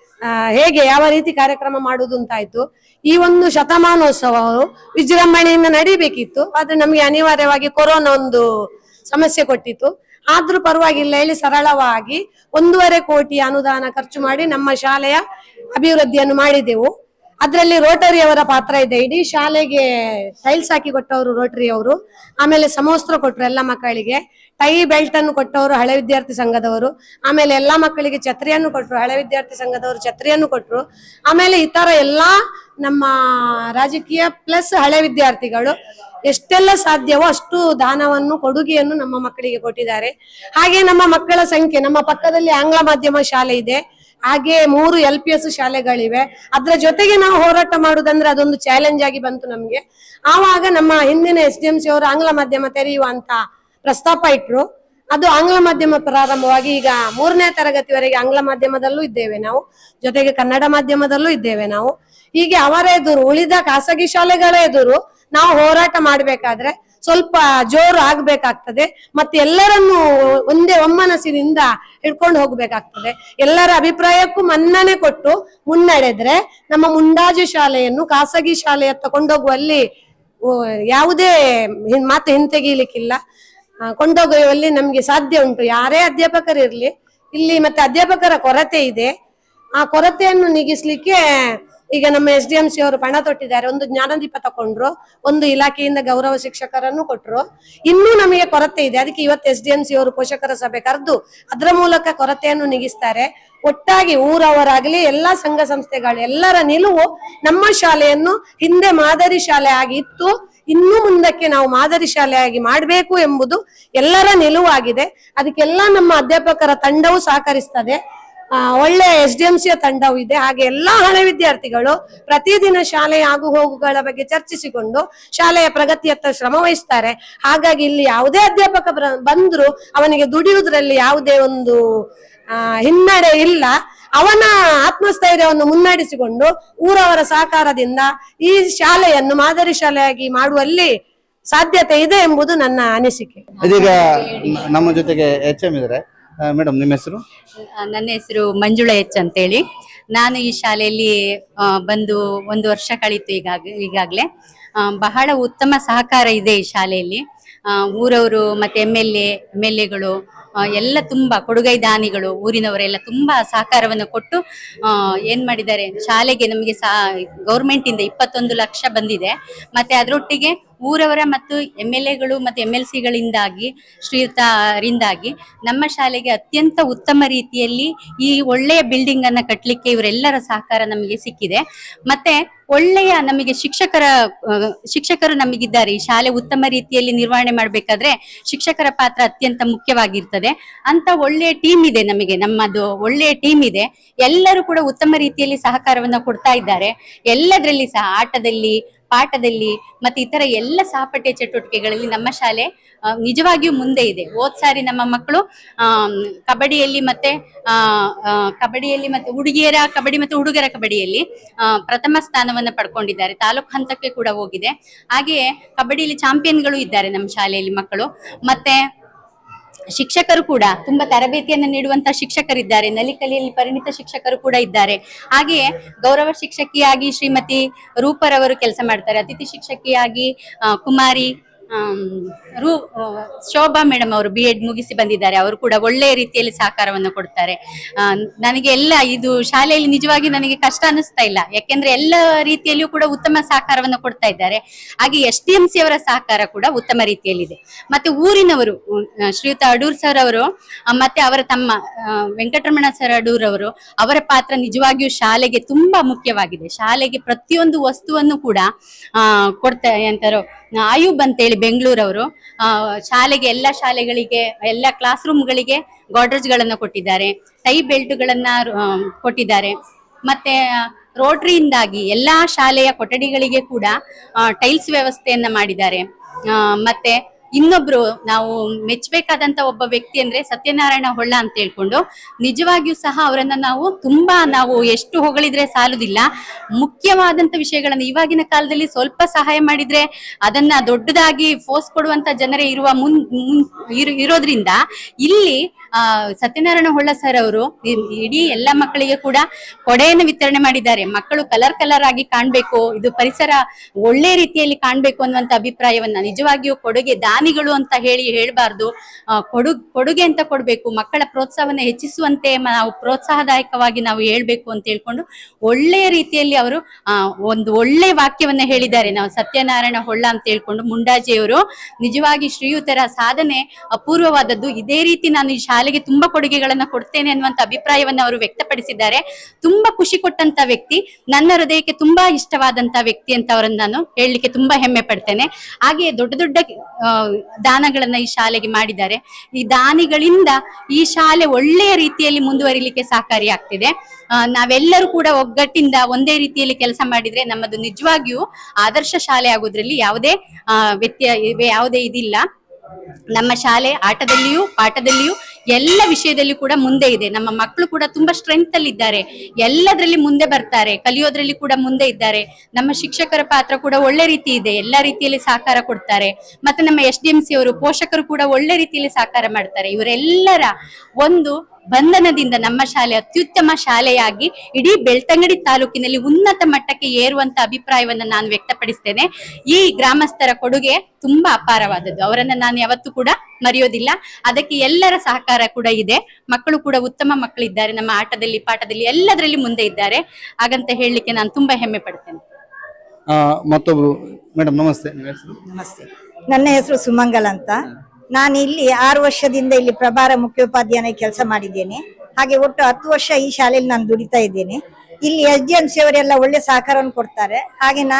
ಹೇಗೆ ಯಾವ ರೀತಿ ಕಾರ್ಯಕ್ರಮ ಮಾಡುವುದು ಅಂತಾಯ್ತು. ಈ ಒಂದು ಶತಮಾನೋತ್ಸವವು ವಿಜೃಂಭಣೆಯಿಂದ ನಡೀಬೇಕಿತ್ತು, ಆದ್ರೆ ನಮಗೆ ಅನಿವಾರ್ಯವಾಗಿ ಕೊರೋನಾ ಒಂದು ಸಮಸ್ಯೆ ಕೊಟ್ಟಿತ್ತು. ಆದ್ರೂ ಪರವಾಗಿಲ್ಲ ಹೇಳಿ ಸರಳವಾಗಿ ಒಂದೂವರೆ ಕೋಟಿ ಅನುದಾನ ಖರ್ಚು ಮಾಡಿ ನಮ್ಮ ಶಾಲೆಯ ಅಭಿವೃದ್ಧಿಯನ್ನು ಮಾಡಿದೆವು. ಅದರಲ್ಲಿ ರೋಟರಿ ಅವರ ಪಾತ್ರ ಇದೆ. ಇಡೀ ಶಾಲೆಗೆ ಟೈಲ್ಸ್ ಹಾಕಿ ಕೊಟ್ಟವರು ರೋಟರಿ ಅವರು, ಆಮೇಲೆ ಸಮವಸ್ತ್ರ ಕೊಟ್ಟರು ಎಲ್ಲ ಮಕ್ಕಳಿಗೆ, ಟೈ ಬೆಲ್ಟ್ ಅನ್ನು ಕೊಟ್ಟವರು ಹಳೆ ವಿದ್ಯಾರ್ಥಿ ಸಂಘದವರು, ಆಮೇಲೆ ಎಲ್ಲಾ ಮಕ್ಕಳಿಗೆ ಛತ್ರಿಯನ್ನು ಕೊಟ್ಟರು, ಹಳೆ ವಿದ್ಯಾರ್ಥಿ ಸಂಘದವರು ಛತ್ರಿಯನ್ನು ಕೊಟ್ಟರು. ಆಮೇಲೆ ಇತರ ಎಲ್ಲಾ ನಮ್ಮ ರಾಜಕೀಯ ಪ್ಲಸ್ ಹಳೆ ವಿದ್ಯಾರ್ಥಿಗಳು ಎಷ್ಟೆಲ್ಲ ಸಾಧ್ಯವೋ ಅಷ್ಟು ದಾನವನ್ನು ಕೊಡುಗೆಯನ್ನು ನಮ್ಮ ಮಕ್ಕಳಿಗೆ ಕೊಟ್ಟಿದ್ದಾರೆ. ಹಾಗೆ ನಮ್ಮ ಮಕ್ಕಳ ಸಂಖ್ಯೆ, ನಮ್ಮ ಪಕ್ಕದಲ್ಲಿ ಆಂಗ್ಲ ಮಾಧ್ಯಮ ಶಾಲೆ ಇದೆ, ಹಾಗೆ ಮೂರು ಎಲ್ ಪಿ ಎಸ್ ಶಾಲೆಗಳಿವೆ. ಅದ್ರ ಜೊತೆಗೆ ನಾವು ಹೋರಾಟ ಮಾಡುದಂದ್ರೆ ಅದೊಂದು ಚಾಲೆಂಜ್ ಆಗಿ ಬಂತು ನಮ್ಗೆ. ಆವಾಗ ನಮ್ಮ ಹಿಂದಿನ ಎಸ್ ಡಿ ಎಂ ಸಿ ಅವರು ಆಂಗ್ಲ ಮಾಧ್ಯಮ ತೆರೆಯುವಂತ ಪ್ರಸ್ತಾಪ ಇಟ್ರು. ಅದು ಆಂಗ್ಲ ಮಾಧ್ಯಮ ಪ್ರಾರಂಭವಾಗಿ ಈಗ ಮೂರನೇ ತರಗತಿವರೆಗೆ ಆಂಗ್ಲ ಮಾಧ್ಯಮದಲ್ಲೂ ಇದ್ದೇವೆ ನಾವು, ಜೊತೆಗೆ ಕನ್ನಡ ಮಾಧ್ಯಮದಲ್ಲೂ ಇದ್ದೇವೆ ನಾವು. ಹೀಗೆ ಅವರ ಎದುರು ಉಳಿದ ಖಾಸಗಿ ಶಾಲೆಗಳ ಎದುರು ನಾವು ಹೋರಾಟ ಮಾಡ್ಬೇಕಾದ್ರೆ ಸ್ವಲ್ಪ ಜೋರು ಆಗ್ಬೇಕಾಗ್ತದೆ, ಮತ್ತೆ ಎಲ್ಲರನ್ನು ಒಂದೇ ಒಮ್ಮನಸ್ಸಿನಿಂದ ಹಿಡ್ಕೊಂಡು ಹೋಗ್ಬೇಕಾಗ್ತದೆ. ಎಲ್ಲರ ಅಭಿಪ್ರಾಯಕ್ಕೂ ಮನ್ನಣೆ ಕೊಟ್ಟು ಮುನ್ನಡೆದ್ರೆ ನಮ್ಮ ಮುಂಡಾಜು ಶಾಲೆಯನ್ನು ಖಾಸಗಿ ಶಾಲೆಯತ್ತ ಕೊಂಡೋಗುವಲ್ಲಿ ಯಾವುದೇ ಮಾತು ಹಿಂತೆಗೀಲಿಕ್ಕಿಲ್ಲ, ಕೊಂಡೊಯ್ಯುವಲ್ಲಿ ನಮ್ಗೆ ಸಾಧ್ಯ ಉಂಟು. ಯಾರೇ ಅಧ್ಯಾಪಕರಿರ್ಲಿ ಇಲ್ಲಿ ಮತ್ತೆ ಅಧ್ಯಾಪಕರ ಕೊರತೆ ಇದೆ. ಆ ಕೊರತೆಯನ್ನು ನೀಗಿಸ್ಲಿಕ್ಕೆ ಈಗ ನಮ್ಮ ಎಸ್ ಡಿ ಎಂ ಸಿ ಅವರು ಪಣ ತೊಟ್ಟಿದ್ದಾರೆ. ಒಂದು ಜ್ಞಾನದೀಪ ತಕೊಂಡ್ರು, ಒಂದು ಇಲಾಖೆಯಿಂದ ಗೌರವ ಶಿಕ್ಷಕರನ್ನು ಕೊಟ್ರು. ಇನ್ನೂ ನಮಗೆ ಕೊರತೆ ಇದೆ, ಅದಕ್ಕೆ ಇವತ್ತು ಎಸ್ ಡಿ ಎಂ ಸಿ ಅವರು ಪೋಷಕರ ಸಭೆ ಕರೆದು ಅದರ ಮೂಲಕ ಕೊರತೆಯನ್ನು ನೀಗಿಸ್ತಾರೆ. ಒಟ್ಟಾಗಿ ಊರವರಾಗ್ಲಿ ಎಲ್ಲಾ ಸಂಘ ಸಂಸ್ಥೆಗಳು ಎಲ್ಲರ ನಿಲುವು ನಮ್ಮ ಶಾಲೆಯನ್ನು ಹಿಂದೆ ಮಾದರಿ ಶಾಲೆ ಆಗಿ ಇತ್ತು, ಇನ್ನೂ ಮುಂದಕ್ಕೆ ನಾವು ಮಾದರಿ ಶಾಲೆಯಾಗಿ ಮಾಡಬೇಕು ಎಂಬುದು ಎಲ್ಲರ ನಿಲುವಾಗಿದೆ. ಅದಕ್ಕೆಲ್ಲ ನಮ್ಮ ಅಧ್ಯಾಪಕರ ತಂಡವೂ ಸಹಕರಿಸ್ತದೆ. ಆ ಒಳ್ಳೆ ಎಸ್ ಡಿ ಎಂ ಸಿಯ ತಂಡವೂ ಇದೆ. ಹಾಗೆ ಎಲ್ಲಾ ಹಳೆ ವಿದ್ಯಾರ್ಥಿಗಳು ಪ್ರತಿದಿನ ಶಾಲೆಯ ಆಗು ಹೋಗುಗಳ ಬಗ್ಗೆ ಚರ್ಚಿಸಿಕೊಂಡು ಶಾಲೆಯ ಪ್ರಗತಿಯತ್ತ ಶ್ರಮ ವಹಿಸ್ತಾರೆ. ಹಾಗಾಗಿ ಇಲ್ಲಿ ಯಾವುದೇ ಅಧ್ಯಾಪಕ ಬಂದ್ರು ಅವನಿಗೆ ದುಡಿಯುವುದರಲ್ಲಿ ಯಾವುದೇ ಒಂದು ಆ ಹಿನ್ನಡೆ ಇಲ್ಲ. ಅವನ ಆತ್ಮಸ್ಥೈರ್ಯವನ್ನು ಮುನ್ನಡೆಸಿಕೊಂಡು ಊರವರ ಸಹಕಾರದಿಂದ ಈ ಶಾಲೆಯನ್ನು ಮಾದರಿ ಶಾಲೆಯಾಗಿ ಮಾಡುವಲ್ಲಿ ಸಾಧ್ಯತೆ ಇದೆ ಎಂಬುದು ನನ್ನ ಅನಿಸಿಕೆ. ಇದೀಗ ನಮ್ಮ ಜೊತೆಗೆ ಎಚ್ ಎಂ ಇದ್ದಾರೆ. ಮೇಡಮ್, ನಿಮ್ಮ ಹೆಸರು? ನನ್ನ ಹೆಸರು ಮಂಜುಳಾ ಎಚ್ ಅಂತೇಳಿ. ನಾನು ಈ ಶಾಲೆಯಲ್ಲಿ ಬಂದು ಒಂದು ವರ್ಷ ಕಳೀತು ಈಗಾಗ ಈಗಾಗಲೇ ಬಹಳ ಉತ್ತಮ ಸಹಕಾರ ಇದೆ ಈ ಶಾಲೆಯಲ್ಲಿ. ಊರವರು ಮತ್ತೆ M L A M L ಎಗಳು ಎಲ್ಲ ತುಂಬಾ ಕೊಡುಗೈ ದಾನಿಗಳು ಊರಿನವರೆಲ್ಲ ತುಂಬಾ ಸಹಕಾರವನ್ನು ಕೊಟ್ಟು ಏನ್ ಮಾಡಿದ್ದಾರೆ, ಶಾಲೆಗೆ ನಮಗೆ ಸಾ ಗೌರ್ಮೆಂಟ್ ಇಂದ ಇಪ್ಪತ್ತೊಂದು ಲಕ್ಷ ಬಂದಿದೆ. ಮತ್ತೆ ಅದರೊಟ್ಟಿಗೆ ಊರವರ ಮತ್ತು ಎಮ್ ಎಲ್ ಎಗಳು ಮತ್ತು ಎಮ್ ಎಲ್ ಸಿಗಳಿಂದಾಗಿ ಶ್ರೀಯುತರಿಂದಾಗಿ ನಮ್ಮ ಶಾಲೆಗೆ ಅತ್ಯಂತ ಉತ್ತಮ ರೀತಿಯಲ್ಲಿ ಈ ಒಳ್ಳೆಯ ಬಿಲ್ಡಿಂಗ್ ಅನ್ನ ಕಟ್ಟಲಿಕ್ಕೆ ಇವರೆಲ್ಲರ ಸಹಕಾರ ನಮಗೆ ಸಿಕ್ಕಿದೆ. ಮತ್ತೆ ಒಳ್ಳೆಯ ನಮಗೆ ಶಿಕ್ಷಕರ ಶಿಕ್ಷಕರು ನಮಗಿದ್ದಾರೆ. ಈ ಶಾಲೆ ಉತ್ತಮ ರೀತಿಯಲ್ಲಿ ನಿರ್ವಹಣೆ ಮಾಡಬೇಕಾದ್ರೆ ಶಿಕ್ಷಕರ ಪಾತ್ರ ಅತ್ಯಂತ ಮುಖ್ಯವಾಗಿರ್ತದೆ. ಅಂತ ಒಳ್ಳೆಯ ಟೀಮ್ ಇದೆ ನಮಗೆ, ನಮ್ಮದು ಒಳ್ಳೆಯ ಟೀಮ್ ಇದೆ. ಎಲ್ಲರೂ ಕೂಡ ಉತ್ತಮ ರೀತಿಯಲ್ಲಿ ಸಹಕಾರವನ್ನ ಕೊಡ್ತಾ ಇದ್ದಾರೆ. ಎಲ್ಲದರಲ್ಲಿ ಸಹ ಆಟದಲ್ಲಿ, ಪಾಠದಲ್ಲಿ ಮತ್ತೆ ಇತರ ಎಲ್ಲ ಸಹಪಠ್ಯ ಚಟುವಟಿಕೆಗಳಲ್ಲಿ ನಮ್ಮ ಶಾಲೆ ನಿಜವಾಗಿಯೂ ಮುಂದೆ ಇದೆ. ಹೋದ್ ಸಾರಿ ನಮ್ಮ ಮಕ್ಕಳು ಆ ಕಬಡ್ಡಿಯಲ್ಲಿ ಮತ್ತೆ ಆ ಕಬಡ್ಡಿಯಲ್ಲಿ ಮತ್ತೆ ಹುಡುಗಿಯರ ಕಬಡ್ಡಿ ಮತ್ತು ಹುಡುಗರ ಕಬಡ್ಡಿಯಲ್ಲಿ ಆ ಪ್ರಥಮ ಸ್ಥಾನವನ್ನ ಪಡ್ಕೊಂಡಿದ್ದಾರೆ. ತಾಲೂಕು ಹಂತಕ್ಕೆ ಕೂಡ ಹೋಗಿದೆ. ಹಾಗೆಯೇ ಕಬಡ್ಡಿಯಲ್ಲಿ ಚಾಂಪಿಯನ್ಗಳು ಇದ್ದಾರೆ ನಮ್ಮ ಶಾಲೆಯಲ್ಲಿ ಮಕ್ಕಳು. ಮತ್ತೆ ಶಿಕ್ಷಕರು ಕೂಡ ತುಂಬಾ ತರಬೇತಿಯನ್ನು ನೀಡುವಂತಹ ಶಿಕ್ಷಕರಿದ್ದಾರೆ. ನಲಿಕಲಿಯಲ್ಲಿ ಪರಿಣಿತ ಶಿಕ್ಷಕರು ಕೂಡ ಇದ್ದಾರೆ. ಹಾಗೆಯೇ ಗೌರವ ಶಿಕ್ಷಕಿಯಾಗಿ ಶ್ರೀಮತಿ ರೂಪರವರು ಕೆಲಸ ಮಾಡ್ತಾರೆ. ಅತಿಥಿ ಶಿಕ್ಷಕಿಯಾಗಿ ಕುಮಾರಿ ರೂ ಶೋಭಾ ಮೇಡಮ್ ಅವರು ಬಿ ಎಡ್ ಮುಗಿಸಿ ಬಂದಿದ್ದಾರೆ. ಅವರು ಕೂಡ ಒಳ್ಳೆಯ ರೀತಿಯಲ್ಲಿ ಸಹಕಾರವನ್ನು ಕೊಡ್ತಾರೆ. ನನಗೆ ಎಲ್ಲ ಇದು ಶಾಲೆಯಲ್ಲಿ ನಿಜವಾಗಿ ನನಗೆ ಕಷ್ಟ ಅನಿಸ್ತಾ ಇಲ್ಲ, ಯಾಕೆಂದ್ರೆ ಎಲ್ಲ ರೀತಿಯಲ್ಲಿಯೂ ಕೂಡ ಉತ್ತಮ ಸಹಕಾರವನ್ನು ಕೊಡ್ತಾ ಇದ್ದಾರೆ. ಹಾಗೆ ಎಸ್ ಡಿ ಎಂ ಸಿ ಅವರ ಸಹಕಾರ ಕೂಡ ಉತ್ತಮ ರೀತಿಯಲ್ಲಿದೆ. ಮತ್ತೆ ಊರಿನವರು ಶ್ರೀಯುತ ಅಡೂರ್ ಸರ್ ಅವರು ಮತ್ತೆ ಅವರ ತಮ್ಮ ವೆಂಕಟರಮಣ ಸರ್ ಅಡೂರ್ ಅವರು, ಅವರ ಪಾತ್ರ ನಿಜವಾಗಿಯೂ ಶಾಲೆಗೆ ತುಂಬಾ ಮುಖ್ಯವಾಗಿದೆ. ಶಾಲೆಗೆ ಪ್ರತಿಯೊಂದು ವಸ್ತುವನ್ನು ಕೂಡ ಆ ಕೊಡ್ತಾ ಎಂತಾರೋ ಆಯುಬ್ ಅಂತೇಳಿ ಬೆಂಗಳೂರವರು ಶಾಲೆಗೆ ಎಲ್ಲ ಶಾಲೆಗಳಿಗೆ ಎಲ್ಲ ಕ್ಲಾಸ್ ರೂಮ್ಗಳಿಗೆ ಗಾಡ್ರೇಜ್ ಗಳನ್ನ ಕೊಟ್ಟಿದ್ದಾರೆ, ಟೈ ಬೆಲ್ಟ್ ಗಳನ್ನ ಕೊಟ್ಟಿದ್ದಾರೆ. ಮತ್ತೆ ರೋಟರಿಯಿಂದಾಗಿ ಎಲ್ಲಾ ಶಾಲೆಯ ಕೊಠಡಿಗಳಿಗೆ ಕೂಡ ಟೈಲ್ಸ್ ವ್ಯವಸ್ಥೆಯನ್ನ ಮಾಡಿದ್ದಾರೆ. ಮತ್ತೆ ಇನ್ನೊಬ್ರು ನಾವು ಮೆಚ್ಚಬೇಕಾದಂತ ಒಬ್ಬ ವ್ಯಕ್ತಿ ಅಂದ್ರೆ ಸತ್ಯನಾರಾಯಣ ಹೊಳ್ಳ ಅಂತ ಹೇಳ್ಕೊಂಡು, ನಿಜವಾಗಿಯೂ ಸಹ ಅವರನ್ನ ನಾವು ತುಂಬಾ ನಾವು ಎಷ್ಟು ಹೊಗಳಿದ್ರೆ ಸಾಲುದಿಲ್ಲ. ಮುಖ್ಯವಾದಂತ ವಿಷಯಗಳನ್ನ ಇವಾಗಿನ ಕಾಲದಲ್ಲಿ ಸ್ವಲ್ಪ ಸಹಾಯ ಮಾಡಿದ್ರೆ ಅದನ್ನ ದೊಡ್ಡದಾಗಿ ಫೋರ್ಸ್ ಕೊಡುವಂತ ಜನರೇ ಇರುವ ಮುನ್ ಇರೋದ್ರಿಂದ ಇಲ್ಲಿ ಆ ಸತ್ಯನಾರಾಯಣ ಹೊಳ್ಳ ಸರ್ ಅವರು ಇಡೀ ಎಲ್ಲ ಮಕ್ಕಳಿಗೆ ಕೂಡ ಕೊಡೆಯನ್ನು ವಿತರಣೆ ಮಾಡಿದ್ದಾರೆ. ಮಕ್ಕಳು ಕಲರ್ ಕಲರ್ ಆಗಿ ಕಾಣ್ಬೇಕು, ಇದು ಪರಿಸರ ಒಳ್ಳೆ ರೀತಿಯಲ್ಲಿ ಕಾಣ್ಬೇಕು ಅನ್ನುವಂತ ಅಭಿಪ್ರಾಯವನ್ನ ನಿಜವಾಗಿಯೂ ಕೊಡುಗೆ ದಾನಿಗಳು ಅಂತ ಹೇಳಿ ಹೇಳ್ಬಾರ್ದು, ಕೊಡು ಕೊಡುಗೆ ಅಂತ ಕೊಡ್ಬೇಕು. ಮಕ್ಕಳ ಪ್ರೋತ್ಸಾಹವನ್ನ ಹೆಚ್ಚಿಸುವಂತೆ ನಾವು ಪ್ರೋತ್ಸಾಹದಾಯಕವಾಗಿ ನಾವು ಹೇಳ್ಬೇಕು ಅಂತ ಹೇಳ್ಕೊಂಡು ಒಳ್ಳೆಯ ರೀತಿಯಲ್ಲಿ ಅವರು ಆ ಒಂದು ಒಳ್ಳೆ ವಾಕ್ಯವನ್ನ ಹೇಳಿದ್ದಾರೆ. ನಾವು ಸತ್ಯನಾರಾಯಣ ಹೊಳ್ಳ ಅಂತ ಹೇಳ್ಕೊಂಡು ಮುಂಡಾಜಿಯವರು ನಿಜವಾಗಿ ಶ್ರೀಯುತರ ಸಾಧನೆ ಅಪೂರ್ವವಾದದ್ದು. ಇದೇ ರೀತಿ ನಾನು ಈ ಶಾಲೆಗೆ ತುಂಬಾ ಕೊಡುಗೆಗಳನ್ನ ಕೊಡ್ತೇನೆ ಅನ್ನುವಂತ ಅಭಿಪ್ರಾಯವನ್ನ ಅವರು ವ್ಯಕ್ತಪಡಿಸಿದ್ದಾರೆ. ತುಂಬಾ ಖುಷಿ ಕೊಟ್ಟಂತ ವ್ಯಕ್ತಿ, ನನ್ನ ಹೃದಯಕ್ಕೆ ತುಂಬಾ ಇಷ್ಟವಾದಂತ ವ್ಯಕ್ತಿ ಅಂತ ಅವರನ್ನ ನಾನು ಹೇಳಲಿಕ್ಕೆ ತುಂಬಾ ಹೆಮ್ಮೆ ಪಡ್ತೇನೆ. ಹಾಗೆ ದೊಡ್ಡ ದೊಡ್ಡ ದಾನಗಳನ್ನ ಈ ಶಾಲೆಗೆ ಮಾಡಿದ್ದಾರೆ. ಈ ದಾನಿಗಳಿಂದ ಈ ಶಾಲೆ ಒಳ್ಳೆಯ ರೀತಿಯಲ್ಲಿ ಮುಂದುವರಿಲಿಕ್ಕೆ ಸಹಕಾರಿಯಾಗ್ತಿದೆ. ನಾವೆಲ್ಲರೂ ಕೂಡ ಒಗ್ಗಟ್ಟಿಂದ ಒಂದೇ ರೀತಿಯಲ್ಲಿ ಕೆಲಸ ಮಾಡಿದ್ರೆ ನಮ್ಮದು ನಿಜವಾಗಿಯೂ ಆದರ್ಶ ಶಾಲೆ ಆಗೋದ್ರಲ್ಲಿ ಯಾವುದೇ ಆ ವ್ಯತ್ಯ ಯಾವುದೇ ಇದಿಲ್ಲ. ನಮ್ಮ ಶಾಲೆ ಆಟದಲ್ಲಿಯೂ ಪಾಠದಲ್ಲಿಯೂ ಎಲ್ಲ ವಿಷಯದಲ್ಲಿ ಕೂಡ ಮುಂದೆ ಇದೆ. ನಮ್ಮ ಮಕ್ಕಳು ಕೂಡ ತುಂಬಾ ಸ್ಟ್ರೆಂತ್ ಅಲ್ಲಿ ಇದ್ದಾರೆ, ಎಲ್ಲದರಲ್ಲಿ ಮುಂದೆ ಬರ್ತಾರೆ, ಕಲಿಯೋದ್ರಲ್ಲಿ ಕೂಡ ಮುಂದೆ ಇದ್ದಾರೆ. ನಮ್ಮ ಶಿಕ್ಷಕರ ಪಾತ್ರ ಕೂಡ ಒಳ್ಳೆ ರೀತಿ ಇದೆ, ಎಲ್ಲಾ ರೀತಿಯಲ್ಲಿ ಸಹಕಾರ ಕೊಡ್ತಾರೆ. ಮತ್ತೆ ನಮ್ಮ ಎಸ್ ಡಿ ಎಂ ಸಿ ಅವರು ಪೋಷಕರು ಕೂಡ ಒಳ್ಳೆ ರೀತಿಯಲ್ಲಿ ಸಹಕಾರ ಮಾಡ್ತಾರೆ. ಇವರೆಲ್ಲರ ಒಂದು ಬಂಧನದಿಂದ ನಮ್ಮ ಶಾಲೆ ಅತ್ಯುತ್ತಮ ಶಾಲೆಯಾಗಿ ಇಡೀ ಬೆಳ್ತಂಗಡಿ ತಾಲೂಕಿನಲ್ಲಿ ಉನ್ನತ ಮಟ್ಟಕ್ಕೆ ಏರುವಂತ ಅಭಿಪ್ರಾಯವನ್ನ ನಾನು ವ್ಯಕ್ತಪಡಿಸ್ತೇನೆ. ಈ ಗ್ರಾಮಸ್ಥರ ಕೊಡುಗೆ ತುಂಬಾ ಅಪಾರವಾದದ್ದು, ಅವರನ್ನ ನಾನು ಯಾವತ್ತೂ ಕೂಡ ಮರೆಯೋದಿಲ್ಲ. ಅದಕ್ಕೆ ಎಲ್ಲರ ಸಹಕಾರ ಕೂಡ ಇದೆ. ಮಕ್ಕಳು ಕೂಡ ಉತ್ತಮ ಮಕ್ಕಳಿದ್ದಾರೆ, ನಮ್ಮ ಆಟದಲ್ಲಿ ಪಾಠದಲ್ಲಿ ಎಲ್ಲದರಲ್ಲಿ ಮುಂದೆ ಇದ್ದಾರೆ. ಹಾಗಂತ ಹೇಳಲಿಕ್ಕೆ ನಾನು ತುಂಬಾ ಹೆಮ್ಮೆ ಪಡ್ತೇನೆ. ಮತ್ತೊಬ್ರು ಮೇಡಮ್, ನಮಸ್ತೆ. ನಮಸ್ತೆ, ನನ್ನ ಹೆಸರು ಸುಮಂಗಲ್ ಅಂತ. ನಾನು ಇಲ್ಲಿ ಆರು ವರ್ಷದಿಂದ ಇಲ್ಲಿ ಪ್ರಭಾರ ಮುಖ್ಯೋಪಾಧ್ಯಾಯನಾಗಿ ಕೆಲಸ ಮಾಡಿದ್ದೇನೆ. ಹಾಗೆ ಒಟ್ಟು ಹತ್ತು ವರ್ಷ ಈ ಶಾಲೆಯಲ್ಲಿ ನಾನು ದುಡಿತಾ ಇದ್ದೇನೆ. ಇಲ್ಲಿ ಎಸ್ ಡಿ ಎಂ ಸಿ ಅವರೆಲ್ಲ ಒಳ್ಳೆ ಸಹಕಾರವನ್ನು ಕೊಡ್ತಾರೆ. ಹಾಗೆ ನಾನು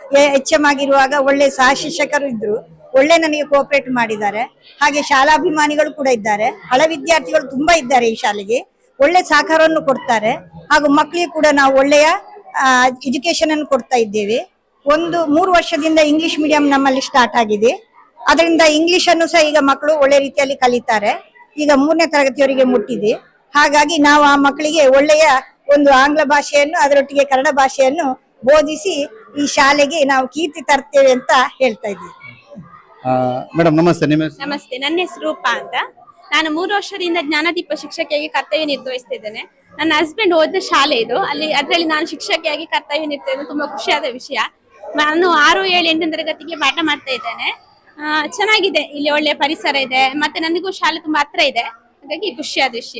ಎಚ್ ಎಂ ಆಗಿರುವಾಗ ಒಳ್ಳೆ ಸಹ ಶಿಕ್ಷಕರು ಇದ್ರು, ಒಳ್ಳೆ ನನಗೆ ಕೋಆಪರೇಟ್ ಮಾಡಿದ್ದಾರೆ. ಹಾಗೆ ಶಾಲಾಭಿಮಾನಿಗಳು ಕೂಡ ಇದ್ದಾರೆ, ಹಳ ವಿದ್ಯಾರ್ಥಿಗಳು ತುಂಬಾ ಇದ್ದಾರೆ ಈ ಶಾಲೆಗೆ, ಒಳ್ಳೆ ಸಹಕಾರವನ್ನು ಕೊಡ್ತಾರೆ. ಹಾಗೂ ಮಕ್ಕಳಿಗೆ ಕೂಡ ನಾವು ಒಳ್ಳೆಯ ಎಜುಕೇಶನ್ ಅನ್ನು ಕೊಡ್ತಾ ಇದ್ದೇವೆ. ಒಂದು ಮೂರು ವರ್ಷದಿಂದ ಇಂಗ್ಲಿಷ್ ಮೀಡಿಯಂ ನಮ್ಮಲ್ಲಿ ಸ್ಟಾರ್ಟ್ ಆಗಿದೆ. ಅದರಿಂದ ಇಂಗ್ಲಿಷ್ ಅನ್ನು ಸಹ ಈಗ ಮಕ್ಕಳು ಒಳ್ಳೆ ರೀತಿಯಲ್ಲಿ ಕಲಿತಾರೆ. ಈಗ ಮೂರನೇ ತರಗತಿಯವರಿಗೆ ಮುಟ್ಟಿದೆ. ಹಾಗಾಗಿ ನಾವು ಆ ಮಕ್ಕಳಿಗೆ ಒಳ್ಳೆಯ ಒಂದು ಆಂಗ್ಲ ಭಾಷೆಯನ್ನು ಅದರೊಟ್ಟಿಗೆ ಕನ್ನಡ ಭಾಷೆಯನ್ನು ಬೋಧಿಸಿ ಈ ಶಾಲೆಗೆ ನಾವು ಕೀರ್ತಿ ತರ್ತೇವೆ ಅಂತ ಹೇಳ್ತಾ ಇದ್ದೀವಿ. ಮೇಡಮ್ ನಮಸ್ತೆ. ನಿಮ್ಮ ನಮಸ್ತೆ, ನನ್ನ ಹೆಸರು ರೂಪಾ ಅಂತ. ನಾನು ಮೂರು ವರ್ಷದಿಂದ ಜ್ಞಾನದೀಪ ಶಿಕ್ಷಕಿಯಾಗಿ ಕರ್ತವ್ಯ ನಿರ್ವಹಿಸ್ತಿದ್ದೇನೆ. ನನ್ನ ಹಸ್ಬೆಂಡ್ ಓದಿದ ಶಾಲೆ ಇದು, ಅಲ್ಲಿ ಅದರಲ್ಲಿ ನಾನು ಶಿಕ್ಷಕಿಯಾಗಿ ಕರ್ತವ್ಯ ನಿರ್ವಹಿಸಿದ್ದೇನೆ. ತುಂಬಾ ಖುಷಿಯಾದ ವಿಷಯ. ನಾನು ಆರು ಏಳು ಎಂಟನೇ ತರಗತಿಗೆ ಪಾಠ ಮಾಡ್ತಾ ಇದ್ದೇನೆ. ಆ ಚೆನ್ನಾಗಿದೆ, ಇಲ್ಲಿ ಒಳ್ಳೆ ಪರಿಸರ ಇದೆ, ಮತ್ತೆ ನನಗೂ ಶಾಲೆ ತುಂಬಾ ಹತ್ರ ಇದೆ, ಹಾಗಾಗಿ ಖುಷಿಯಾದ ವಿಷಯ.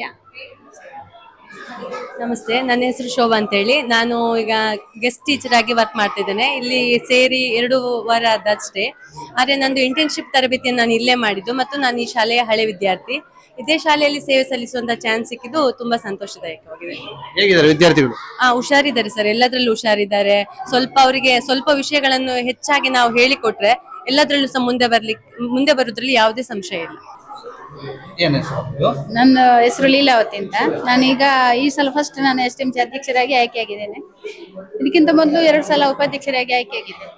ನಮಸ್ತೆ, ನನ್ನ ಹೆಸರು ಶೋಭಾ ಅಂತೇಳಿ. ನಾನು ಈಗ ಗೆಸ್ಟ್ ಟೀಚರ್ ಆಗಿ ವರ್ಕ್ ಮಾಡ್ತಿದ್ದೇನೆ. ಇಲ್ಲಿ ಸೇರಿ ಎರಡು ವಾರ ಆದಷ್ಟೇ. ಆದರೆ ನಂದು ಇಂಟರ್ನ್ಶಿಪ್ ತರಬೇತಿಯನ್ನು ನಾನು ಇಲ್ಲೇ ಮಾಡಿದ್ದು ಮತ್ತು ನಾನು ಈ ಶಾಲೆಯ ಹಳೆ ವಿದ್ಯಾರ್ಥಿ. ಇದೇ ಶಾಲೆಯಲ್ಲಿ ಸೇವೆ ಸಲ್ಲಿಸುವಂತ ಚಾನ್ಸ್ ಸಿಕ್ಕಿದ್ದು ತುಂಬಾ ಸಂತೋಷದಾಯಕವಾಗಿದೆ. ಹೇಗಿದ್ದಾರೆ ವಿದ್ಯಾರ್ಥಿಗಳು? ಆ ಹುಷಾರಿದ್ದಾರೆ ಸರ್, ಎಲ್ಲದರಲ್ಲೂ ಹುಷಾರಿದ್ದಾರೆ. ಸ್ವಲ್ಪ ಅವರಿಗೆ ಸ್ವಲ್ಪ ವಿಷಯಗಳನ್ನು ಹೆಚ್ಚಾಗಿ ನಾವು ಹೇಳಿಕೊಟ್ರೆ ಎಲ್ಲದರಲ್ಲೂ ಸಹ ಮುಂದೆ ಬರ್ಲಿಕ್ಕೆ ಮುಂದೆ ಬರುವುದ್ರಲ್ಲಿ ಯಾವುದೇ ಸಂಶಯ ಇಲ್ಲ. ನನ್ನ ಹೆಸರು ಲೀಲಾವತಿ ಅಂತ. ನಾನೀಗ ಈ ಸಲ ಫಸ್ಟ್ ನಾನು ಎಸ್ ಟಿ ಎಂ ಸಿ ಅಧ್ಯಕ್ಷರಾಗಿ ಆಯ್ಕೆಯಾಗಿದ್ದೇನೆ. ಇದಕ್ಕಿಂತ ಮೊದಲು ಎರಡು ಸಲ ಉಪಾಧ್ಯಕ್ಷರಾಗಿ ಆಯ್ಕೆಯಾಗಿದ್ದೇನೆ.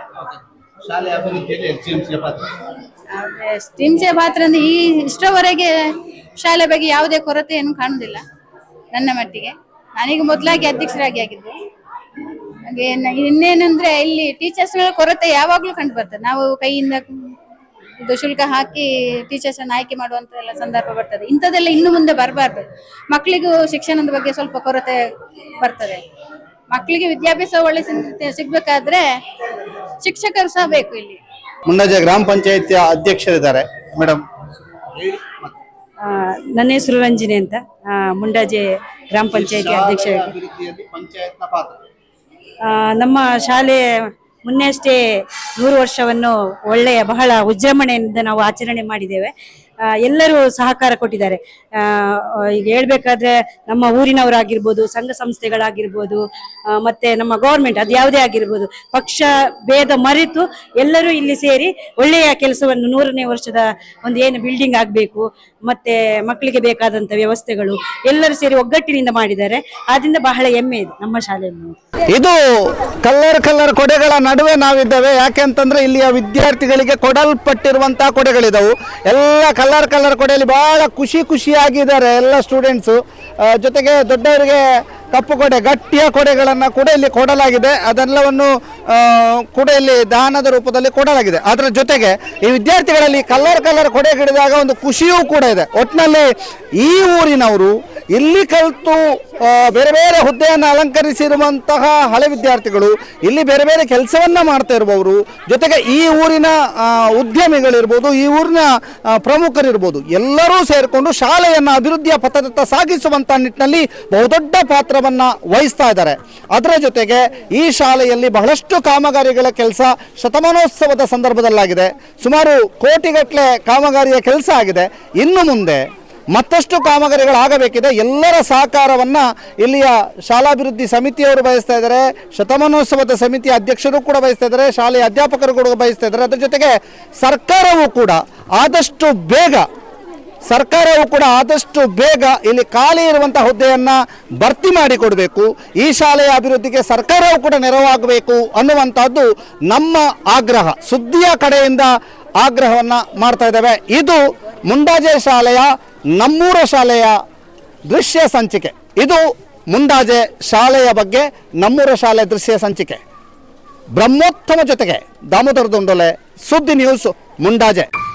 ಎಸ್ ಟಿ ಎಂ ಸಿ ಪಾತ್ರ ಅಂದ್ರೆ ಈ ಇಷ್ಟರವರೆಗೆ ಶಾಲೆ ಬಗ್ಗೆ ಯಾವುದೇ ಕೊರತೆಯನ್ನು ಕಾಣುವುದಿಲ್ಲ ನನ್ನ ಮಟ್ಟಿಗೆ. ನಾನೀಗ ಮೊದಲಾಗಿ ಅಧ್ಯಕ್ಷರಾಗಿ ಆಗಿದ್ದೆ. ಹಾಗೆ ಇನ್ನೇನಂದ್ರೆ ಇಲ್ಲಿ ಟೀಚರ್ಸ್ಗಳ ಕೊರತೆ ಯಾವಾಗ್ಲೂ ಕಂಡು ಬರ್ತದೆ. ನಾವು ಕೈಯಿಂದ ಇದು ಶುಲ್ಕ ಹಾಕಿ ಟೀಚರ್ಸ್ ಅನ್ನು ಆಯ್ಕೆ ಮಾಡುವಂತ ಎಲ್ಲ ಸಂದರ್ಭ ಬರ್ತದೆ. ಇಂಥದ್ದೆಲ್ಲ ಇನ್ನು ಮುಂದೆ ಬರಬಾರ್ದು. ಮಕ್ಕಳಿಗೂ ಶಿಕ್ಷಣದ ಬಗ್ಗೆ ಸ್ವಲ್ಪ ಕೊರತೆ ಬರ್ತದೆ. ಮಕ್ಕಳಿಗೆ ವಿದ್ಯಾಭ್ಯಾಸ ಒಳ್ಳೆ ಸಿಗ್ಬೇಕಾದ್ರೆ ಶಿಕ್ಷಕರು ಸಹ ಬೇಕು. ಇಲ್ಲಿ ಮುಂಡಾಜೆ ಗ್ರಾಮ ಪಂಚಾಯತಿಯ ಅಧ್ಯಕ್ಷರಿದ್ದಾರೆ ಮೇಡಮ್. ನನ್ನ ಹೆಸರು ರಂಜಿನಿ ಅಂತ, ಮುಂಡಾಜೆ ಗ್ರಾಮ ಪಂಚಾಯತಿ ಅಧ್ಯಕ್ಷ. ನಮ್ಮ ಶಾಲೆ ಮೊನ್ನೆಯಷ್ಟೇ ನೂರು ವರ್ಷವನ್ನು ಒಳ್ಳೆಯ ಬಹಳ ವಿಜೃಂಭಣೆಯಿಂದ ನಾವು ಆಚರಣೆ ಮಾಡಿದ್ದೇವೆ. ಎಲ್ಲರೂ ಸಹಕಾರ ಕೊಟ್ಟಿದ್ದಾರೆ. ಈಗ ಹೇಳ್ಬೇಕಾದ್ರೆ ನಮ್ಮ ಊರಿನವರಾಗಿರ್ಬೋದು, ಸಂಘ ಸಂಸ್ಥೆಗಳಾಗಿರ್ಬೋದು, ಮತ್ತೆ ನಮ್ಮ ಗೌರ್ಮೆಂಟ್ ಅದು ಯಾವುದೇ ಆಗಿರ್ಬೋದು, ಪಕ್ಷ ಭೇದ ಮರೆತು ಎಲ್ಲರೂ ಇಲ್ಲಿ ಸೇರಿ ಒಳ್ಳೆಯ ಕೆಲಸವನ್ನು ನೂರನೇ ವರ್ಷದ ಒಂದು ಏನು ಬಿಲ್ಡಿಂಗ್ ಆಗಬೇಕು, ಮತ್ತೆ ಮಕ್ಕಳಿಗೆ ಬೇಕಾದಂತ ವ್ಯವಸ್ಥೆಗಳು ಎಲ್ಲರೂ ಸೇರಿ ಒಗ್ಗಟ್ಟಿನಿಂದ ಮಾಡಿದ್ದಾರೆ. ಆದ್ರಿಂದ ಬಹಳ ಹೆಮ್ಮೆ ಇದೆ ನಮ್ಮ ಶಾಲೆಯಲ್ಲಿ. ಇದು ಕಲ್ಲರ್ ಕಲ್ಲರ್ ಕೊಡೆಗಳ ನಡುವೆ ನಾವಿದ್ದೇವೆ. ಯಾಕೆಂತಂದ್ರೆ ಇಲ್ಲಿಯ ವಿದ್ಯಾರ್ಥಿಗಳಿಗೆ ಕೊಡಲ್ಪಟ್ಟಿರುವಂತಹ ಕೊಡೆಗಳಿದಾವು. ಎಲ್ಲ ಕಲರ್ ಕಲರ್ ಕೊಡೆಯಲ್ಲಿ ಬಹಳ ಖುಷಿ ಖುಷಿಯಾಗಿದ್ದಾರೆ ಎಲ್ಲ ಸ್ಟೂಡೆಂಟ್ಸು. ಜೊತೆಗೆ ದೊಡ್ಡವರಿಗೆ ಕಪ್ಪು ಕೊಡೆ, ಗಟ್ಟಿಯ ಕೊಡೆಗಳನ್ನು ಕೂಡ ಇಲ್ಲಿ ಕೊಡಲಾಗಿದೆ. ಅದೆಲ್ಲವನ್ನು ಕೂಡ ಇಲ್ಲಿ ದಾನದ ರೂಪದಲ್ಲಿ ಕೊಡಲಾಗಿದೆ. ಅದರ ಜೊತೆಗೆ ಈ ವಿದ್ಯಾರ್ಥಿಗಳಲ್ಲಿ ಕಲರ್ ಕಲರ್ ಕೊಡೆ ಹಿಡಿದಾಗ ಒಂದು ಖುಷಿಯೂ ಕೂಡ ಇದೆ. ಒಟ್ಟಿನಲ್ಲಿ ಈ ಊರಿನವರು ಇಲ್ಲಿ ಕಲಿತು ಬೇರೆ ಬೇರೆ ಹುದ್ದೆಯನ್ನು ಅಲಂಕರಿಸಿರುವಂತಹ ಹಳೆ ವಿದ್ಯಾರ್ಥಿಗಳು, ಇಲ್ಲಿ ಬೇರೆ ಬೇರೆ ಕೆಲಸವನ್ನ ಮಾಡ್ತಾ ಇರುವವರು, ಜೊತೆಗೆ ಈ ಊರಿನ ಉದ್ಯಮಿಗಳಿರ್ಬೋದು, ಈ ಊರಿನ ಪ್ರಮುಖರಿರ್ಬೋದು, ಎಲ್ಲರೂ ಸೇರಿಕೊಂಡು ಶಾಲೆಯನ್ನು ಅಭಿವೃದ್ಧಿಯ ಪಥದತ್ತ ಸಾಗಿಸುವಂತ ನಿಟ್ಟಿನಲ್ಲಿ ಬಹುದೊಡ್ಡ ಪಾತ್ರವನ್ನ ವಹಿಸ್ತಾ ಇದ್ದಾರೆ. ಅದರ ಜೊತೆಗೆ ಈ ಶಾಲೆಯಲ್ಲಿ ಬಹಳಷ್ಟು ಕಾಮಗಾರಿಗಳ ಕೆಲಸ ಶತಮಾನೋತ್ಸವದ ಸಂದರ್ಭದಲ್ಲಾಗಿದೆ. ಸುಮಾರು ಕೋಟಿಗಟ್ಟಲೆ ಕಾಮಗಾರಿಯ ಕೆಲಸ ಆಗಿದೆ. ಇನ್ನು ಮುಂದೆ ಮತ್ತಷ್ಟು ಕಾಮಗಾರಿಗಳಾಗಬೇಕಿದೆ. ಎಲ್ಲರ ಸಹಕಾರವನ್ನ ಇಲ್ಲಿಯ ಶಾಲಾಭಿವೃದ್ಧಿ ಸಮಿತಿಯವರು ಬಯಸ್ತಾ ಇದ್ದಾರೆ, ಶತಮಾನೋತ್ಸವದ ಸಮಿತಿಯ ಅಧ್ಯಕ್ಷರು ಕೂಡ ಬಯಸ್ತಾ ಇದ್ದಾರೆ, ಶಾಲೆಯ ಅಧ್ಯಾಪಕರು ಕೂಡ ಬಯಸ್ತಾ ಇದ್ದಾರೆ. ಅದರ ಜೊತೆಗೆ ಸರ್ಕಾರವೂ ಕೂಡ ಆದಷ್ಟು ಬೇಗ ಸರ್ಕಾರವು ಕೂಡ ಆದಷ್ಟು ಬೇಗ ಇಲ್ಲಿ ಖಾಲಿ ಇರುವಂತಹ ಹುದ್ದೆಯನ್ನ ಭರ್ತಿ ಮಾಡಿಕೊಡಬೇಕು. ಈ ಶಾಲೆಯ ಅಭಿವೃದ್ಧಿಗೆ ಸರ್ಕಾರವು ಕೂಡ ನೆರವಾಗಬೇಕು ಅನ್ನುವಂಥದ್ದು ನಮ್ಮ ಆಗ್ರಹ. ಸುದ್ದಿಯ ಕಡೆಯಿಂದ ಆಗ್ರಹವನ್ನ ಮಾಡ್ತಾ ಇದ್ದೇವೆ. ಇದು ಮುಂಡಾಜೆ ಶಾಲೆಯ ನಮ್ಮೂರ ಶಾಲೆಯ ದೃಶ್ಯ ಸಂಚಿಕೆ. ಇದು ಮುಂಡಾಜೆ ಶಾಲೆಯ ಬಗ್ಗೆ ನಮ್ಮೂರ ಶಾಲೆ ದೃಶ್ಯ ಸಂಚಿಕೆ. ಬ್ರಹ್ಮೋತ್ತಮ ಜೊತೆಗೆ ದಾಮೋದರ ದೊಂಡೊಲೆ, ಸುದ್ದಿ ನ್ಯೂಸ್, ಮುಂಡಾಜೆ.